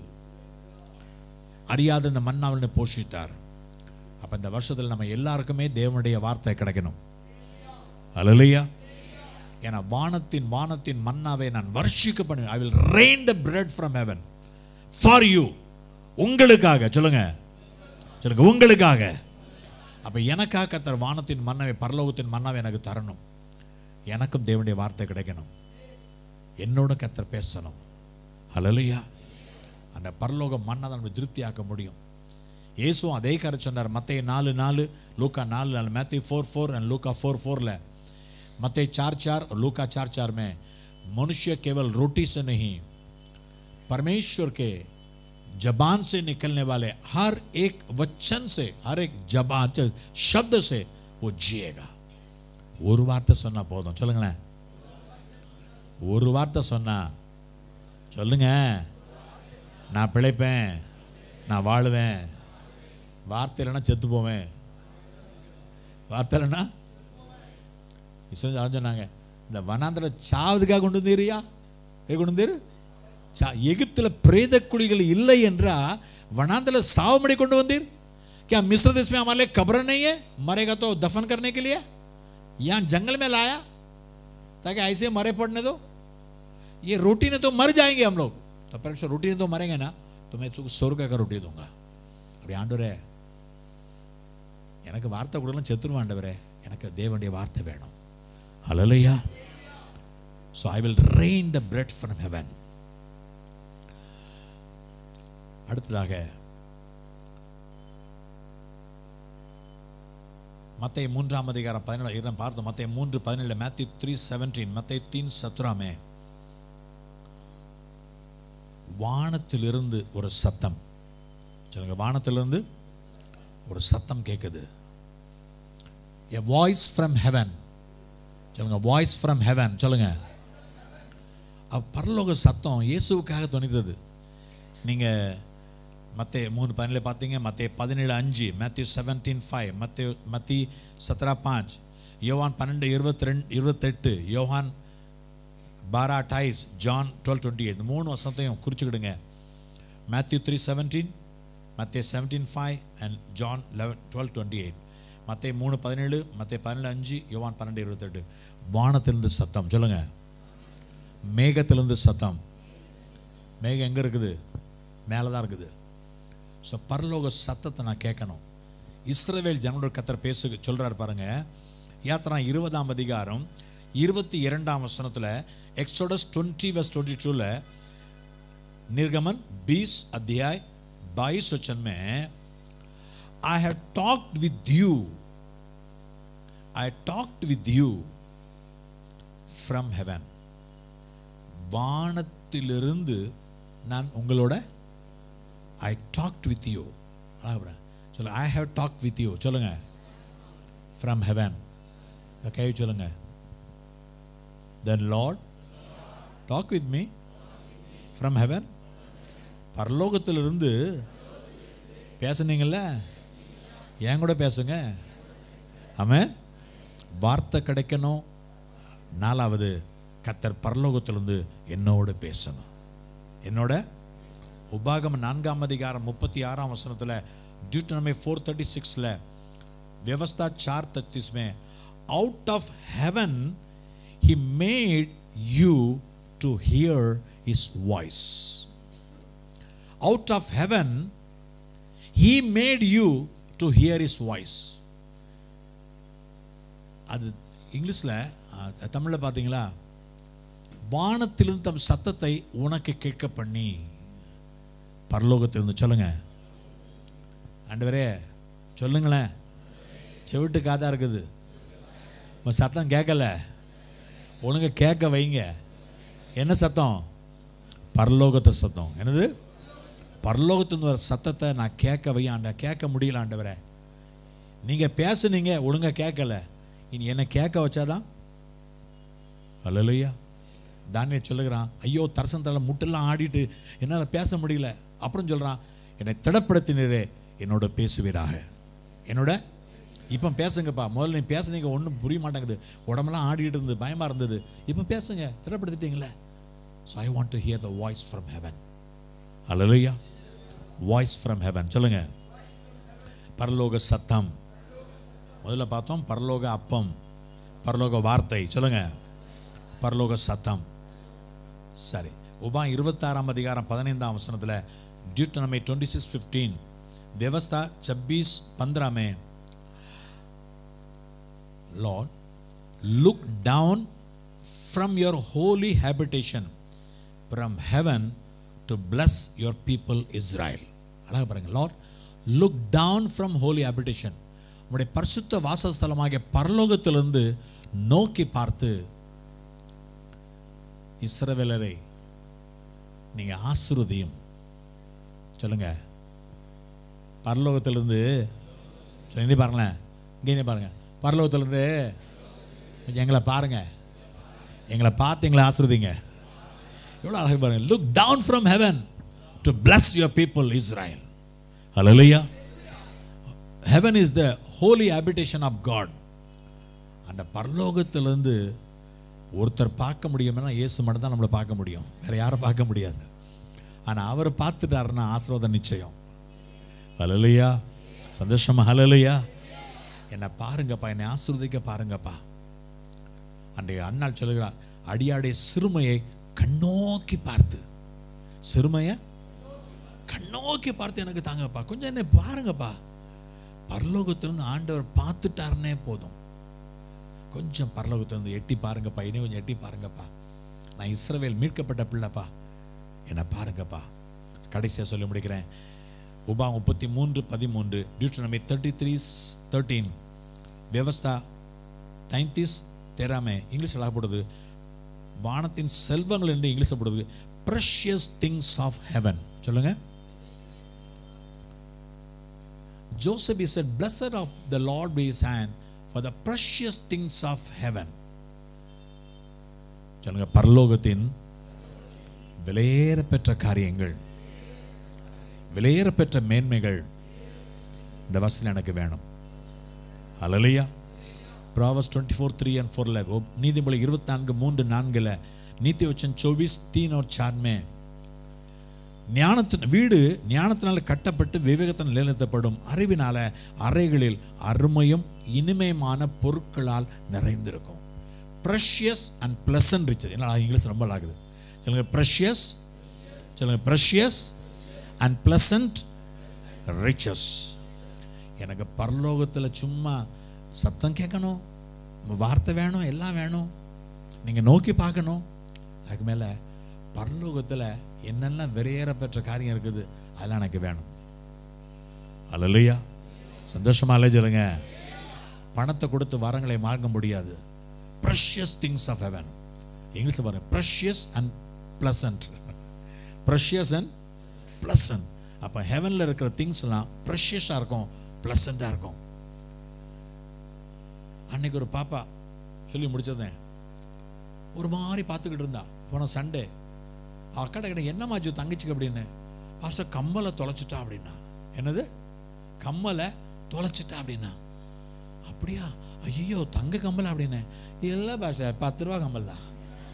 அறியாத இந்த மன்னாவை போஷித்தார். அப்ப இந்த வருஷத்துல நம்ம எல்லாருக்குமே தேவனுடைய வார்த்தை கிடைக்கணும். ஹல்லேலூயா. ஏன்னா வானத்தின் வானத்தின் மன்னாவை நான் வர்ஷிக்க பண்ணுவேன். I will rain the bread from heaven for you. உங்களுக்காக சொல்லுங்க, சொல்லுங்க உங்களுக்காக. அப்ப எனக்காக கர்த்தர் வானத்தின் மன்னாவை பரலோகத்தின் மன்னாவை எனக்கு தரணும். எனக்கும் தேவனுடைய வார்த்தை கிடைக்கணும். என்னோட கர்த்தர் பேசணும். ஹல்லேலூயா. அந்த பரலோக மன்னா தான் நம்ம திருப்தியாக்க முடியும். இயேசுவும் அதே கருத்து சொன்னார். மத்தேயு நாலு நாலு, லூக்கா நாலு நாலு, मैथ्यू फोर फोर and लूका फोर फोर ல मत्ती चार चार और लूका चार चार में मनुष्य केवल रोटी से नहीं परमेश्वर के जबान से निकलने वाले हर एक वचन से, हर एक जबान शब्द से वो जिएगा. ஒரு வார்த்தை சொன்னா போதும் சொல்லுங்களேன். ஒரு வார்த்தை சொன்னா சொல்லுங்க, நான் பிழைப்பேன், நான் வாழுவேன். வார்த்தை இல்லைன்னா செத்து போவேன். வார்த்தை இல்லைன்னா சொன்னாங்க இந்த வனாந்திர சாவதுக்காக கொண்டு வந்தீரியா? கொண்டு வந்தீரு எகிப்துல பிரேத குழிகள் இல்லை என்றா वनांतल साव मड़ी कोंडु वंदीर? क्या मिस्र देश में हमारे लिए कब्र नहीं है? मरेगा तो दफन करने के लिए यहाँ जंगल में लाया ताकि ऐसे मरे पड़ने दो. ये रोटी ने तो मर जाएंगे हम लोग. तो परमेश्वर रोटी ने तो मरेंगे ना, तो मैं तुमको स्वर्ग का रोटी दूंगा. அப்படி ஆண்டவரே எனக்கு வார்த்தை கொடுக்கலாம் செத்துருவேன் ஆண்டவரே, எனக்கு தேவனுடைய வார்த்தை வேணும். ஹல்லேலூயா. So I will rain the bread from heaven. அடுத்ததாக மத்தேயு மூன்றாம் அதிகாரம் பதினேழு இடம் பார்த்தோம். மத்தேயு மூன்று பதினேழு Matthew three seventeen மத்தேயு तीन सत्रह में வானத்திலிருந்து ஒரு சத்தம் சொல்லுங்க, வானத்திலிருந்து ஒரு சத்தம் கேட்குது. A voice from heaven சொல்லுங்க, voice from heaven சொல்லுங்க. பரலோக சத்தம் இயேசுவுக்காக துணித்தது. நீங்கள் மத்தேயு மூணு பதினேழு பார்த்தீங்க, மத்தேயு பதினேழு அஞ்சு Matthew seventeen five மத்தேயு மத்தி सत्रह पाँच யோவான் பன்னெண்டு இருபத்தி ரெண்டு இருபத்தெட்டு யோவான் बारह अट्ठाईस ஜான் twelve twenty-eight மூணு வசனத்தையும் குறிச்சுக்கிடுங்க. Matthew three seventeen மத்தேயு seventeen five and John eleven twelve twenty-eight மத்தேயு மூணு பதினேழு மத்தேயு பதினேழு அஞ்சு யோவான் பன்னெண்டு இருபத்தெட்டு. வானத்திலிருந்து சத்தம் சொல்லுங்க, மேகத்திலிருந்து சத்தம். மேகம் எங்கே இருக்குது? மேலே தான் இருக்குது. ஸோ பரலோக சத்தத்தை நான் கேட்கணும். இஸ்ரவேல் ஜனங்களோட கர்த்தர் பேசு சொல்கிறார் பாருங்க. யாத்திரா இருபதாம் அதிகாரம் இருபத்தி இரண்டாம் வசனத்தில் எக்ஸோடஸ் டுவெண்ட்டி வர்ஸ் டுவெண்ட்டி டூவில் निर्गमन बीस अध्याय बाईस वचन में I have talked with you I talked with you from heaven. வானத்திலிருந்து நான் உங்களோட I talked with you. சொல்லுங்க, I have talked with you சொல்லுங்க, from heaven. Okay சொல்லுங்க, the Lord talk with me from heaven. பரலோகத்திலிருந்து பேசுனீங்கல்ல, என் கூட பேசுங்க. ஆமென். வார்த்தை கிடைக்கணும். நாலாவது, கர்த்தர் பரலோகத்திலிருந்து என்னோட பேசணும். என்னோட உபாகமம் நான்காம் அதிகாரம் முப்பத்தி ஆறாம் வசனத்தில் டியூட்டனமி four thirty-six ல व्यवस्था चार तैंतीस में out of heaven he made you to hear his voice. Out of heaven he made you to hear his voice. அது இங்கிலீஷில் தமிழில் பார்த்தீங்களா, வானத்திலிருந்து தம் சத்தத்தை உனக்கு கேட்க பண்ணி. பரலோகத்திலிருந்து சொல்லுங்க, ஆண்டவரே சொல்லுங்களேன், செவிட்டு காதா இருக்குது, சத்தம் கேட்கல, உனக்கு கேட்க வைங்க. என்ன சத்தம்? பரலோகத்தை சத்தம். என்னது? பரலோகத்தின் ஒரு சத்தத்தை நான் கேட்க வை ஆண்ட. கேட்க முடியல ஆண்டவரே, நீங்கள் பேசுனீங்க, ஒழுங்கா கேட்கல, இனி என்னை கேட்க வச்சாதான். அல்லேலூயா. தானியேல் சொல்லுகிறான், ஐயோ தரிசனத்தில் முட்டெல்லாம் ஆடிட்டு என்னால் பேச முடியல. அப்புறம் சொல்கிறான், என்னை திடப்படுத்தினரே என்னோட பேசுவீராக. என்னோட இப்போ பேசுங்கப்பா. முதல்ல நீ பேசுனீங்க, ஒன்றும் புரிய மாட்டேங்குது, உடம்பெல்லாம் ஆடிட்டு இருந்தது, பயமாக இருந்தது. இப்போ பேசுங்க, திடப்படுத்திட்டீங்களே. So I want to hear the voice from heaven. அல்லேலூயா. வாய்ஸ் ஃப்ரம் ஹெவன் சொல்லுங்க. பரலோக சத்தம். முதல்ல பார்த்தோம் பரலோக அப்பம், பரலோக வார்த்தை சொல்லுங்க, பரலோக சத்தம். சரி, உபா இருபத்தாறாம் அதிகாரம் பதினைந்தாம் வசனத்தில் டியூட்டனமி டுவெண்ட்டி சிக்ஸ் ஃபிஃப்டீன் व्यवस्था छब्बीस पंद्रह में Lord look down from your holy habitation from heaven to bless your people Israel. அழகா பாருங்க, Lord look down from holy habitation. உம்முடைய பரிசுத்த வாசஸ்தலமாகிய பரலோகத்திலிருந்து நோக்கி பார்த்து இஸ்ரவேலரை நீங்க ஆசீர்வதியும். சொல்லுங்க, பரலோகத்திலிருந்து சொல்லி பாருங்களேன், இங்கே பாருங்க, பரலோகத்திலிருந்து எங்களை பாருங்க, எங்களை பார்த்து எங்களை ஆசீர்வதிங்க. எவ்வளோ அழகாக பாருங்க. Look down from heaven to bless your people Israel. ஹல்லேலூயா. Heaven is the holy habitation of God. அந்த பரலோகத்திலிருந்து ஒருத்தர் பார்க்க முடியும்னா இயேசு மட்டும் தான் நம்மளை பார்க்க முடியும், வேற யாரும் பார்க்க முடியாது. ஆனால் அவர் பார்த்துட்டாருன்னா ஆசீர்வாதம் நிச்சயம். ஹல்லேலூயா. சந்தோஷமா? ஹல்லேலூயா. என்னை பாருங்கப்பா, என்னை ஆசீர்வதிக்க பாருங்கப்பா. அன்றைய அண்ணாள் சொல்லுகிறார், அடியாடைய சிறுமையை கண்ணோக்கி பார்த்து, சிறுமையை கண்ணோக்கி பார்த்து எனக்கு தாங்கப்பா, கொஞ்சம் என்ன பாருங்கப்பா. பரலோகத்திலிருந்து ஆண்டவர் பார்த்துட்டாருன்னே போதும். கொஞ்சம் பரலோகத்திலிருந்து எட்டி பாருங்கப்பா, இனி கொஞ்சம் எட்டி பாருங்கப்பா, நான் இஸ்ரவேல் மீட்கப்பட்ட பிள்ளைப்பா, என்னை பாருங்கப்பா. கடைசியாக சொல்லி முடிக்கிறேன். உபா முப்பத்தி மூன்று பதிமூன்று, டியூட்ரனமி தேர்ட்டி த்ரீ தேர்ட்டீன், வியவஸ்தா தைந்திஸ் தெராமே இங்கிலீஷில் ஆகப்படுது, வானத்தின் செல்வங்கள் என்று இங்கிலீஷில் போடுது precious things of heaven. சொல்லுங்க. Joseph he said, blessed of the Lord be his hand for the precious things of heaven. சொல்லுங்க, பரலோகத்தின் விலையேற பெற்ற காரியங்கள், விலையேற பெற்ற மேன்மைகள் இந்த வசனம் எனக்கு வேணும். ஹல்லேலூயா. Proverbs twenty-four three and four ல நீதிமொழி இருபத்தி நான்கு மூன்று நான்குல नीति वचन चौबीस तीन और चार में ஞானத்தின் வீடு ஞானத்தினால கட்டப்பட்டு விவேகத்தினால் நிலைநிறுத்தப்படும், அறிவினால அறைகளில் அருமையும் இனிமையான பொருட்களால் நிறைந்திருக்கும். precious and pleasant riches. என்ன இங்கிலீஷ் ரொம்ப ஆகுது. சொல்லுங்க precious, சொல்லுங்க precious and pleasant riches. எனக்கு பரலோகத்தில் சும்மா சத்தம் கேட்கணும், வார்த்தை வேணும், எல்லாம் வேணும், நீங்கள் நோக்கி பார்க்கணும். அதுக்கு மேலே பரலோகத்தில் என்னெல்லாம் விரையேற பெற்ற காரியம் இருக்குது அதெல்லாம் எனக்கு வேணும். அல்லேலூயா. சந்தோஷமா இல்லை சொல்லுங்க. பணத்தை கொடுத்து வரங்களை மாற்ற முடியாது. precious things of heaven. English பாருங்க, precious and pleasant. precious and pleasant. அப்போ ஹெவனில் இருக்கிற திங்ஸ்லாம் ப்ரெஷியஸாக இருக்கும், ப்ளசண்ட்டாக இருக்கும். அன்னைக்கு ஒரு பாப்பா சொல்லி முடிச்சதேன், ஒரு மாதிரி பார்த்துக்கிட்டு இருந்தா. போன சண்டே அக்கடை கிட்ட என்னமாச்சு தங்கச்சிக்கு அப்படின்னு, பாஸ்டர் கம்மலை தொலைச்சிட்டா அப்படின்னா. என்னது கம்மலை தொலைச்சிட்டா அப்படின்னா? அப்படியா, ஐயோ தங்க கம்மல் அப்படின்னு. இல்லை பாஸ்டர், பத்து ரூபா கம்மல் தான்.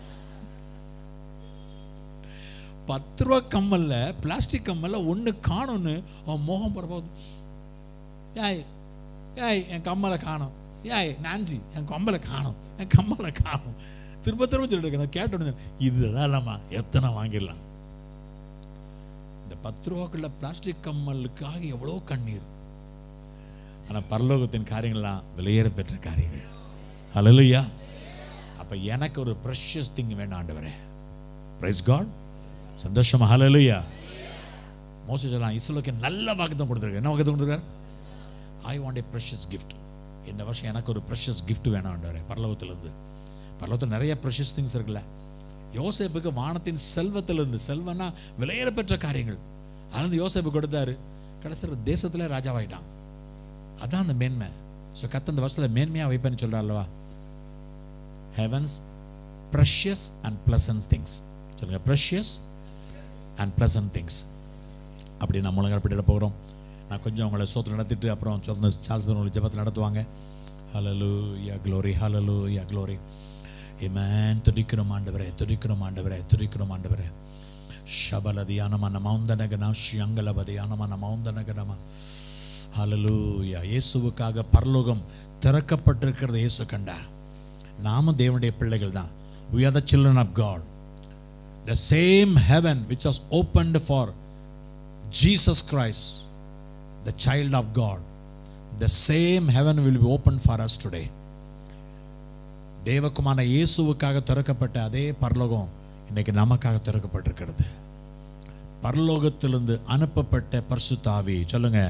பத்து ரூபா கம்மல்ல, பிளாஸ்டிக் கம்மல்ல ஒன்று காணும்னு அவன் மோகம் போகிறப்போ, ஏய் ஏய் என் கம்மலை காணும், ஏய் நான்சி என் கம்மலை காணும், என் கம்மலை காணும், திரும்ப திரும்ப சொல்லிட்டு இருக்கேன். கேட்டு இதுதான் இல்லாமா எத்தனை வாங்கிடலாம். இந்த பத்து ரூபாக்குள்ள பிளாஸ்டிக் கம்மலுக்காக எவ்வளோ கண்ணீர். ஆனால் பரலோகத்தின் காரியங்கள்லாம் விலையேற பெற்ற காரியங்கள். ஹல்லேலூயா. அப்போ எனக்கு ஒரு ப்ரெஷியஸ் திங் வேணும் ஆண்டவரே. Praise God. சந்தோஷமா. ஹல்லேலூயா. மோசே சொல்லலாம், இஸ்ரவேலுக்கு நல்ல வாக்குத்தத்தம் கொடுத்துருக்காரு. என்ன வாக்குத்தத்தம் கொடுத்துருக்காரு? I want a precious gift. இந்த வருஷம் எனக்கு ஒரு ப்ரெஷியஸ் கிஃப்ட் வேணும் ஆண்டவரே. பரலோகத்திலிருந்து பரலோகத்தில் நிறைய ப்ரெஷியஸ் திங்ஸ் இருக்குல்ல. யோசேப்புக்கு வானத்தின் செல்வத்திலிருந்து, செல்வனா விலையேற பெற்ற காரியங்கள், அதுலேருந்து யோசேப்பு கொடுத்தாரு. கடைசியில் தேசத்துல ராஜாவாயிட்டான். அதான் அந்த மேன்மை. ஸோ கத்த அந்த வருஷத்தில் மேன்மையாக வைப்பேன்னு சொல்கிறார் அல்லவா. Heavens precious and pleasant things. சொல்லுங்க, ப்ரெஷியஸ் அண்ட் ப்ளசன்ட் திங்ஸ். அப்படி நம்ம முழங்கப்பட்டு போகிறோம். நான் கொஞ்சம் உங்களை சோத்து நடத்திட்டு அப்புறம் சொன்ன சார்ஸ் உங்களுக்கு ஜெபத்தில் நடத்துவாங்க. ஹல்லேலூயா, க்ளோரி, ஹல்லேலூயா, க்ளோரி. ஆமென். துதிக்கிறோம் ஆண்டவரே, துதிக்கிறோம் ஆண்டவரே, துதிக்கிறோம் ஆண்டவரே. ஷபலதியானமான மௌந்தனகனா ஷியங்கலபதியானமான மௌந்தனகனமா. ஹல்லேலூயா. இயேசுவுக்காக பரலோகம் திறக்கப்பட்டிருக்கிறது இயேசு கண்டார். நாமும் தேவனுடைய பிள்ளைகள் தான். We are the children of God. The same heaven which was opened for Jesus Christ, the child of God, the same heaven will be opened for us today. தேவகுமான இயேசுவுக்காக திறக்கப்பட்ட அதே பரலோகம் இன்னைக்கு நமக்காக திறக்கப்பட்டிருக்கிறது. பரலோகத்திலிருந்து அனுப்பப்பட்ட பரிசுத்த ஆவி. சொல்லுங்க,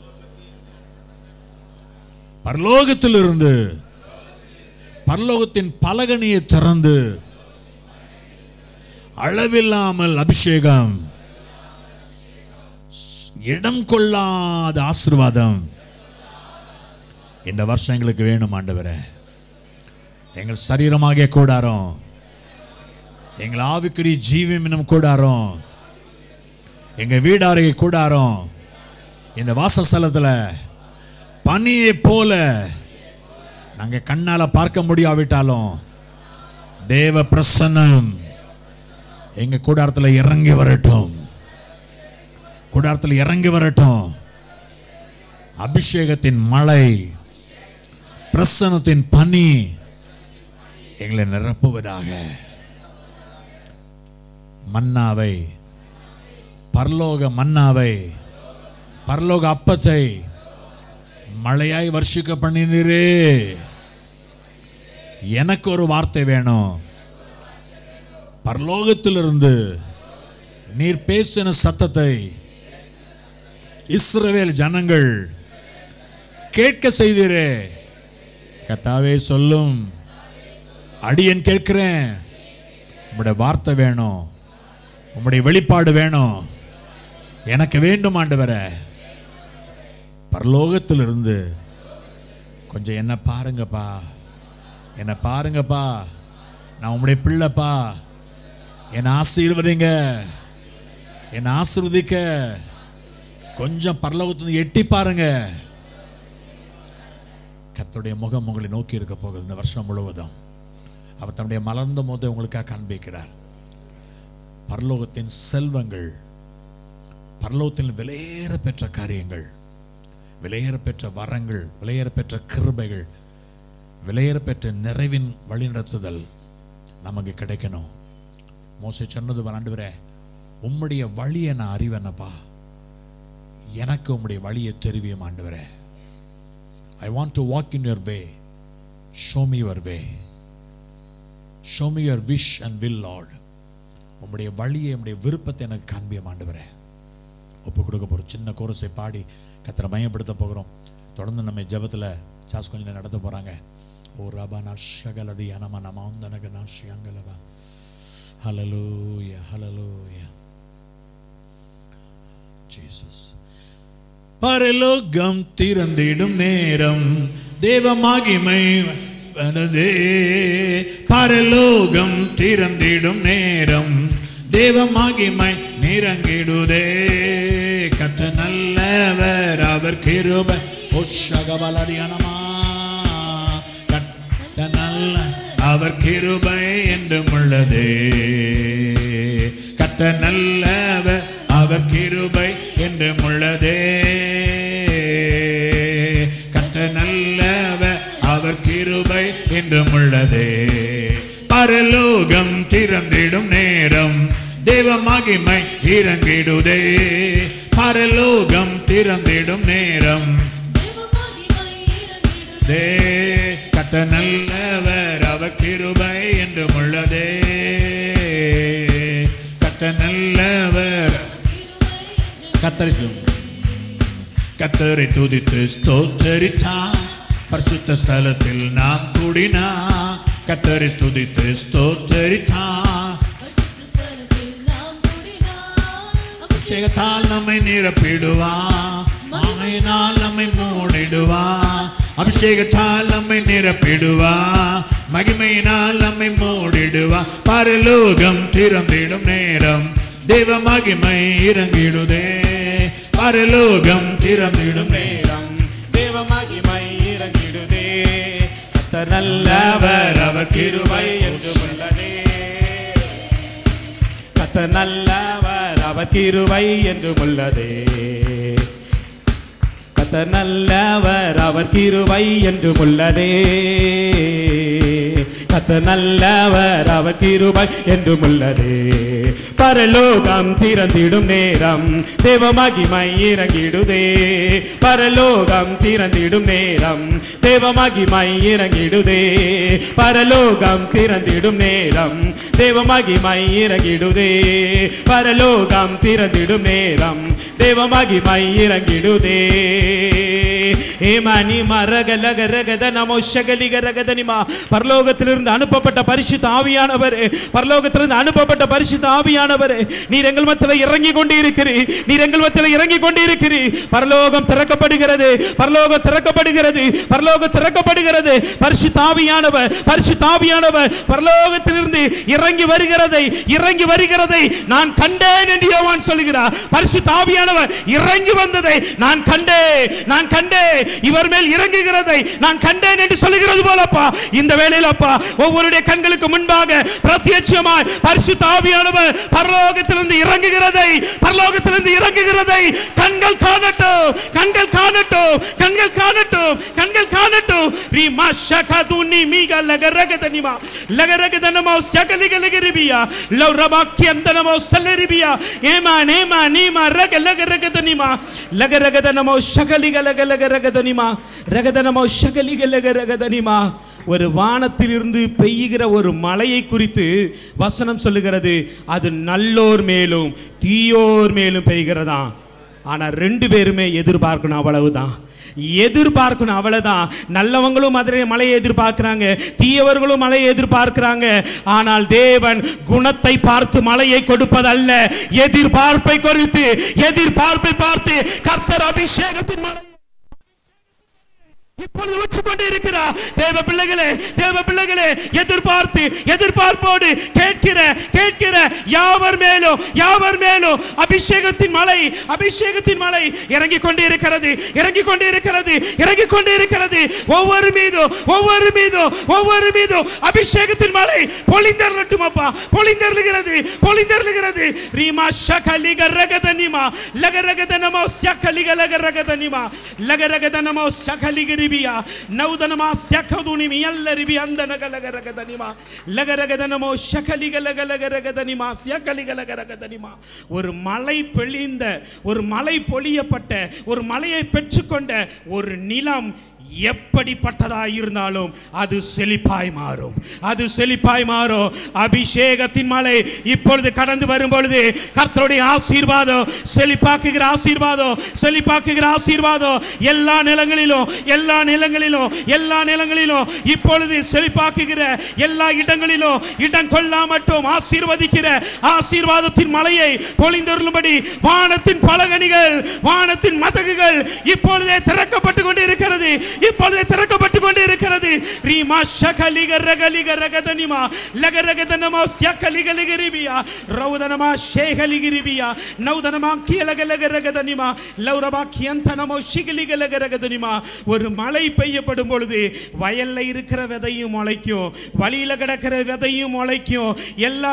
பரலோகத்திலிருந்து பரலோகத்தின் பலகணியை திறந்து அளவில்லாமல் அபிஷேகம், இடம் கொள்ளாத ஆசீர்வாதம் இந்த வருஷம் எங்களுக்கு வேணும் ஆண்டவரே. எங்கள் சரீரமாகிய கூடாரம், எங்கள் ஆவிக்குரிய ஜீவனும் கூடாரம், எங்க வீடாரிய கூடாரம், இந்த வாசஸ்தலத்தில் பனியை போல நாங்கள் கண்ணால பார்க்க முடியாவிட்டாலும் தேவ பிரசன்னம் எங்க கூடாரத்தில் இறங்கி வரட்டும், கூடாரத்தில் இறங்கி வரட்டும். அபிஷேகத்தின் மழை, பிரசன்னத்தின் பனி எங்களை நிரப்புவதாக. மன்னாவை பரலோக மன்னாவை, பரலோக அப்பத்தை மழையாய் வர்ஷிக்க பண்ணினீரே. எனக்கு ஒரு வார்த்தை வேணும். பரலோகத்திலிருந்து நீர் பேசின சத்தத்தை இஸ்ரவேல் ஜனங்கள் கேட்க செய்தீரே. கர்த்தாவே சொல்லும், அடியேன் கேட்கிறேன். உம்முடைய வார்த்தை வேணும், உம்முடைய வெளிப்பாடு வேணும், எனக்கு வேண்டும் ஆண்டவரே. பரலோகத்திலிருந்து கொஞ்சம் என்ன பாருங்கப்பா, என்ன பாருங்கப்பா, நான் உம்முடைய பிள்ளைப்பா, என்னை ஆசீர்வதிங்க, என்னை ஆசீர்வதிக்க கொஞ்சம் பரலோகத்திலிருந்து எட்டி பாருங்க. கர்த்தருடைய முகம் உங்களை நோக்கி இருக்க போகுது. இந்த வருஷம் முழுவதும் அவர் தன்னுடைய மலர்ந்த போதை உங்களுக்காக காண்பிக்கிறார். பரலோகத்தின் செல்வங்கள், பரலோகத்தில் விலையேற பெற்ற காரியங்கள், விலையேற பெற்ற வரங்கள், விலையேற பெற்ற கிருபைகள், விலையேற பெற்ற நிறைவின் வழிநடத்துதல் நமக்கு கிடைக்கணும். மோசே சொன்னது, ஆண்டவரே உம்முடைய வழியை நான் அறிவேனப்பா, எனக்கு உம்முடைய வழியை தெரிவியும் ஆண்டவரே. I want to walk in your way. Show me your way. Show me your wish and will, Lord. உம்முடைய வழியை, உம்முடைய விருப்பத்தை எனக்கு காண்பியும் ஆண்டவரே. ஒப்பு கொடுக்க போகிறோம். சின்ன கோரஸை பாடி கர்த்தரை மையப்படுத்த போகிறோம். தொடர்ந்து நம்ம ஜெபத்தில் சாஸ் கொஞ்சம் நடத்த போகிறாங்க. ஓ ரபா நஷகலதி அனம நமாந்தனக நாஷியங்கலவா. ஹல்லேலூயா, ஹல்லேலூயா. ஜீசஸ். பரலோகம் திறந்திடும் நேரம், தேவ மகிமை வந்ததே. பரலோகம் திறந்திடும் நேரம், தேவ மகிமை நிறங்கிடுதே. கர்த்தர் நல்லவர், அவர் கிருபை உஷகபலதியனமா. கர்த்தர் நல்ல, அவர் கிருபை என்றும் உள்ளதே. கர்த்தர் நல்லவர், அவர் கிருபை என்றும் உள்ளதே. கர்த்தர் நல்லவர், அவர் கிருபை என்றும் உள்ளதே. பரலோகம் திறந்திடும் நேரம், தேவ மகிமை இறங்கிடுதே. பரலோகம் திறந்திடும் நேரம், தே கர்த்தர் நல்லவர், அவர் கிருபை என்றும் உள்ளதே. கர்த்தர் நல்லவர். கர்த்தரை கர்த்தரை துதித்து ஸ்தோத்தரித்தா, பரிசுத்த ஸ்தலத்தில் நாம் கூடினா. கர்த்தரை துதித்து ஸ்தோத்தரித்தா, அபிஷேகத்தால் நம்மை நிரப்பிடுவா, மகிமையினால் நம்மை மூடிடுவா. அபிஷேகத்தால் நம்மை நிரப்பிடுவா, மகிமையினால் நம்மை மூடிடுவா. பரலோகம் திறந்திடும் நேரம், தேவ மகிமை இறங்கிடுதே. பரலோகம் திறந்திடும் நேரம், தேவ மகிமை இறங்கிடுதே. கர்த்தர் நல்லவர், அவர் கிருபை என்றும் உள்ளதே. கர்த்தர் நல்லவர், அவர் கிருபை என்றும் உள்ளதே. கர்த்தர் நல்லவர், அவர் கிருபை என்றும் உள்ளதே. கர்த்தர் நல்லவர், அவர் கிருபை என்றும் உள்ளதே. பரலோகம் திறந்திடும் நேரம், தேவ மகிமை இறங்கிடுதே. பரலோகம் திறந்திடும் நேரம், தேவ மகிமை இறங்கிடுதே. பரலோகம் திறந்திடும் நேரம், தேவ மகிமை இறங்கிடுதே. பரலோகம் திறந்திடும் நேரம், தேவ மகிமை இறங்கிடுதே. ஏமானி மரகலக ரகத நமோ ஷகலிக ரகதனிமா. பரலோகத்திலிருந்து அனுப்பப்பட்ட பரிசுத்த ஆவியானவரே, பரலோகத்திலிருந்து அனுப்பப்பட்ட பரிசுத்த ஆவியானவரே, நீர் எங்கள் மத்தியில் இறங்கி கொண்டு இருக்கிறீர். நீர் எங்கள் மத்தியில் இறங்கி கொண்டு இருக்கிறீர். பரலோகம் திறக்கப்படுகிறது, பரலோகம் திறக்கப்படுகிறது, பரலோகம் திறக்கப்படுகிறது. பரிசுத்த ஆவியானவர், பரிசுத்த ஆவியானவர் பரலோகத்திலிருந்து இறங்கி வருகிறதை, இறங்கி வருகிறதை நான் கண்டேன் என்று யோவான் சொல்கிறார். பரிசுத்த ஆவியானவர் இறங்கி வந்ததை நான் கண்டேன், நான் கண்டேன். இவர் மேல் இறங்குகிறதை நான் கண்டேன் என்று சொல்கிறது போலப்பா, இந்த வேளையில் அப்பா ஒவ்வொருடைய கண்களுக்கு முன்பாக பிரத்யட்சமாய் பரிசுத்த ஆவியானவர் பரலோகத்திலிருந்து இறங்குகிறதை, பரலோகத்திலிருந்து இறங்குகிறதை கண்கள் காணட்டும், கண்கள் காணட்டும், கண்கள் காணட்டும், கண்கள் காணட்டும். நீ Rima shakaduni miga lagaragadaniba lagaragadana sakaligalagribiya laurabakyandana salaribiya ema nema nima ragalagaragadaniba lagaragadana sakaligalagaragadaniba ragadana sakaligalagaragadaniba ஒரு வானத்திலிருந்து பெய்கிற ஒரு மழையை குறித்து வசனம் சொல்லுகிறது. அது நல்லோர் மேலும் தீயோர் மேலும் பெய்கிறதா. ஆனா ரெண்டு பேருமே எதிர்பார்க்கணும், அவ்வளவுதான். எதிர்பார்க்கணும், அவ்வளவுதான். நல்லவங்களும் மதுரை மழையை எதிர்பார்க்கிறாங்க, தீயவர்களும் மழையை எதிர்பார்க்கிறாங்க. ஆனால் தேவன் குணத்தை பார்த்து மழையை கொடுப்பதல்ல, எதிர்பார்ப்பை குறித்து எதிர்பார்ப்பை பார்த்து கர்த்தர் அபிஷேகத்தின் மழை இப்பொழுது ஊற்றிக் கொண்டு இருக்கிறார். தேவ பிள்ளைகளே, தேவ பிள்ளைகளே, எதிர்பார்த்து எதிர்பார்ப்போடு கேட்கிற கேட்கிற யாவர் மேலும் யாவர் மேலும் அபிஷேகத்தின் மழை அபிஷேகத்தின் மழை இறங்கிக் கொண்டு இருக்கிறது இறங்கிக் கொண்டு இருக்கிறது இறங்கிக் கொண்டு இருக்கிறது. ஒவ்வொரு மீதும் ஒவ்வொரு மீதும் ஒவ்வொரு மீதும் அபிஷேகத்தின் மழை பொழிந்தருளட்டும் அப்பா, பொழிந்தருளுகிறது பொழிந்தருளுகிறது. ரீமா ஷகலிக ரகதனிமா லகரகதனமோ ஷகலிக லகரகதனிமா லகரகதனமோ ஷகலிக நௌதனமா சகதுனிமி அல்லரிபி அந்தனகலகரகதனிமா லகரகதனமோ ஷகலிகலகலகரகதனிமா சகலிகலகரகதனிமா. ஒரு மலை பொழிந்த ஒரு மலை பொழியப்பட்ட ஒரு மலையை பெற்றுக்கொண்ட ஒரு நிலம் எப்படிப்பட்டதாய் இருந்தாலும் அது செழிப்பாய் மாறும், அது செழிப்பாய் மாறும். அபிஷேகத்தின் மலை இப்பொழுது கடந்து வரும் பொழுது கர்த்தருடைய ஆசீர்வாதம், செழிப்பாக்குகிற ஆசீர்வாதம், செழிப்பாக்குகிற ஆசீர்வாதம் எல்லா நிலங்களிலும் எல்லா நிலங்களிலும் எல்லா நிலங்களிலும் இப்பொழுது செழிப்பாக்குகிற எல்லா இடங்களிலும் இடம் கொள்ளாமட்டும் ஆசீர்வதிக்கிற ஆசீர்வாதத்தின் மலையை பொழிந்தருளும்படி வானத்தின் பலகணிகள் வானத்தின் மதகுகள் இப்பொழுதே திறக்கப்பட்டு கொண்டு இருக்கிறது இப்பொழுது திறக்கப்பட்டு கொண்டு இருக்கிறது. ரீமா ஷகலிக ரகலிக ரகதனிமா லகரகதனமோ ஷகலிகலிகரிபியா ரௌதனமா ஷேகலிகிரிபியா நௌதனமா கியலகலகரகதனிமா லௌரபா கியந்தனமோ ஷிகலிகலகரகதனிமா. ஒரு மழை பெய்யப்படும் பொழுது வயல்ல இருக்கிற விதையும் முளைக்கும், வழியில கிடக்கிற விதையும் முளைக்கும், எல்லா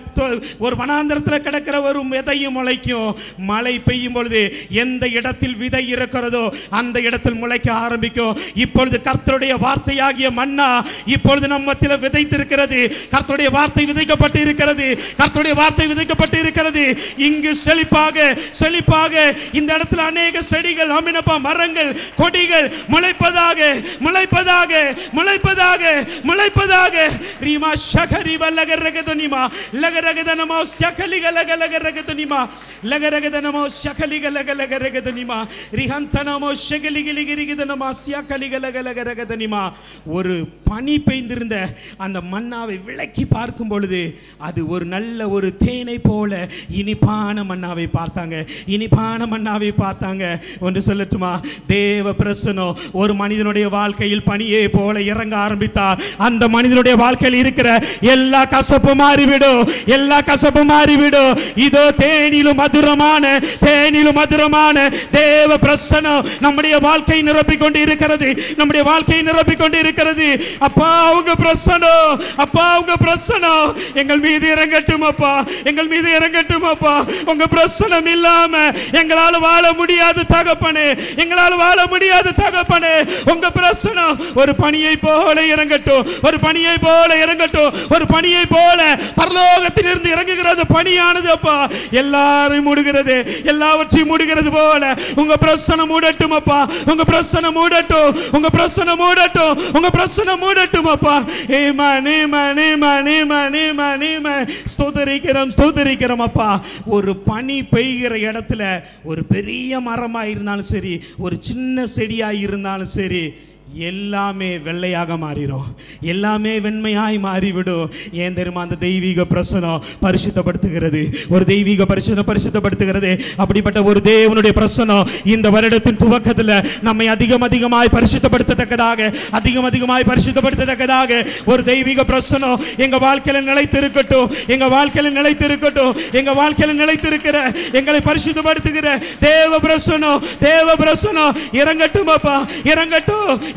ஒரு வனாந்தரத்தில் கிடக்கிற ஒரு விதையும் முளைக்கும். மழை பெய்யும் பொழுது எந்த இடத்தில் விதை இருக்கிறதோ அந்த இடத்தில் முளைக்க ஆரம்பிக்கும். இப்பொழுது கர்த்தருடைய வார்த்தையாகிய மன்னா இப்பொழுது நம்ம மத்தியில் விதைத்திருக்கிறது. கர்த்தருடைய வார்த்தை விதைக்கப்பட்டு இருக்கிறது, கர்த்தருடைய வார்த்தை விதைக்கப்பட்டு இருக்கிறது. இங்கு செழிப்பாக செழிப்பாக இந்த இடத்துல அநேக செடிகள், அமினப்பா மரங்கள், கொடிகள் முளைப்பதாக முளைப்பதாக முளைப்பதாக முளைப்பதாக. ரீமா ஷகரிப லகரகதனிமா லகரகதனமோ ஷகலிகலகலகரகதனிமா லகரகதனமோ ஷகலிகலகலகரகதனிமா ரிஹந்தனமோ ஷகலிகலிகரிகதனமா கலிகலகலகரகதனிமா. ஒரு பனி பெய்ந்திருந்த அந்த மன்னாவை விளக்கி பார்க்கும் பொழுது அது ஒரு நல்ல ஒரு தேனை போல இனிப்பான மன்னாவை பார்த்தாங்க, இனிப்பான மன்னாவை பார்த்தாங்க. ஒன்று சொல்லட்டுமா, தேவ பிரசனம் ஒரு மனிதனுடைய வாழ்க்கையில் பனியை போல இறங்க ஆரம்பித்தார், அந்த மனிதனுடைய வாழ்க்கையில் இருக்கிற எல்லா கசப்பு மாறிவிடும், எல்லா கசப்பு மாறிவிடும். இதோ தேனிலும் மதுரமான தேனிலும் மதுரமான தேவ பிரசனம் நம்முடைய வாழ்க்கை நிரப்பிக் கொண்டு இருக்கிறது, நம்முடைய வாழ்க்கையை நிரப்பிக் கொண்டு இருக்கிறது. அப்பா உங்க பிரசனம், அப்பா உங்க பிரசனம் எங்கள் மீது இறங்கட்டும் அப்பா, எங்கள் மீது இறங்கட்டும் அப்பா. உங்க பிரசனம் இல்லாம எங்களால் வாழ முடியாது தகப்பனே, எங்களால் வாழ முடியாது தகப்பனே. உங்க பிரசனம் ஒரு பனியை போல இறங்கட்டும், ஒரு பனியை போல இறங்கட்டும், ஒரு பனியை போல பரலோகத்திலிருந்து இறங்குகிறது பனியானது அப்பா எல்லாரையும் மூடுகிறது, எல்லாவற்றையும் மூடுகிறது போல உங்க பிரசனம் மூடட்டும் அப்பா, உங்க பிரசனம் மூடட்டும், உங்க பிரசனம் மூடட்டும், உங்க பிரசனம் மூடட்டும் அப்பா. ஏமா நேமா நேமா நேமா நேமா நேமா ஸ்தோத்திரிக்கிறோம் ஸ்தோத்திரிக்கிறோம் அப்பா. ஒரு பனி பெய்கிற இடத்துல ஒரு பெரிய மரமா இருந்தாலும் சரி, ஒரு சின்ன செடியா இருந்தாலும் சரி, எல்லாமே வெள்ளையாக மாறிடும், எல்லாமே வெண்மையாய் மாறிவிடும். ஏன் தெரியுமா? அந்த தெய்வீக பிரசனம் பரிசுத்தப்படுத்துகிறது, ஒரு தெய்வீக பரிசுத்தம் பரிசுத்தப்படுத்துகிறது. அப்படிப்பட்ட ஒரு தேவனுடைய பிரசனம் இந்த வருடத்தின் துவக்கத்தில் நம்மை அதிகம் அதிகமாய் பரிசுத்தப்படுத்தத்தக்கதாக அதிகம் அதிகமாய் பரிசுத்தப்படுத்தத்தக்கதாக ஒரு தெய்வீக பிரசனம் எங்க வாழ்க்கையில நிலைத்திருக்கட்டும், எங்க வாழ்க்கையில நிலைத்திருக்கட்டும். எங்க வாழ்க்கையில நிலைத்திருக்கிற எங்களை பரிசுத்தப்படுத்துகிற தேவ பிரசனம் தேவ பிரசனம் இறங்கட்டும் அப்பா, இறங்கட்டும்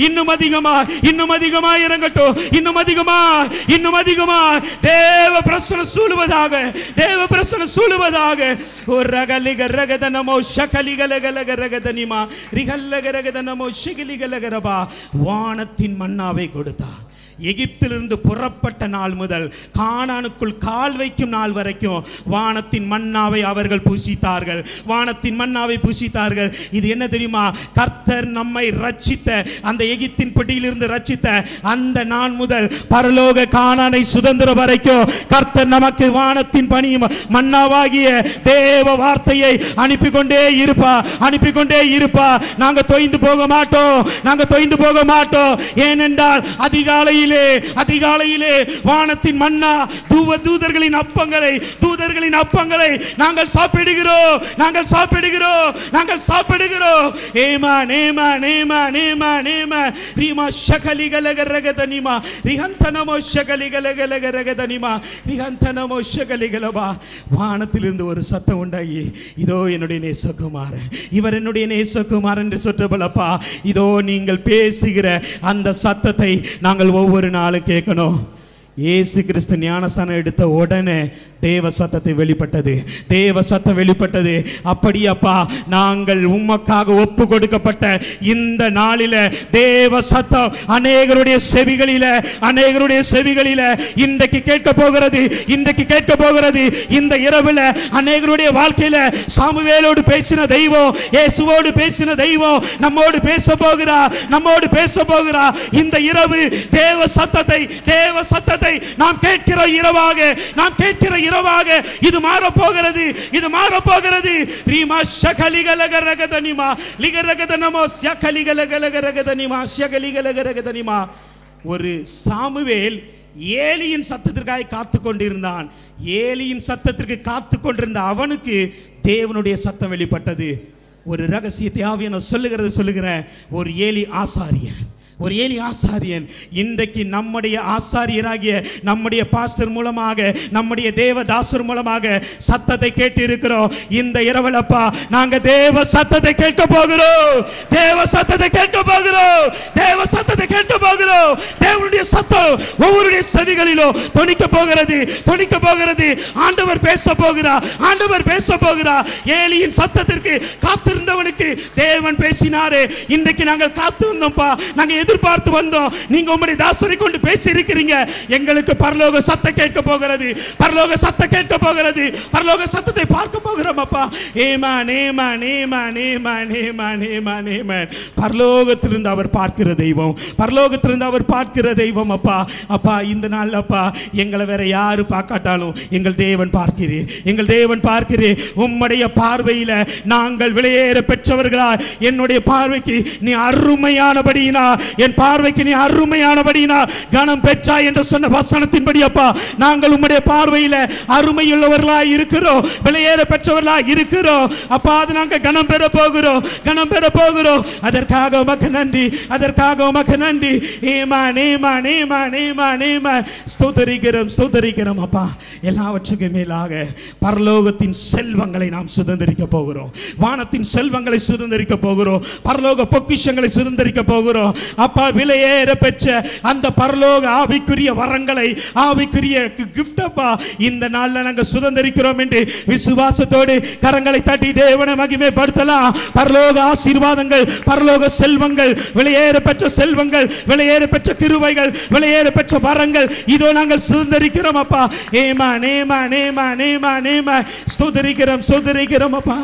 இன்னும் அதிகமா இன்னும் அதிகமா இறங்கட்டும், இன்னும் அதிகமா இன்னும் அதிகமா தேவ பிரசன்னம் சூழுவதாக, தேவ பிரசன்னம் சூழுவதாக. ஒரு ரகலிக ரகதனமோ ஷகலிகலகலக ரகதனிமா ரிகல்லக ரகதனமோ ஷிகிலிகலகரபா. வானத்தின் மன்னாவை கொடுத்தார். எகிப்திலிருந்து புறப்பட்ட நாள் முதல் கானானுக்குள் கால் வைக்கும் நாள் வரைக்கும் வானத்தின் மன்னாவை அவர்கள் புசித்தார்கள், வானத்தின் மன்னாவை புசித்தார்கள். இது என்ன தெரியுமா? கர்த்தர் நம்மை ரட்சித்த, அந்த எகிப்தின் பிடியிலிருந்து ரட்சித்த அந்த நாள் முதல் பரலோக கானானை சுதந்திர வரைக்கும் கர்த்தர் நமக்கு வானத்தின் பனி மன்னாவாகிய தேவ வார்த்தையை அனுப்பி கொண்டே இருப்பா, அனுப்பி கொண்டே இருப்பா. நாங்க தொய்ந்து போக மாட்டோம், நாங்க தொய்ந்து போக மாட்டோம். ஏனென்றால் அதிகாலையில் அதிகாலையிலே வானத்தின் மன்னா தூவ தூதர்களின் அப்பங்களை தூதர்களின் அப்பங்களை நாங்கள் சாப்பிடுகிறோம், நாங்கள் சாப்பிடுகிறோம், நாங்கள் சாப்பிடுகிறோம். ஏமா நேமா நேமா நேமா நேமா ரீமா ஷகலிகலகரகதனிமா ரிஹந்தனமோ ஷகலிகலகலகரகதனிமா ரிஹந்தனமோ ஷகலிகலபா. வானத்திலிருந்து ஒரு சத்தம் உண்டாகி, இதோ என்னுடைய நேசகுமாரன், இவர் என்னுடைய நேசகுமாரன் என்று சொல்றபலப்பா. இதோ நீங்கள் பேசுகிற அந்த சத்தத்தை நாங்கள் ஒவ்வொரு ஒரு நாள் கேட்கணும். இயேசு கிறிஸ்து ஞானஸ்நானம் எடுத்த உடனே தேவ சத்தத்தை வெளிப்பட்டது, தேவ சத்தம் வெளிப்பட்டது. அப்படியப்பா நாங்கள் உமக்காக ஒப்பு கொடுக்கப்பட்ட இந்த நாளில தேவ சத்தம் அநேகருடைய செவிகளில அநேகருடைய செவிகளில இன்றைக்கு கேட்க போகிறது, இன்றைக்கு கேட்க போகிறது. இந்த இரவுல அநேகருடைய வாழ்க்கையில சாமுவேலோடு பேசின தெய்வம், இயேசுவோடு பேசின தெய்வம் நம்மோடு பேச போகிறா, நம்மோடு பேச போகிறா. இந்த இரவு தேவ சத்தத்தை தேவ சத்தத்தை நாம் கேட்கிற இரவாக, நாம் கேட்கிற இரவாக இது மாற போகிறது, இது மாற போகிறது. ரீமா ஷகலிகலகரகதனிமா லிகரகதனமோ ஷகலிகலகலகரகதனிமா ஷகலிகலகரகதனிமா. ஒரு சாமுவேல் ஏலியின் சத்தத்திற்காக காத்து கொண்டிருந்தான். ஏலியின் சத்தத்திற்கு காத்து கொண்டிருந்த அவனுக்கு தேவனுடைய சத்தம் வெளிப்பட்டது. ஒரு ரகசியத்தை ஆவியானவர் சொல்லுகிறது சொல்லுகிறேன். ஒரு ஏலி ஆசாரியன், ஒரு ஏலி ஆசாரியன் இன்றைக்கு நம்முடைய ஆசாரியராகிய நம்முடைய பாஸ்டர் மூலமாக, நம்முடைய தேவதாசர் மூலமாக சத்தத்தை கேட்டு இருக்கிறோம். இந்த இரவலப்பா நாங்க தேவ சத்தத்தை கேட்க போகிறோம், தேவ சத்தத்தை கேட்க போகிறோம், தேவ சத்தத்தை கேட்க போகிறோம். தேவனுடைய சத்தம் ஒவ்வொருடைய செவிகளிலும் தொனிக்க போகிறது, தொனிக்க போகிறது. ஆண்டவர் பேச போகிறார், ஆண்டவர் பேச போகிறார். ஏலியின் சத்தத்திற்கு காத்திருந்தவனுக்கு தேவன் பேசினாரே. இன்றைக்கு நாங்கள் காத்திருந்தோம்ப்பா, நாங்கள் எதிர்பார்த்து வந்தோம். நீங்க உம்முடைய தாசரை கொண்டு பேசி இருக்கிறீங்க. எங்களுக்கு பரலோக சத்தம் கேட்க போகிறது, பரலோக சத்தம் கேட்க போகிறது, பரலோக சத்தத்தை பார்க்க போகிறோம் அப்பா. ஏமா நேமா நேமா நேமா நேமா நேமா நேமா. பரலோகத்திலிருந்து அவர் பார்க்கிற தெய்வம், பரலோகத்திலிருந்து அவர் பார்க்கிற தெய்வம் அப்பா. அப்பா இந்த நாள் அப்பா எங்களை வேற யாரு பார்க்காட்டாலும் எங்கள் தேவன் பார்க்கிறேன், எங்கள் தேவன் பார்க்கிறேன். உம்முடைய பார்வையில நாங்கள் விலையேற பெற்றவர்களா, என்னுடைய பார்வைக்கு நீ அருமையானபடியினா, என் பார்வைக்கு நீ அருமையானபடினா கனம் பெற்றாய் என்று சொன்ன வசனத்தின்படி அப்பா நாங்கள் உம்முடைய பார்வையில அருமையுள்ளவர்களாய் இருக்கிறோம், விலையேற பெற்றவர்களாய் இருக்கிறோம் அப்பா. அது நாங்கள் கனம் பெற போகிறோம், கனம் பெற போகிறோம். அதற்காக உமக்கு நன்றி, அதற்காக உமக்கு நன்றி. ஏமா நேமா நேமா நேமா நேமா ஸ்தோத்திரிக்கிறோம், ஸ்தோத்திரிக்கிறோம் அப்பா. எல்லாவற்றுக்கும் மேலாக பரலோகத்தின் செல்வங்களை நாம் சுதந்திரிக்க போகிறோம், வானத்தின் செல்வங்களை சுதந்திரிக்க போகிறோம், பரலோக பொக்கிஷங்களை சுதந்திரிக்க போகிறோம் அப்பா. விலையேற பெற்ற அந்த பரலோக ஆவிக்குரிய வரங்களை, ஆவிக்குரிய கிஃப்ட் அப்பா இந்த நாள்ல நாங்க சுதந்திரிக்கிறோம் என்று விசுவாசத்தோடு கரங்களை தட்டி தேவனை மகிமைப்படுத்தலாம். பரலோக ஆசீர்வாதங்கள், பரலோக செல்வங்கள், விலையேற பெற்ற செல்வங்கள், விலையேற பெற்ற கிருபைகள், விலையேற பெற்ற வரங்கள் இதோ நாங்கள் சுதந்திரிக்கிறோம் அப்பா. ஏமா நேமா நேமா நேமா நேமா ஸ்தோத்திரிக்கிறோம், ஸ்தோத்திரிக்கிறோம் அப்பா.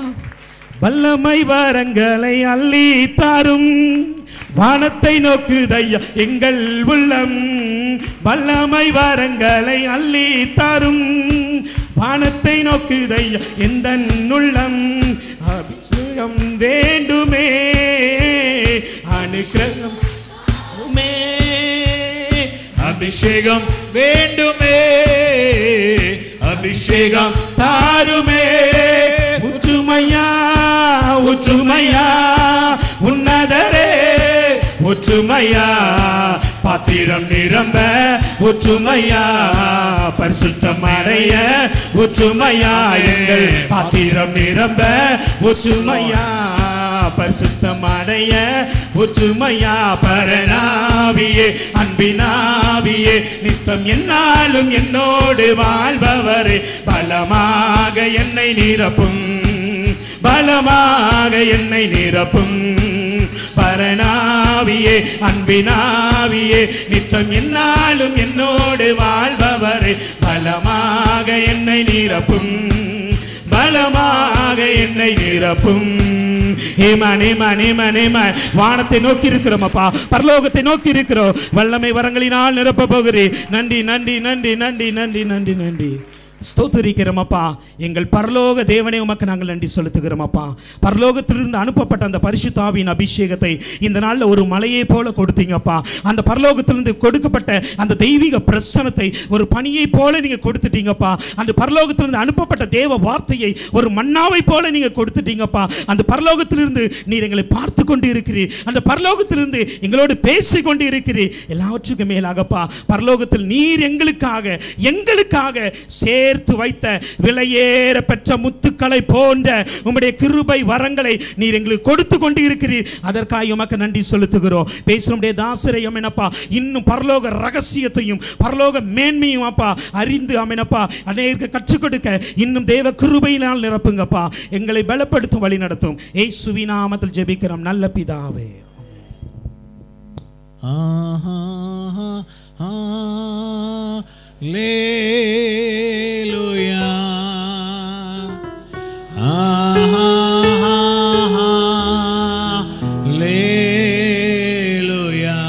வல்லமை வரங்களை அள்ளி தாரும், வானத்தை நோக்குதையா எங்கள் உள்ளம். வல்லமை வரங்களை அள்ளி தாரும், வானத்தை நோக்குதையா எந்த உள்ளம். அபிஷேகம் வேண்டுமே, அனுக்கிரகம் அபிஷேகம் வேண்டுமே, அபிஷேகம் தாருமே. உற்றுமையா உற்றுமையா உன்னதரே, ஒற்றுமையா பாத்திரம் நிரம்ப ஊற்றுமையா, பரிசுத்தம் அடைய ஊற்றுமையா, எங்கள் பாத்திரம் நிரம்ப ஊற்றுமையா, பரிசுத்தம் அடைய ஊற்றுமையா. பரனாவியே அன்பினாவியே நித்தம் என்னாலும் என்னோடு வாழ்பவரே, பலமாக என்னை நிரப்பும், பலமாக என்னை நிரப்பும். பரனாவியே அன்பினாவியே நித்தம் என்னாலும் என்னோடு வாழ்பவரே, பலமாக என்னை நிரப்பும், பலமாக என்னை நிரப்பும். வானத்தை நோக்கி இருக்கிறோம் அப்பா, பரலோகத்தை நோக்கி இருக்கிறோம். வல்லமை வரங்களினால் நிரப்ப போகிறேன். நன்றி நன்றி நன்றி நன்றி நன்றி நன்றி நன்றி ஸ்தோத்திரிக்கிறோம் அப்பா. எங்கள் பரலோக தேவனே உமக்கு நாங்கள் நன்றி செலுத்துகிறோம் அப்பா. பரலோகத்திலிருந்து அனுப்பப்பட்ட அந்த பரிசுத்த ஆவியின் அபிஷேகத்தை இந்த நாளில் ஒரு மலையை போல கொடுத்தீங்கப்பா. அந்த பரலோகத்திலிருந்து கொடுக்கப்பட்ட அந்த தெய்வீக பிரசனத்தை ஒரு பனியை போல நீங்க கொடுத்துட்டீங்கப்பா. அந்த பரலோகத்திலிருந்து அனுப்பப்பட்ட தேவ வார்த்தையை ஒரு மன்னாவை போல நீங்க கொடுத்துட்டீங்கப்பா. அந்த பரலோகத்திலிருந்து நீர் எங்களை பார்த்து கொண்டு இருக்கிறீர், அந்த பரலோகத்திலிருந்து எங்களோடு பேசி கொண்டு இருக்கிறீர். எல்லாவற்றுக்கும் மேலாகப்பா, பரலோகத்தில் நீர் எங்களுக்காக எங்களுக்காக சே சேர்த்து வைத்த விலையேற பெற்ற முத்துக்களை போன்ற உம்முடைய கிருபை வரங்களை நீர் எங்களுக்கு கொடுத்து கொண்டு இருக்கிறீர். அதற்காக உமக்கு நன்றி செலுத்துகிறோம். பேசுறோம் தாசரை அமேனப்பா, இன்னும் பரலோக ரகசியத்தையும் பரலோக மேன்மையும் அப்பா அறிந்து அமேனப்பா அநேகருக்கு கற்றுக் கொடுக்க இன்னும் தேவ கிருபையினால் நிரப்புங்கப்பா. எங்களை பலப்படுத்தும் வழி நடத்தும். இயேசுவின் நாமத்தில் ஜெபிக்கிறோம் நல்ல பிதாவே. ஆஹா Hallelujah. Hallelujah.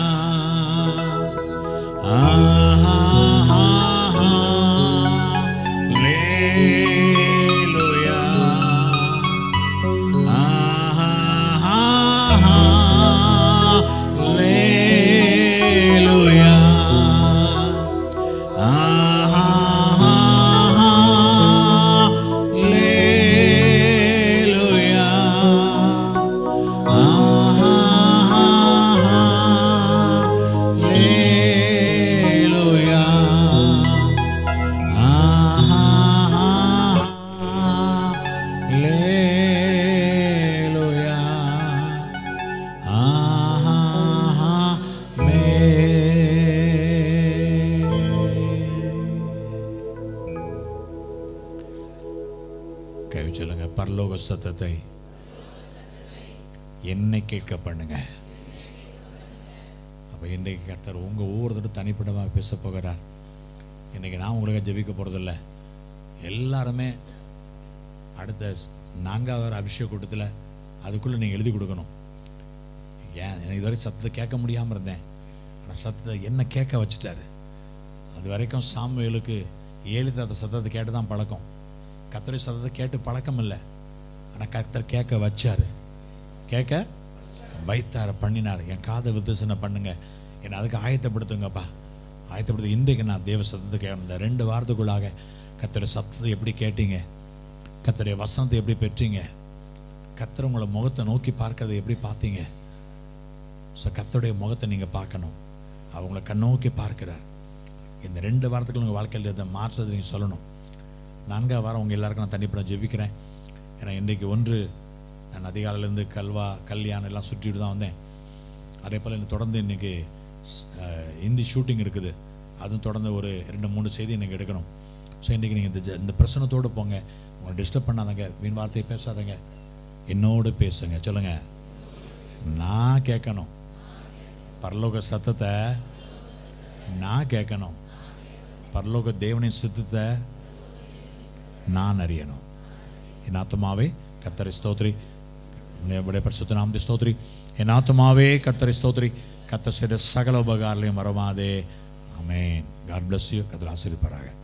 பரலோக சத்தத்தை என்னை கேட்க பண்ணுங்க. அப்போ இன்றைக்கு கர்த்தர் உங்கள் ஒவ்வொருத்தரும் தனிப்படமாக பேச போகிறார். இன்றைக்கி நான் உங்களுக்கு ஜெபிக்க போகிறதில்ல, எல்லாருமே அடுத்த நான்காவது அபிஷேக கூட்டத்தில் அதுக்குள்ளே நீங்கள் எழுதி கொடுக்கணும். ஏன் எனக்கு இதுவரை சத்தத்தை கேட்க முடியாமல் இருந்தேன், ஆனால் சத்தத்தை என்ன கேட்க வச்சுட்டாரு. அது வரைக்கும் சாமுவேலுக்கு ஏழு தாத்த சத்தத்தை கேட்டு தான் பழக்கம். கர்த்தருடைய சத்தத்தை கேட்டு பழக்கம் இல்லை, ஆனால் கர்த்தர் கேட்க வச்சார், கேட்க வைத்தார், பண்ணினார். என் காதை வித்துசனை பண்ணுங்க, என்னை அதுக்கு ஆயத்தப்படுத்துங்கப்பா, ஆயத்தப்படுத்து. இன்றைக்கு நான் தேவ சத்தத்தை கேட்கணும். இந்த ரெண்டு வாரத்துக்குள்ளாக கர்த்தருடைய சத்தத்தை எப்படி கேட்டீங்க, கர்த்தருடைய வசனத்தை எப்படி பெற்றீங்க, கர்த்தர் உங்களை முகத்தை நோக்கி பார்க்கறதை எப்படி பார்த்தீங்க. ஸோ கர்த்தருடைய முகத்தை நீங்கள் பார்க்கணும், அவங்கள கண்ணோக்கி பார்க்கிறார். இந்த ரெண்டு வாரத்துக்குள்ள உங்கள் வாழ்க்கையில் இதை மாற்றத்தை நீங்கள் சொல்லணும். நான்காவது வாரம் உங்கள் எல்லாருக்கும் நான் தனிப்பட ஜெபிக்கிறேன். ஏன்னா இன்றைக்கு ஒன்று நான் அதிகாலையிலேருந்து கல்வா கல்யாணம் எல்லாம் சுற்றிட்டு தான் வந்தேன். அதே போல் எனக்கு தொடர்ந்து இன்றைக்கி ஹிந்தி ஷூட்டிங் இருக்குது, அதுவும் தொடர்ந்து ஒரு ரெண்டு மூணு செய்தி எனக்கு எடுக்கணும். ஸோ இன்றைக்கி நீங்கள் இந்த இந்த பிரச்சனத்தோடு போங்க, உங்களை டிஸ்டர்ப் பண்ணாதங்க, வீண் வார்த்தையை பேசாதங்க, என்னோடு பேசுங்க. சொல்லுங்கள், நான் கேட்கணும், பரலோக சத்தத்தை நான் கேட்கணும், பரலோக தேவனின் சித்தத்தை நான் அறியணும். என் ஆத்துமாவே கர்த்தரை ஸ்தோத்ரி, பரிசுத்த நாமத்தை ஸ்தோத்ரி. என் ஆத்துமாவே கர்த்தரை ஸ்தோத்ரி, கர்த்தர் செய்த சகல உபகாரங்களையும் மறவாதே. ஆமென். God bless you. கர்த்தர் ஆசீர்வதிப்பாராக.